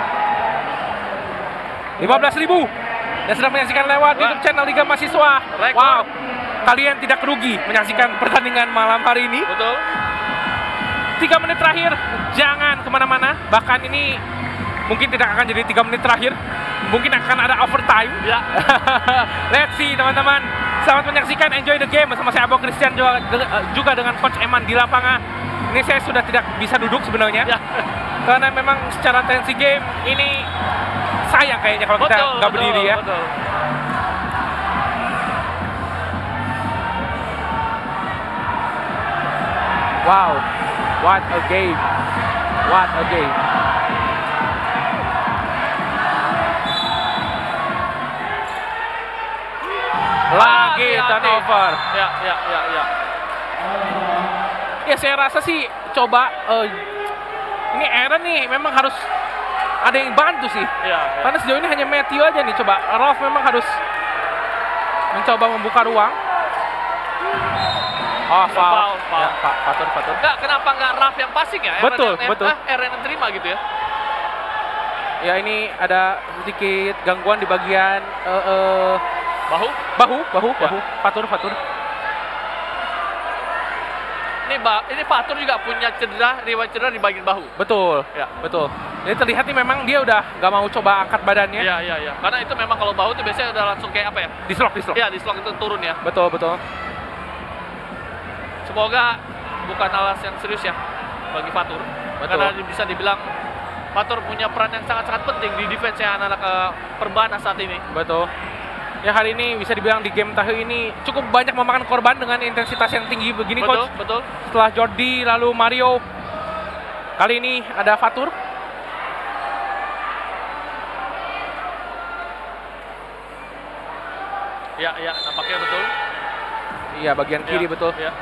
lima belas ribu dan sedang menyaksikan lewat Wah. YouTube channel Liga Mahasiswa. Rekor. Wow, kalian tidak rugi menyaksikan pertandingan malam hari ini. Betul. Tiga menit terakhir, jangan kemana-mana. Bahkan ini mungkin tidak akan jadi tiga menit terakhir. Mungkin akan ada overtime. Ya. Let's see teman-teman. Selamat menyaksikan, enjoy the game bersama saya Abo Christian juga, juga dengan Coach Eman di lapangan. Ini saya sudah tidak bisa duduk sebenarnya. Ya. Karena memang secara tensi game ini sayang kayaknya kalau kita nggak berdiri ya. Betul. Wow, what a game, what a game. Lagi turnover. Ya, ya, ya, ya. Ya saya rasa sih coba uh, ini Aaron nih memang harus ada yang bantu sih. Ya, ya. Karena sejauh ini hanya Matthew aja nih. Coba Rolf memang harus mencoba membuka ruang. Oh, foul. foul. Ya, Pak, Fatur, Fatur. Enggak, kenapa enggak Raf yang passing ya? Betul, Aaron, betul. Eh, Aaron yang terima gitu ya. Ya ini ada sedikit gangguan di bagian uh, uh, bahu, bahu, bahu, ya. bahu. Fatur, Fatur. Ini ba ini Fatur juga punya cedera, riwayat cedera di bagian bahu. Betul, ya, betul. Jadi terlihat nih memang dia udah nggak mau coba angkat badannya. Iya, iya, iya. Karena itu memang kalau bahu itu biasanya udah langsung kayak apa ya? Dislok, dislok. Iya, dislok itu turun ya. Betul, betul. Semoga bukan alas yang serius ya bagi Fatur. Betul. Karena bisa dibilang Fatur punya peran yang sangat-sangat penting di defense-nya anak-anak uh, Perbanas saat ini. Betul. Ya hari ini bisa dibilang di game tahu ini cukup banyak memakan korban dengan intensitas yang tinggi begini, betul, Coach. Betul, Setelah Jordi lalu Mario. Kali ini ada Fatur. Ya, ya, nampaknya betul. Iya, bagian kiri ya, betul. Ya.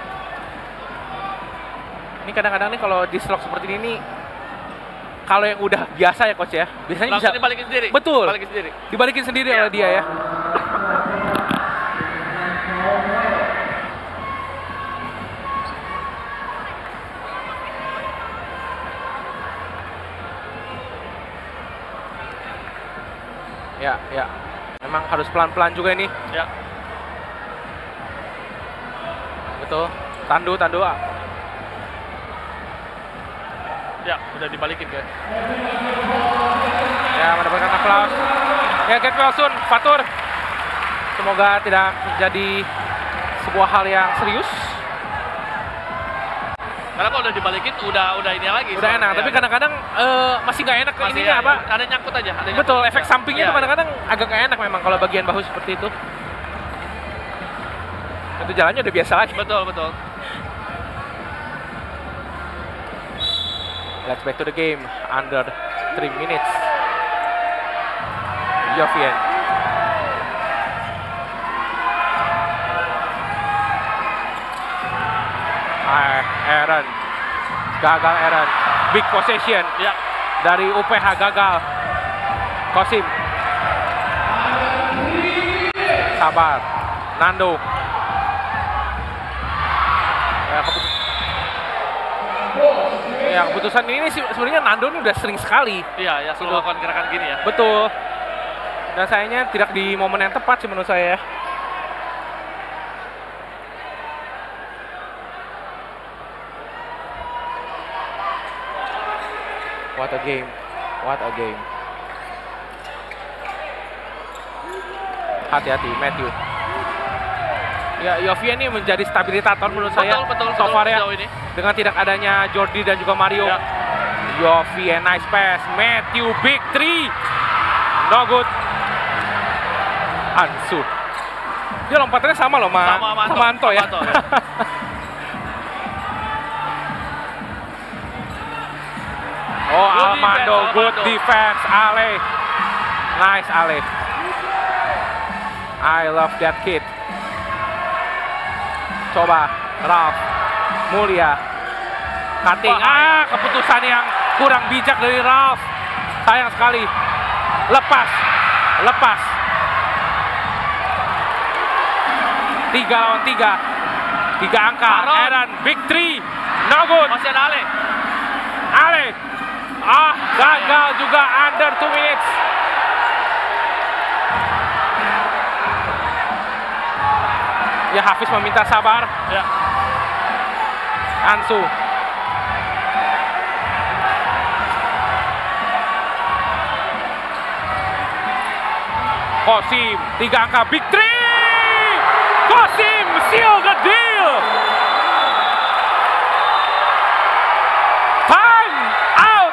Ini kadang-kadang nih kalau di slot seperti ini nih, kalau yang udah biasa ya Coach ya, biasanya langsung bisa dibalikin sendiri. Betul. Balikin sendiri. Dibalikin sendiri ya. oleh dia ya. Ya, ya. Memang harus pelan-pelan juga ini. Ya. Betul. Tandu, tandu. Ya, udah dibalikin guys. Ya, mendapatkan aplaus. Ya, get well soon, Fatur. Semoga tidak menjadi sebuah hal yang serius. Karena kalau udah dibalikin udah udah ini lagi. Udah enak, ya. tapi kadang-kadang uh, masih nggak enak Masih ininya ya, apa? Ada nyangkut aja. Ada nyangkut. Betul, efek sampingnya Ya. tuh kadang-kadang agak nggak enak memang kalau bagian bahu seperti itu. Itu jalannya udah biasa lagi. Betul, betul. Let's back to the game. Under three minutes. Jovian. Ah, Aaron. Gagal Aaron. Big possession. Ya. Dari U P H gagal. Kosim. Sabar. Nando. Ya, keputusan. Ya, keputusan ini sih sebenarnya Nando ini udah sering sekali. Iya, ya selalu melakukan gerakan gini ya. Betul. Dan sayangnya tidak di momen yang tepat sih menurut saya. What a game. What a game. Hati-hati, Matthew. Ya, Jovian ini menjadi stabilisator menurut Betul, saya. betul, so betul, far ya. sejauh ini. Dengan tidak adanya Jordi dan juga Mario. Ya. Jovian, nice pass. Matthew, big three. No good. Ansu. Dia lompatannya sama loh, Ma. Sama Anto, sama Anto ya. Anto, ya. Oh, Good Armando, defense, good Armando. defense. Ale. Nice, Ale. I love that kid. Coba, Ralph. Mulia. Cutting. Ah, keputusan yang kurang bijak dari Ralph. Sayang sekali. Lepas. Lepas. Tiga lawan tiga. Tiga angka. Aaron. Aaron, big three. No good. Masih ada Ale. Ale. Ah, gagal juga under two minutes. Ya, Hafiz meminta sabar. Ya. Ansu. Kosim, tiga angka, big three. Kosim, seal the deal. Time out.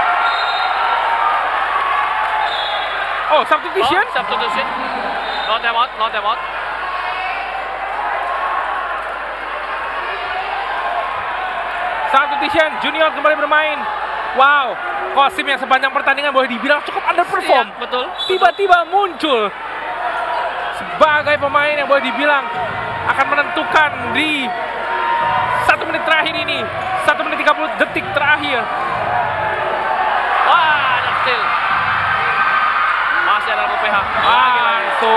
Oh, substitution? Oh, substitution. No time out, no time out. Substitution, Junior kembali bermain. Wow, Kosim yang sepanjang pertandingan boleh dibilang cukup underperform. Iya, betul. Tiba-tiba muncul sebagai pemain yang boleh dibilang akan menentukan di satu menit terakhir ini. Satu menit tiga puluh detik terakhir. Wah, ada steal. Masih ada U P H. Ah, itu.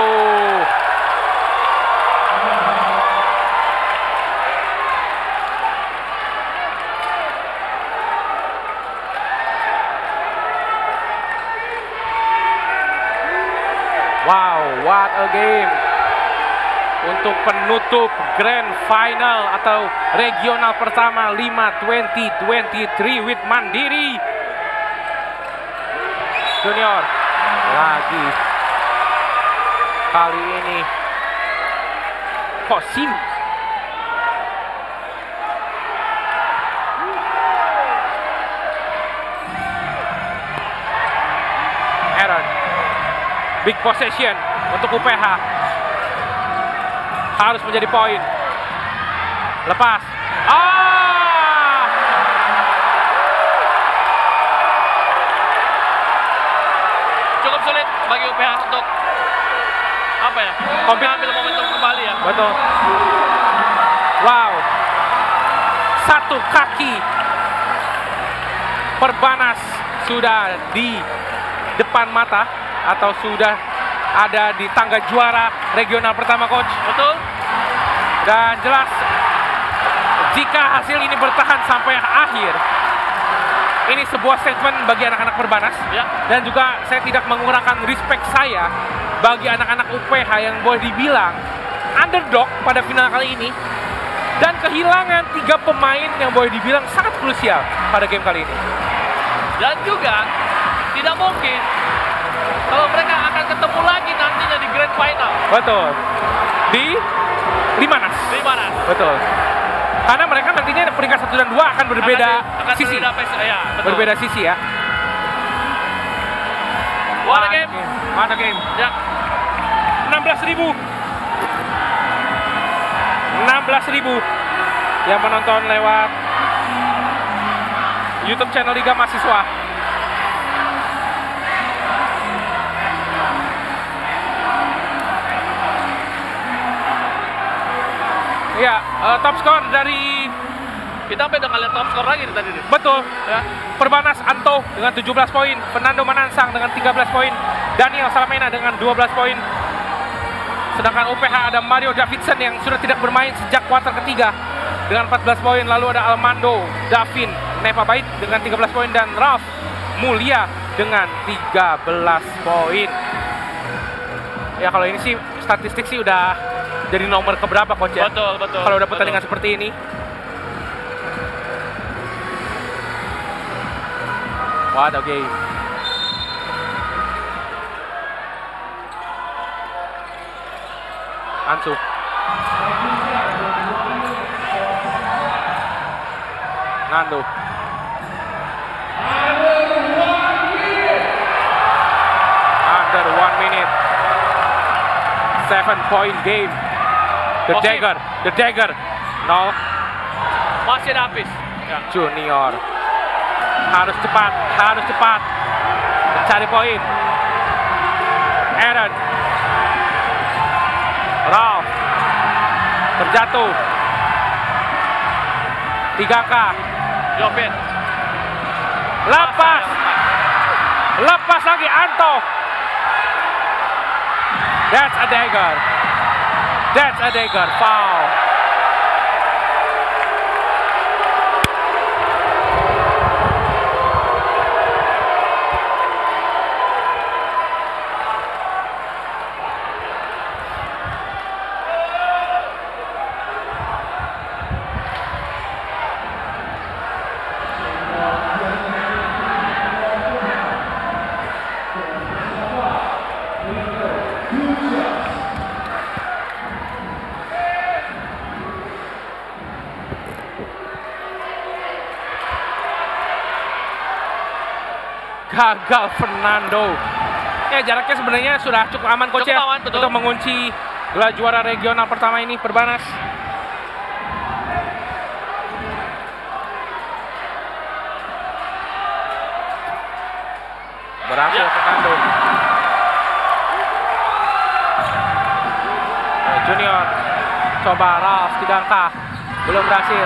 Wow, what a game. Untuk penutup Grand Final atau regional pertama lima dua ribu dua puluh tiga with Mandiri. Junior lagi. Kali ini Kosim. Aaron. Big possession untuk U P H. Harus menjadi poin. Lepas. Ah! Cukup sulit bagi U P H untuk apa ya? Kompet- Mengambil momentum kembali ya. Betul. Wow. Satu kaki Perbanas sudah di depan mata atau sudah ada di tangga juara regional pertama, Coach. Betul. Dan jelas jika hasil ini bertahan sampai akhir, ini sebuah statement bagi anak-anak Perbanas. Ya. Dan juga saya tidak mengurangkan respect saya bagi anak-anak U P H yang boleh dibilang underdog pada final kali ini. Dan kehilangan tiga pemain yang boleh dibilang sangat krusial pada game kali ini. Dan juga tidak mungkin kalau mereka akan ketemu lagi nantinya di Grand Final. Betul. Di Limanas. Limanas. Betul. Karena mereka nantinya peringkat satu dan dua akan berbeda akan, akan sisi. Berbeda, pace, ya, betul. Berbeda sisi ya. What a game. What a game. Ya. enam belas ribu. enam belas ribu yang menonton lewat YouTube channel Liga Mahasiswa. Ya, uh, top skor dari kita sampai udah ngeliat top skor lagi nih tadi nih. Betul ya. Perbanas Anto dengan tujuh belas poin, Fernando Manansang dengan tiga belas poin, Daniel Salamena dengan dua belas poin. Sedangkan U P H ada Mario Davidson yang sudah tidak bermain sejak kuarter ketiga dengan empat belas poin. Lalu ada Almando Davin Nepabait dengan tiga belas poin dan Ralph Mulia dengan tiga belas poin. Ya kalau ini sih statistik sih udah jadi nomor keberapa coach ya? Betul, betul. Kalau udah pertandingan seperti ini. What a game. Ansu. Nando. Under one minute. Seven point game. The Oke. dagger, the dagger. No. Masih ada habis. Ya. Junior. Harus cepat, harus cepat. Mencari poin. Aaron. Ralph. Terjatuh. Tiga K. Jovin. Lepas. Lepas lagi Anto. That's a dagger. That's a dagger. Foul. Gagal Fernando. Ya jaraknya sebenarnya sudah cukup aman coach Cukup ya aman, betul. untuk mengunci gelar juara regional pertama ini Perbanas. Berhasil Ya. Fernando. Eh, Junior coba Ralph tiga angka belum berhasil.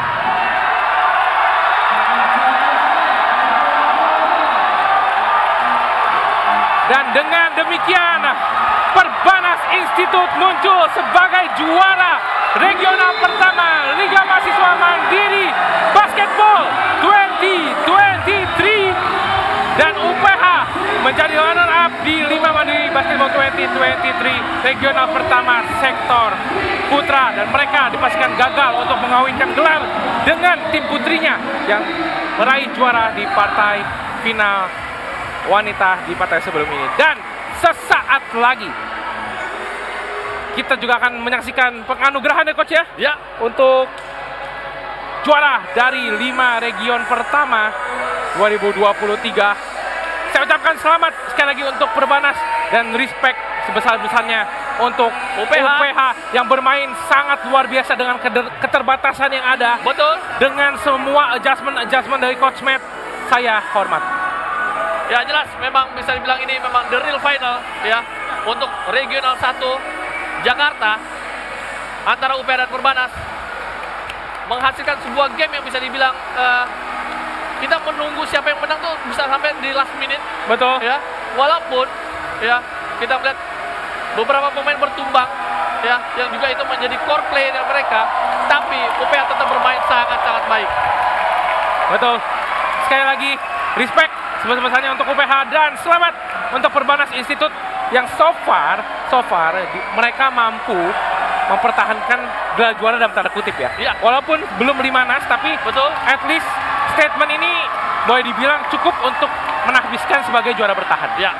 Dan dengan demikian Perbanas Institut muncul sebagai juara regional pertama Liga Mahasiswa Mandiri Basketball dua ribu dua puluh tiga dan U P H menjadi runner up di lima Mandiri Basketball dua ribu dua puluh tiga regional pertama sektor putra, dan mereka dipastikan gagal untuk mengawinkan gelar dengan tim putrinya yang meraih juara di partai final wanita di partai sebelum ini. Dan sesaat lagi kita juga akan menyaksikan penganugerahan ya coach ya, ya. untuk juara dari lima region pertama dua ribu dua puluh tiga. Saya ucapkan selamat sekali lagi untuk Perbanas dan respect sebesar-besarnya untuk U P H. U P H yang bermain sangat luar biasa dengan keterbatasan yang ada. Betul. Dengan semua adjustment-adjustment dari Coach Matt, saya hormat. Ya jelas, memang bisa dibilang ini memang the real final ya untuk regional satu Jakarta antara U P H dan Perbanas, menghasilkan sebuah game yang bisa dibilang uh, kita menunggu siapa yang menang tuh bisa sampai di last minute. Betul. Ya, walaupun ya kita melihat beberapa pemain bertumbang ya yang juga itu menjadi core play dari mereka, tapi U P H tetap bermain sangat-sangat baik. Betul. Sekali lagi respect sebesar-besarnya untuk U P H dan selamat untuk Perbanas Institut yang so far, so far di, mereka mampu mempertahankan gelar juara dalam tanda kutip ya. Ya. Walaupun belum lima nas, tapi betul. At least statement ini boleh dibilang cukup untuk menahbiskan sebagai juara bertahan. Ya.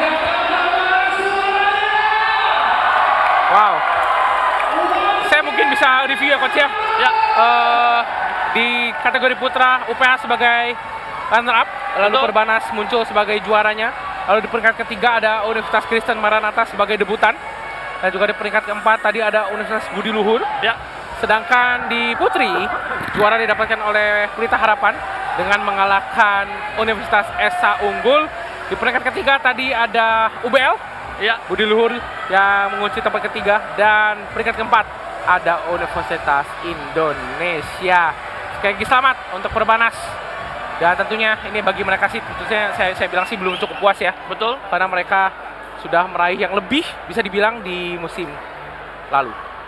Wow. Saya mungkin bisa bisa review ya coach ya. Ya. Uh, di kategori putra U P H sebagai runner up, lalu Betul. Perbanas muncul sebagai juaranya. Lalu di peringkat ketiga ada Universitas Kristen Maranatha sebagai debutan. Dan juga di peringkat keempat tadi ada Universitas Budi Luhur. Ya. Sedangkan di putri juara didapatkan oleh Pelita Harapan dengan mengalahkan Universitas Esa Unggul. Di peringkat ketiga tadi ada U B L, ya, Budi Luhur yang mengunci tempat ketiga, dan peringkat keempat ada Universitas Indonesia. Sekali lagi selamat untuk Perbanas. Dan tentunya ini bagi mereka sih, tentunya saya, saya bilang sih belum cukup puas ya. Betul. Karena mereka sudah meraih yang lebih bisa dibilang di musim lalu.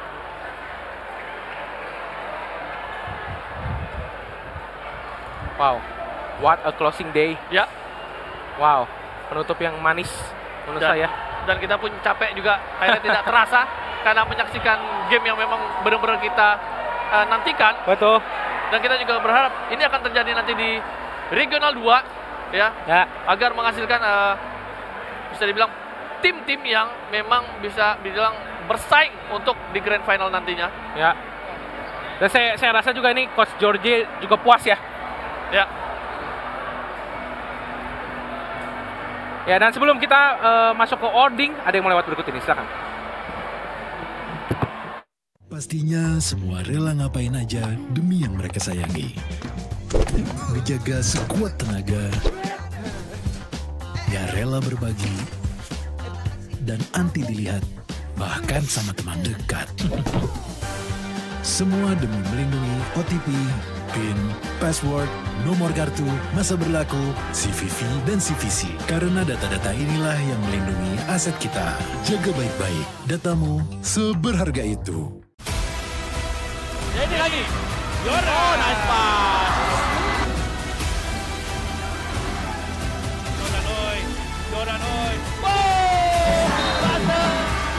Wow, what a closing day. Ya. Wow, penutup yang manis menurut dan, saya. Dan kita pun capek juga, akhirnya tidak terasa karena menyaksikan game yang memang benar-benar kita uh, nantikan. Betul. Dan kita juga berharap ini akan terjadi nanti di Regional dua ya, ya. agar menghasilkan uh, bisa dibilang tim-tim yang memang bisa dibilang bersaing untuk di Grand Final nantinya. Ya. Dan saya saya rasa juga ini Coach George juga puas ya. Ya. Ya, dan sebelum kita uh, masuk ke ording, ada yang mau lewat berikut ini, silakan. Pastinya semua rela ngapain aja demi yang mereka sayangi. Ngejaga sekuat tenaga, ya rela berbagi, dan anti dilihat, bahkan sama teman dekat. Semua demi melindungi O T P, PIN, password, nomor kartu, masa berlaku, C V V, dan C V C. Karena data-data inilah yang melindungi aset kita. Jaga baik-baik, datamu seberharga itu. Jadi lagi, Yora, oh, nice pass. Jordan Oi, Jordan Oi, boom, Buster.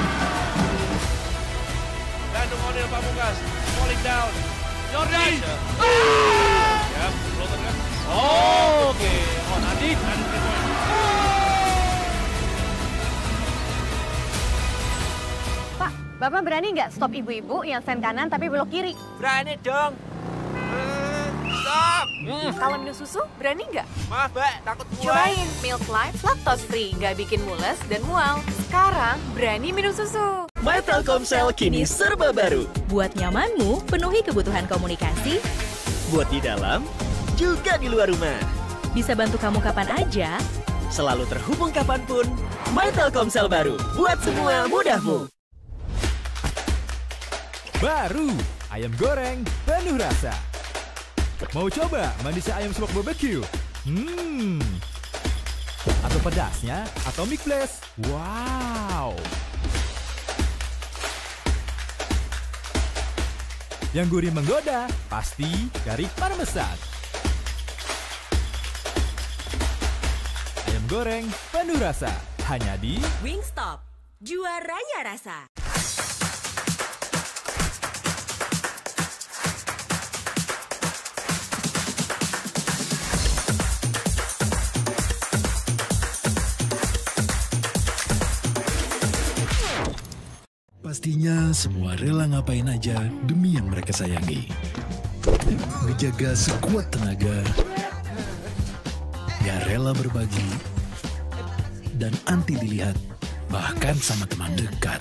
Landung Onil Pamungkas, falling down. Jordan, ya, floater kan? Oh, oke, okay. Oh, Nadine, Nadine three point. Pak, Bapak berani nggak stop ibu-ibu yang sen kanan tapi belok kiri? Berani dong. Stop. Hmm. Kalau minum susu, berani nggak? Maaf, Mbak, takut buang. Cobain Milk Life Lactose Free, nggak bikin mules dan mual. Sekarang berani minum susu. My Telkomsel kini serba baru. Buat nyamanmu, penuhi kebutuhan komunikasi. Buat di dalam, juga di luar rumah. Bisa bantu kamu kapan aja. Selalu terhubung kapanpun. My Telkomsel baru, buat semua mudahmu. Baru, ayam goreng penuh rasa. Mau coba manisnya ayam smoke barbecue? Hmm. Atau pedasnya Atomic Blast? Wow. Yang gurih menggoda, pasti dari Parmesan. Ayam goreng penuh rasa, hanya di Wingstop, juaranya rasa. Pastinya semua rela ngapain aja demi yang mereka sayangi. Ngejaga sekuat tenaga, ya rela berbagi, dan anti dilihat, bahkan sama teman dekat.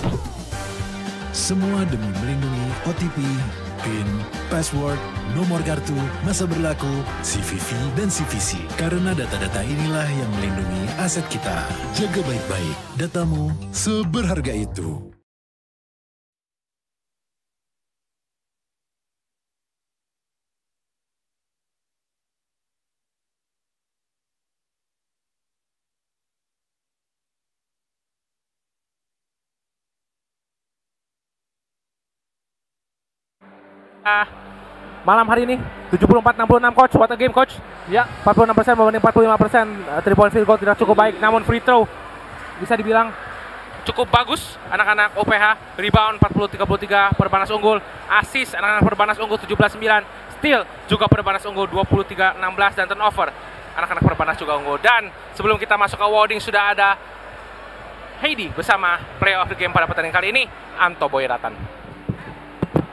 Semua demi melindungi O T P, PIN, password, nomor kartu, masa berlaku, C V V, dan C V C. Karena data-data inilah yang melindungi aset kita. Jaga baik-baik, datamu seberharga itu. Ah, malam hari ini tujuh puluh empat enam puluh enam coach, what a game coach. Ya, empat puluh enam persen membanding empat puluh lima persen. three point field goal tidak cukup baik, namun free throw bisa dibilang cukup bagus. Anak-anak O P H rebound empat puluh tiga puluh tiga, Perbanas unggul. Assist anak-anak Perbanas unggul tujuh belas sembilan. Steal juga Perbanas unggul dua puluh tiga enam belas, dan turnover anak-anak Perbanas juga unggul. Dan sebelum kita masuk ke awarding sudah ada Heidi bersama play of the game pada pertandingan kali ini, Anto Boyratan.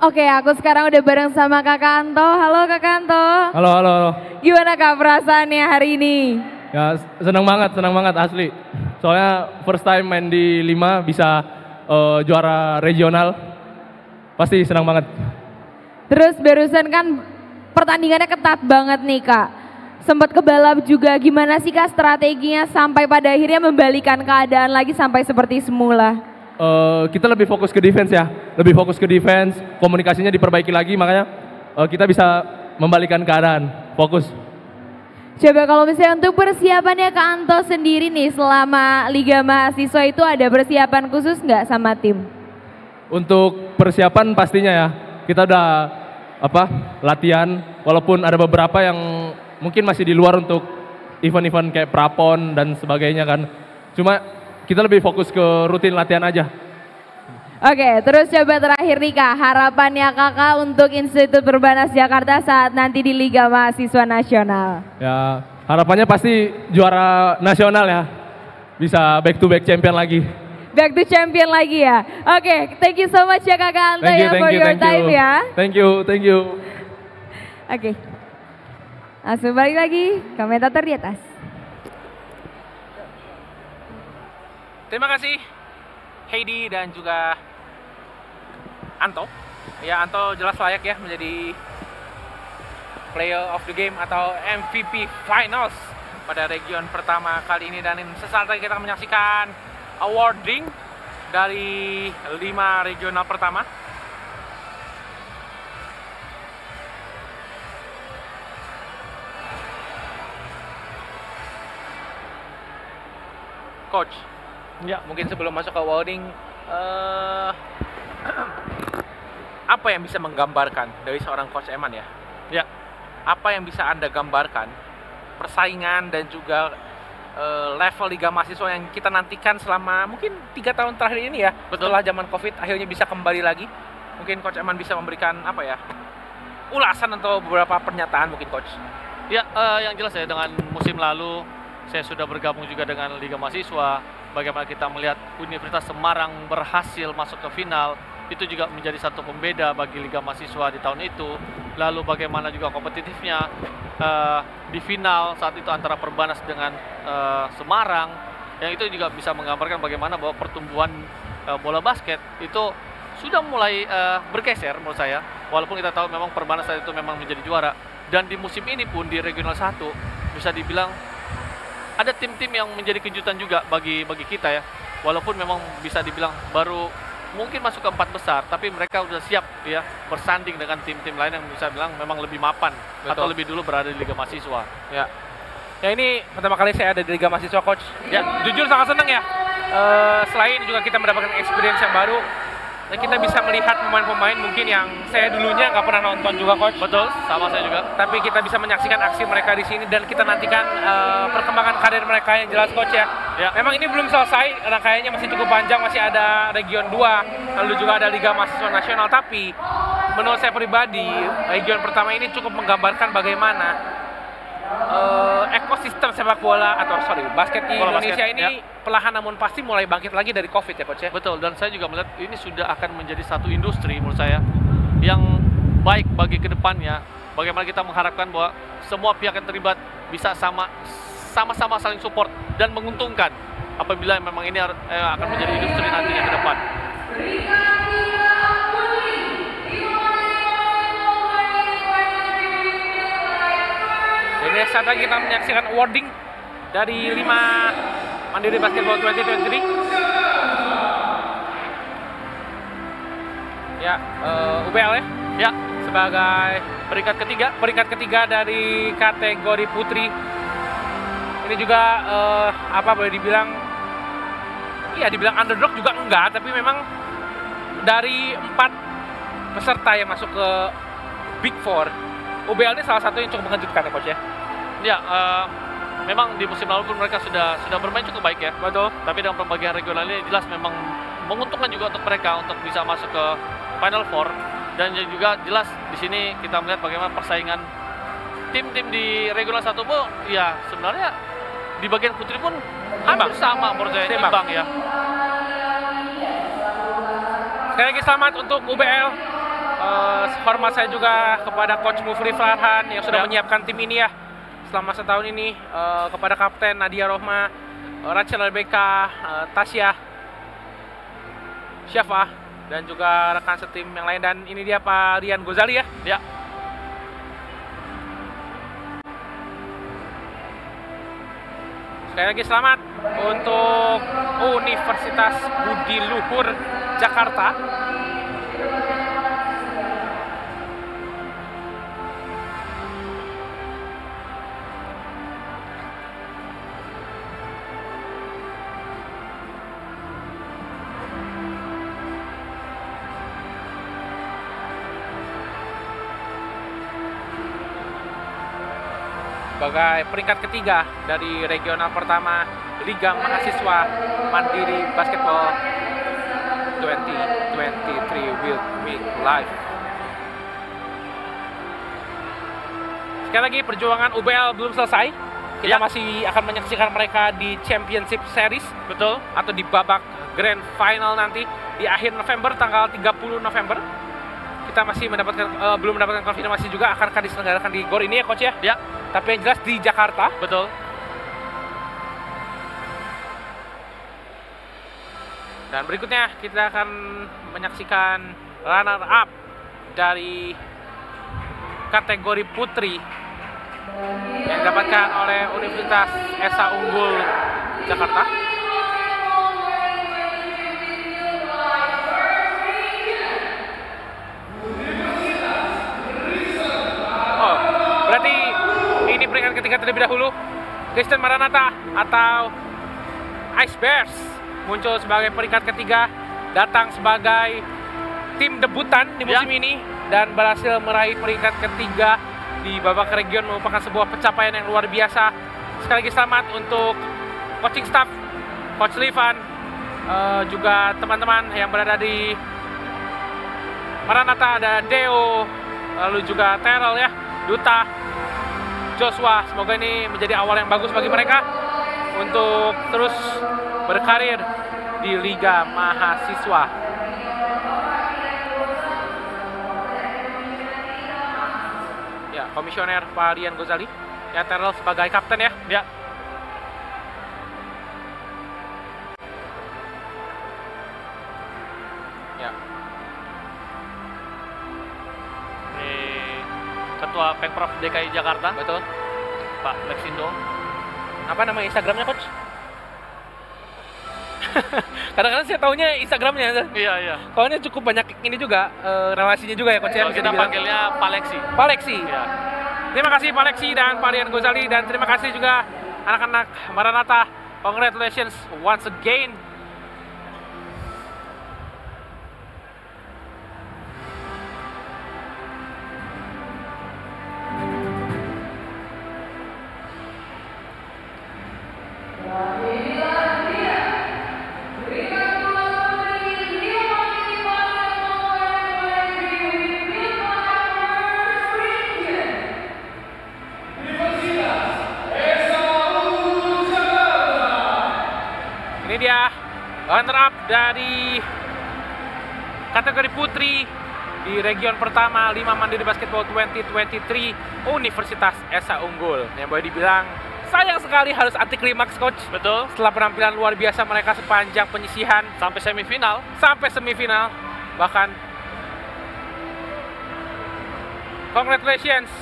Oke, aku sekarang udah bareng sama Kakak Anto. Halo Kakak Anto. Halo, halo, halo. Gimana Kak perasaannya hari ini? Ya senang banget, senang banget asli. Soalnya first time main di lima bisa uh, juara regional. Pasti senang banget. Terus barusan kan pertandingannya ketat banget nih Kak. Sempat kebalap juga, gimana sih Kak strateginya sampai pada akhirnya membalikan keadaan lagi sampai seperti semula? Uh, kita lebih fokus ke defense ya, lebih fokus ke defense, komunikasinya diperbaiki lagi, makanya uh, kita bisa membalikan keadaan, fokus. Coba kalau misalnya untuk persiapannya Kak Anto sendiri nih selama Liga Mahasiswa itu ada persiapan khusus nggak sama tim? Untuk persiapan pastinya ya, kita udah apa latihan, walaupun ada beberapa yang mungkin masih di luar untuk event-event kayak prapon dan sebagainya kan. Cuma kita lebih fokus ke rutin latihan aja. Oke, terus coba terakhir nih Kak, harapannya Kakak untuk Institut Perbanas Jakarta saat nanti di Liga Mahasiswa Nasional. Ya, harapannya pasti juara nasional ya. Bisa back to back champion lagi. Back to champion lagi ya. Oke, thank you so much ya Kakak Anto you, ya for you, your time you. ya. Thank you, thank you. Oke. Langsung balik lagi, komentator di atas. Terima kasih Heidi dan juga Anto. Ya, Anto jelas layak ya menjadi Player of the Game atau M V P Finals pada region pertama kali ini. Dan sesaat lagi kita akan menyaksikan awarding dari lima regional pertama. Coach, ya mungkin sebelum masuk ke awarding, uh, apa yang bisa menggambarkan dari seorang Coach Eman ya? Ya, apa yang bisa Anda gambarkan persaingan dan juga uh, level Liga Mahasiswa yang kita nantikan selama mungkin tiga tahun terakhir ini ya? Betul. Setelah zaman Covid akhirnya bisa kembali lagi. Mungkin Coach Eman bisa memberikan apa ya? Ulasan atau beberapa pernyataan mungkin Coach. Ya, uh, yang jelas ya dengan musim lalu saya sudah bergabung juga dengan Liga Mahasiswa. Bagaimana kita melihat Universitas Semarang berhasil masuk ke final, itu juga menjadi satu pembeda bagi Liga Mahasiswa di tahun itu. Lalu bagaimana juga kompetitifnya uh, di final saat itu antara Perbanas dengan uh, Semarang, yang itu juga bisa menggambarkan bagaimana bahwa pertumbuhan uh, bola basket itu sudah mulai uh, bergeser menurut saya. Walaupun kita tahu memang Perbanas saat itu memang menjadi juara. Dan di musim ini pun di Regional satu bisa dibilang ada tim-tim yang menjadi kejutan juga bagi bagi kita ya. Walaupun memang bisa dibilang baru mungkin masuk ke empat besar, tapi mereka sudah siap ya bersanding dengan tim-tim lain yang bisa bilang memang lebih mapan. Betul. Atau lebih dulu berada di Liga Mahasiswa. Ya. Ya ini pertama kali saya ada di Liga Mahasiswa Coach. Ya, jujur sangat senang ya. Uh, selain juga kita mendapatkan experience yang baru, dan kita bisa melihat pemain-pemain mungkin yang saya dulunya nggak pernah nonton juga Coach. Betul, sama saya juga. Tapi kita bisa menyaksikan aksi mereka di sini dan kita nantikan uh, perkembangan karir mereka yang jelas Coach ya. Ya. Memang ini belum selesai, rangkaiannya masih cukup panjang, masih ada Region dua, lalu juga ada Liga Mahasiswa Nasional. Tapi menurut saya pribadi, region pertama ini cukup menggambarkan bagaimana uh, ekosistem sepak bola atau sorry basket di bola Indonesia basket, ini ya. Perlahan namun pasti mulai bangkit lagi dari Covid ya Coach ya. Betul, dan saya juga melihat ini sudah akan menjadi satu industri menurut saya yang baik bagi kedepannya. Bagaimana kita mengharapkan bahwa semua pihak yang terlibat bisa sama sama-sama saling support dan menguntungkan apabila memang ini eh, akan menjadi industri nantinya ke depan. Jadi saat lagi kita menyaksikan awarding dari lima Mandiri Basketball dua ribu dua puluh tiga. Ya, uh, U B L ya? Ya, sebagai peringkat ketiga, peringkat ketiga dari kategori putri. Ini juga uh, apa boleh dibilang, iya dibilang underdog juga enggak, tapi memang dari empat peserta yang masuk ke Big Four, U B L ini salah satu yang cukup mengejutkan ya Coach ya? Ya, uh, memang di musim lalu pun mereka sudah sudah bermain cukup baik ya. Betul. Tapi dengan pembagian regional ini jelas memang menguntungkan juga untuk mereka untuk bisa masuk ke Final Four. Dan juga jelas di sini kita melihat bagaimana persaingan tim-tim di regional satu pun ya sebenarnya di bagian putri pun hampir sama menurut saya, imbang ya. Sekali lagi selamat untuk U B L uh, hormat saya juga kepada Coach Mufli Farhan yang sudah ya. menyiapkan tim ini ya selama setahun ini, uh, kepada Kapten Nadia Rohma, uh, Rachel Rebecca, uh, Tasya, Syafa, dan juga rekan setim yang lain. Dan ini dia Pak Rian Gozali ya. Ya. Sekali lagi selamat untuk Universitas Budi Luhur Jakarta. Sebagai peringkat ketiga dari regional pertama Liga Mahasiswa Mandiri Basketball dua ribu dua puluh tiga Wild Week Live. Sekali lagi perjuangan U B L belum selesai. Kita ya. masih akan menyaksikan mereka di Championship Series, betul, atau di babak Grand Final nanti di akhir November, tanggal tiga puluh November. Kita masih mendapatkan uh, belum mendapatkan konfirmasi juga akankah diselenggarakan di Gor ini ya Coach ya? Ya. Tapi yang jelas di Jakarta. Betul. Dan berikutnya kita akan menyaksikan runner up dari kategori putri yang didapatkan oleh Universitas Esa Unggul Jakarta. Oh, berarti ini peringkat ketiga terlebih dahulu. Kristen Maranatha atau Ice Bears muncul sebagai peringkat ketiga, datang sebagai tim debutan di musim ya. ini dan berhasil meraih peringkat ketiga di babak region, merupakan sebuah pencapaian yang luar biasa. Sekali lagi selamat untuk coaching staff, Coach Livan, uh, juga teman-teman yang berada di Maranatha, ada Deo, lalu juga Terrell ya, Duta, Joshua. Semoga ini menjadi awal yang bagus bagi mereka untuk terus berkarir di Liga Mahasiswa. Ya, komisioner Pak Rian Gozali, ya Terrell sebagai kapten ya. Ya. Ya. Ini Ketua Pemprov D K I Jakarta. Betul. Pak Lexindo. Apa nama Instagramnya Coach? Kadang-kadang saya taunya Instagramnya. Iya, iya. Soalnya cukup banyak ini juga, uh, relasinya juga ya Coach ya. Kita panggilnya Pak Lexi. Pak Lexi. Iya. Terima kasih Pak Lexi dan Pak Rian Gozali, dan terima kasih juga anak-anak Maranatha. Congratulations once again. Ini dia runner up dari kategori putri di region pertama lima Mandiri Basketball dua ribu dua puluh tiga Universitas Esa Unggul. Yang boleh dibilang sayang sekali harus anti klimaks Coach. Betul. Setelah penampilan luar biasa mereka sepanjang penyisihan sampai semifinal, sampai semifinal bahkan. Congratulations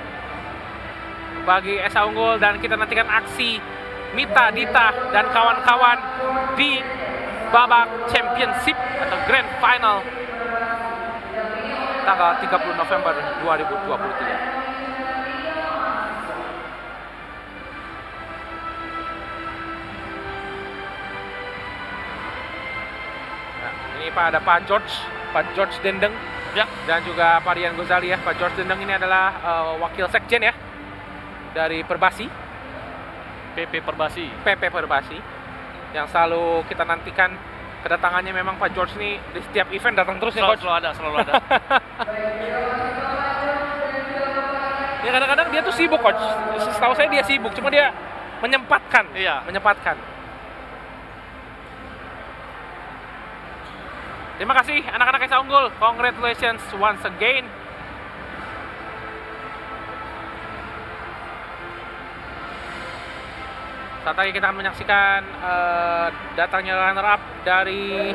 bagi Esa Unggul, dan kita nantikan aksi Mita, Dita, dan kawan-kawan di babak championship atau grand final tanggal tiga puluh November dua ribu dua puluh tiga. Nah, ini Pak, ada Pak George, Pak George Dendeng ya, dan juga Pak Rian Gozali ya. Pak George Dendeng ini adalah uh, wakil sekjen ya dari Perbasi. P P Perbasi. P P Perbasi yang selalu kita nantikan kedatangannya. Memang Pak George ini di setiap event datang terus ya Coach. Selalu ada, selalu ada. Ya kadang-kadang dia tuh sibuk Coach. Setahu saya dia sibuk, cuma dia menyempatkan. Iya. Menyempatkan. Terima kasih anak-anak S A Unggul. Congratulations once again. Saat lagi kita akan menyaksikan uh, datangnya runner up dari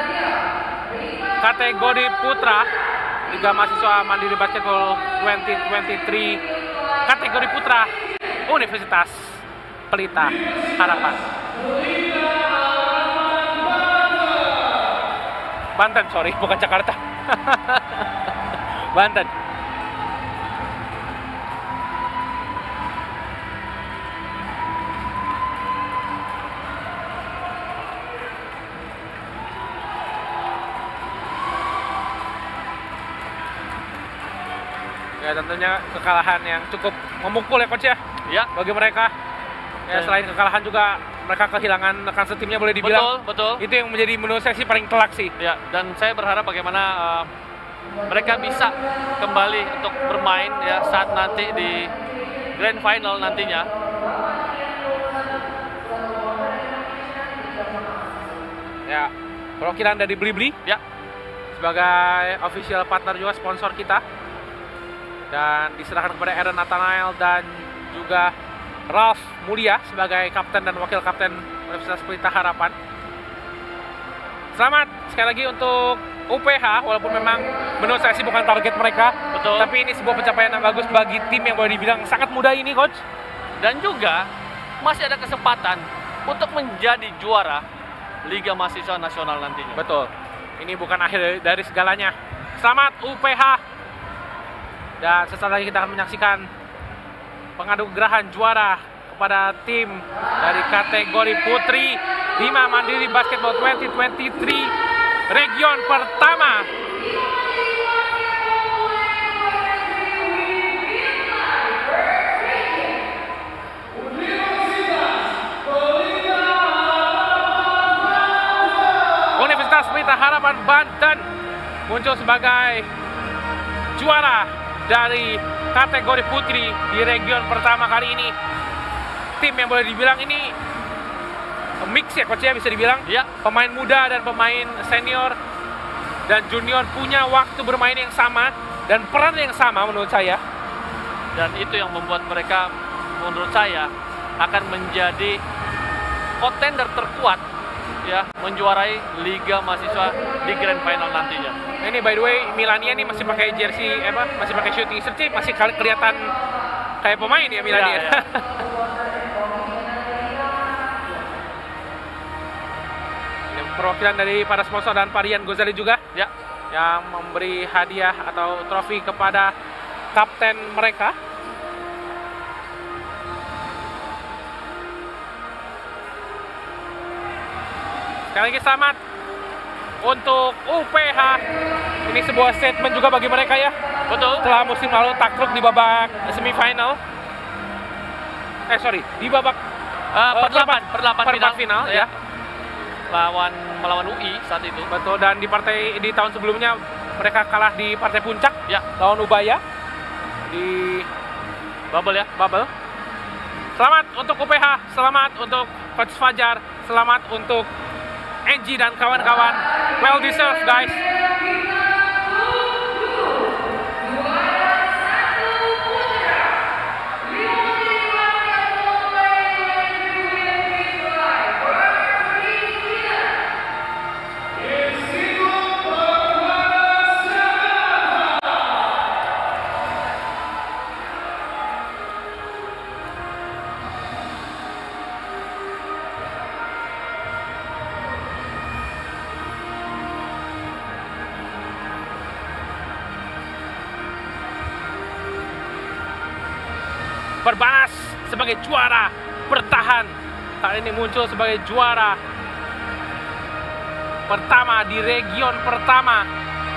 kategori putra Liga Mahasiswa Mandiri Basketball dua ribu dua puluh tiga kategori putra Universitas Pelita Harapan. Banten, sorry, bukan Jakarta. Banten. Ya tentunya kekalahan yang cukup memukul ya coach ya. Ya. Bagi mereka. Ya selain kekalahan juga mereka kehilangan rekan setimnya boleh dibilang. Betul, betul. Itu yang menjadi menurut saya sih paling telak sih. Ya, dan saya berharap bagaimana uh, mereka bisa kembali untuk bermain ya saat nanti di Grand Final nantinya. Ya, perwakilan dari Blibli ya sebagai official partner juga sponsor kita. Dan diserahkan kepada Aaron Nathanael dan juga Ralph Mulia sebagai kapten dan wakil kapten Universitas Pelita Harapan. Selamat sekali lagi untuk U P H, walaupun memang menurut saya sih bukan target mereka. Betul. Tapi ini sebuah pencapaian yang bagus bagi tim yang boleh dibilang sangat muda ini, coach. Dan juga masih ada kesempatan untuk menjadi juara Liga Mahasiswa Nasional nantinya. Betul. Ini bukan akhir dari segalanya. Selamat U P H. Dan sesaat lagi kita akan menyaksikan penganugerahan juara kepada tim dari kategori putri lima Mandiri Basketball dua ribu dua puluh tiga region pertama. Universitas Pelita Harapan Banten muncul sebagai juara dari kategori putri di region pertama kali ini. Tim yang boleh dibilang ini mix ya coach ya, bisa dibilang ya. Pemain muda dan pemain senior dan junior punya waktu bermain yang sama dan peran yang sama menurut saya. Dan itu yang membuat mereka menurut saya akan menjadi kontender terkuat ya menjuarai Liga Mahasiswa di Grand Final nantinya. Ini by the way Milania nih masih pakai jersey apa? Masih pakai shooting shirt sih, masih kelihatan kayak pemain ya Milania. Ya, ya. Ini perwakilan dari para sponsor dan Parian Gozali juga ya yang memberi hadiah atau trofi kepada kapten mereka. Sekali lagi selamat untuk U P H. Ini sebuah statement juga bagi mereka ya. Betul. Setelah musim lalu takluk di babak semifinal. Eh sorry, di babak uh, perdelapan, perdelapan final, final ya. ya. Lawan melawan U I saat itu. Betul, dan di partai di tahun sebelumnya mereka kalah di partai puncak ya lawan Ubaya di bubble ya, bubble. Selamat untuk U P H, selamat untuk Coach Fajar, selamat untuk Angie dan kawan-kawan. Well deserved guys. Perbanas sebagai juara bertahan kali ini muncul sebagai juara pertama di region pertama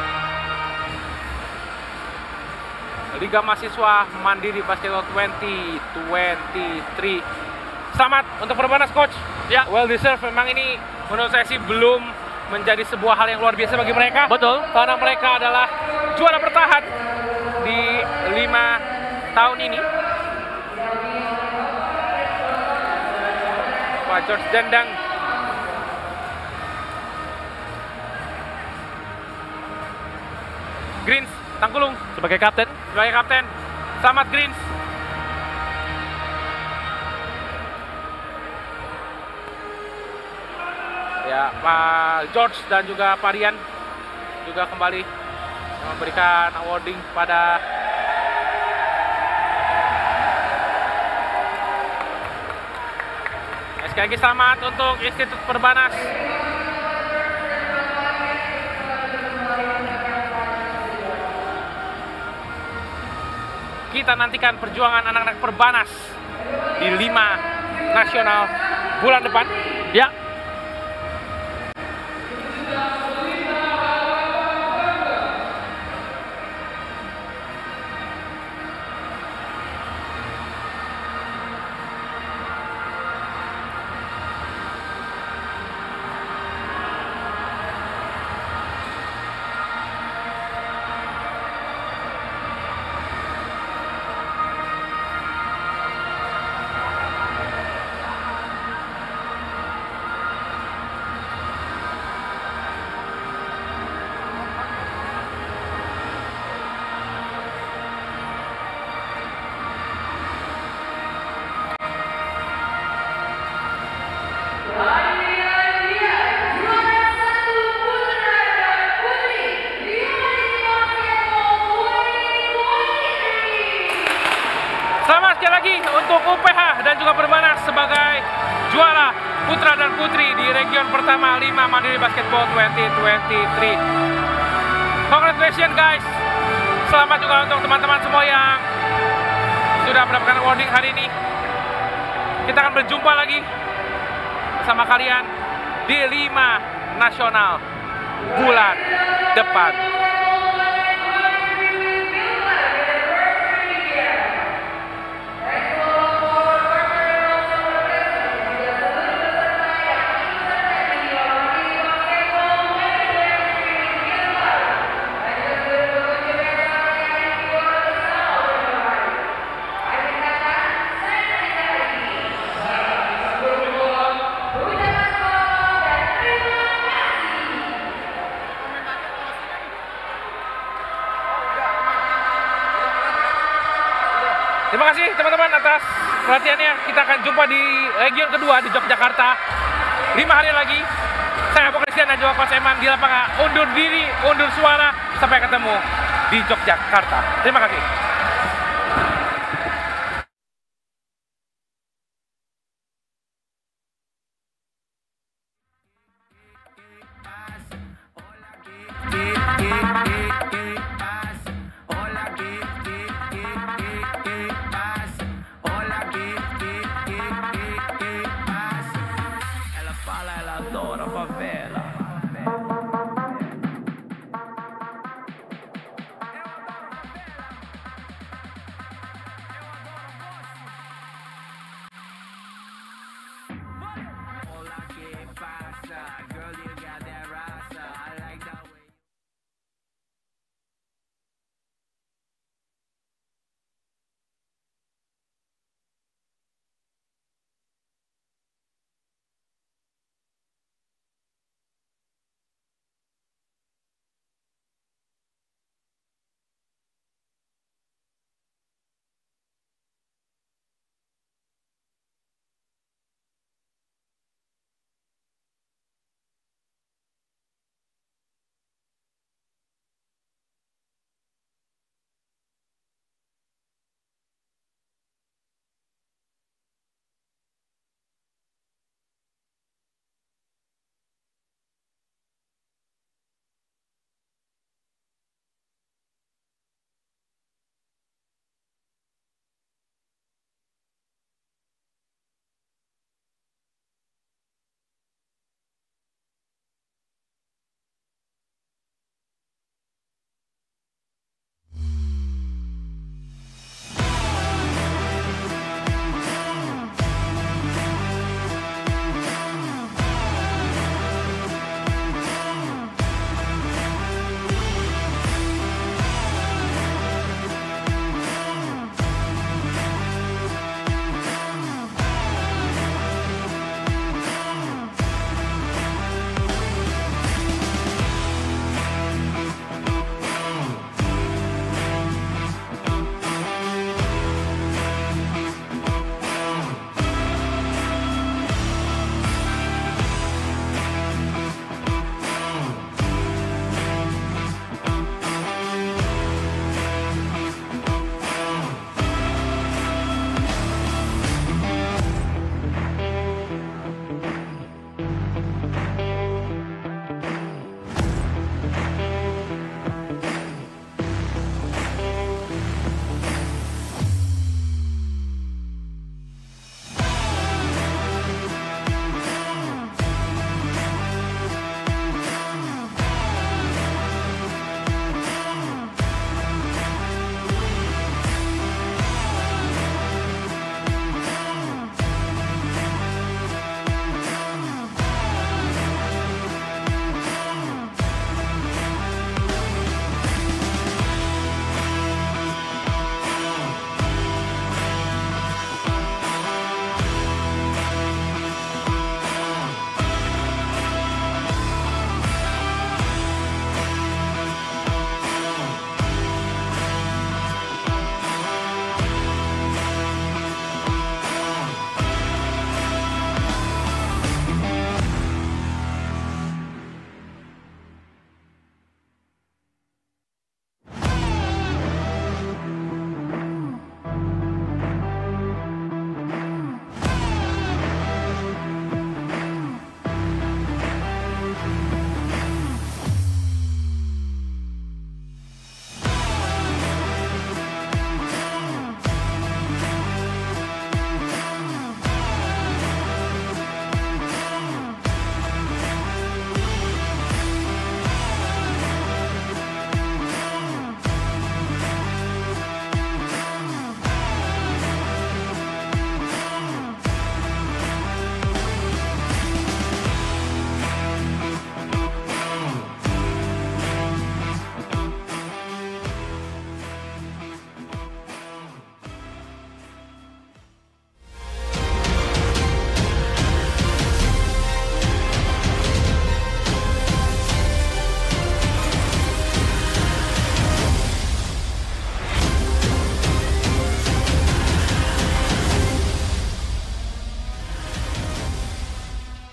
Liga Mahasiswa Mandiri Basketball dua ribu dua puluh tiga. Selamat untuk Perbanas coach. Ya, well deserved. Memang ini menurut saya sih belum menjadi sebuah hal yang luar biasa bagi mereka. Betul. Karena mereka adalah juara bertahan di lima tahun ini. Pak George Dandang Greens Tangkulung sebagai kapten. sebagai kapten. Selamat Greens. Ya, Pak George dan juga Pak Rian juga kembali memberikan awarding pada sekali lagi selamat untuk Institut Perbanas. Kita nantikan perjuangan anak-anak Perbanas di lima nasional bulan depan. Ya. Selamat sekali lagi untuk U P H dan juga Perbanas sebagai juara putra dan putri di region pertama lima Mandiri Basketball dua ribu dua puluh tiga. Congratulations guys. Selamat juga untuk teman-teman semua yang sudah mendapatkan awarding hari ini. Kita akan berjumpa lagi bersama kalian di lima nasional bulan depan. Terima kasih teman-teman atas perhatiannya. Kita akan jumpa di region kedua di Yogyakarta lima hari lagi. Saya Pak Christian dan juga Coach Eman di lapangan undur diri, undur suara. Sampai ketemu di Yogyakarta. Terima kasih.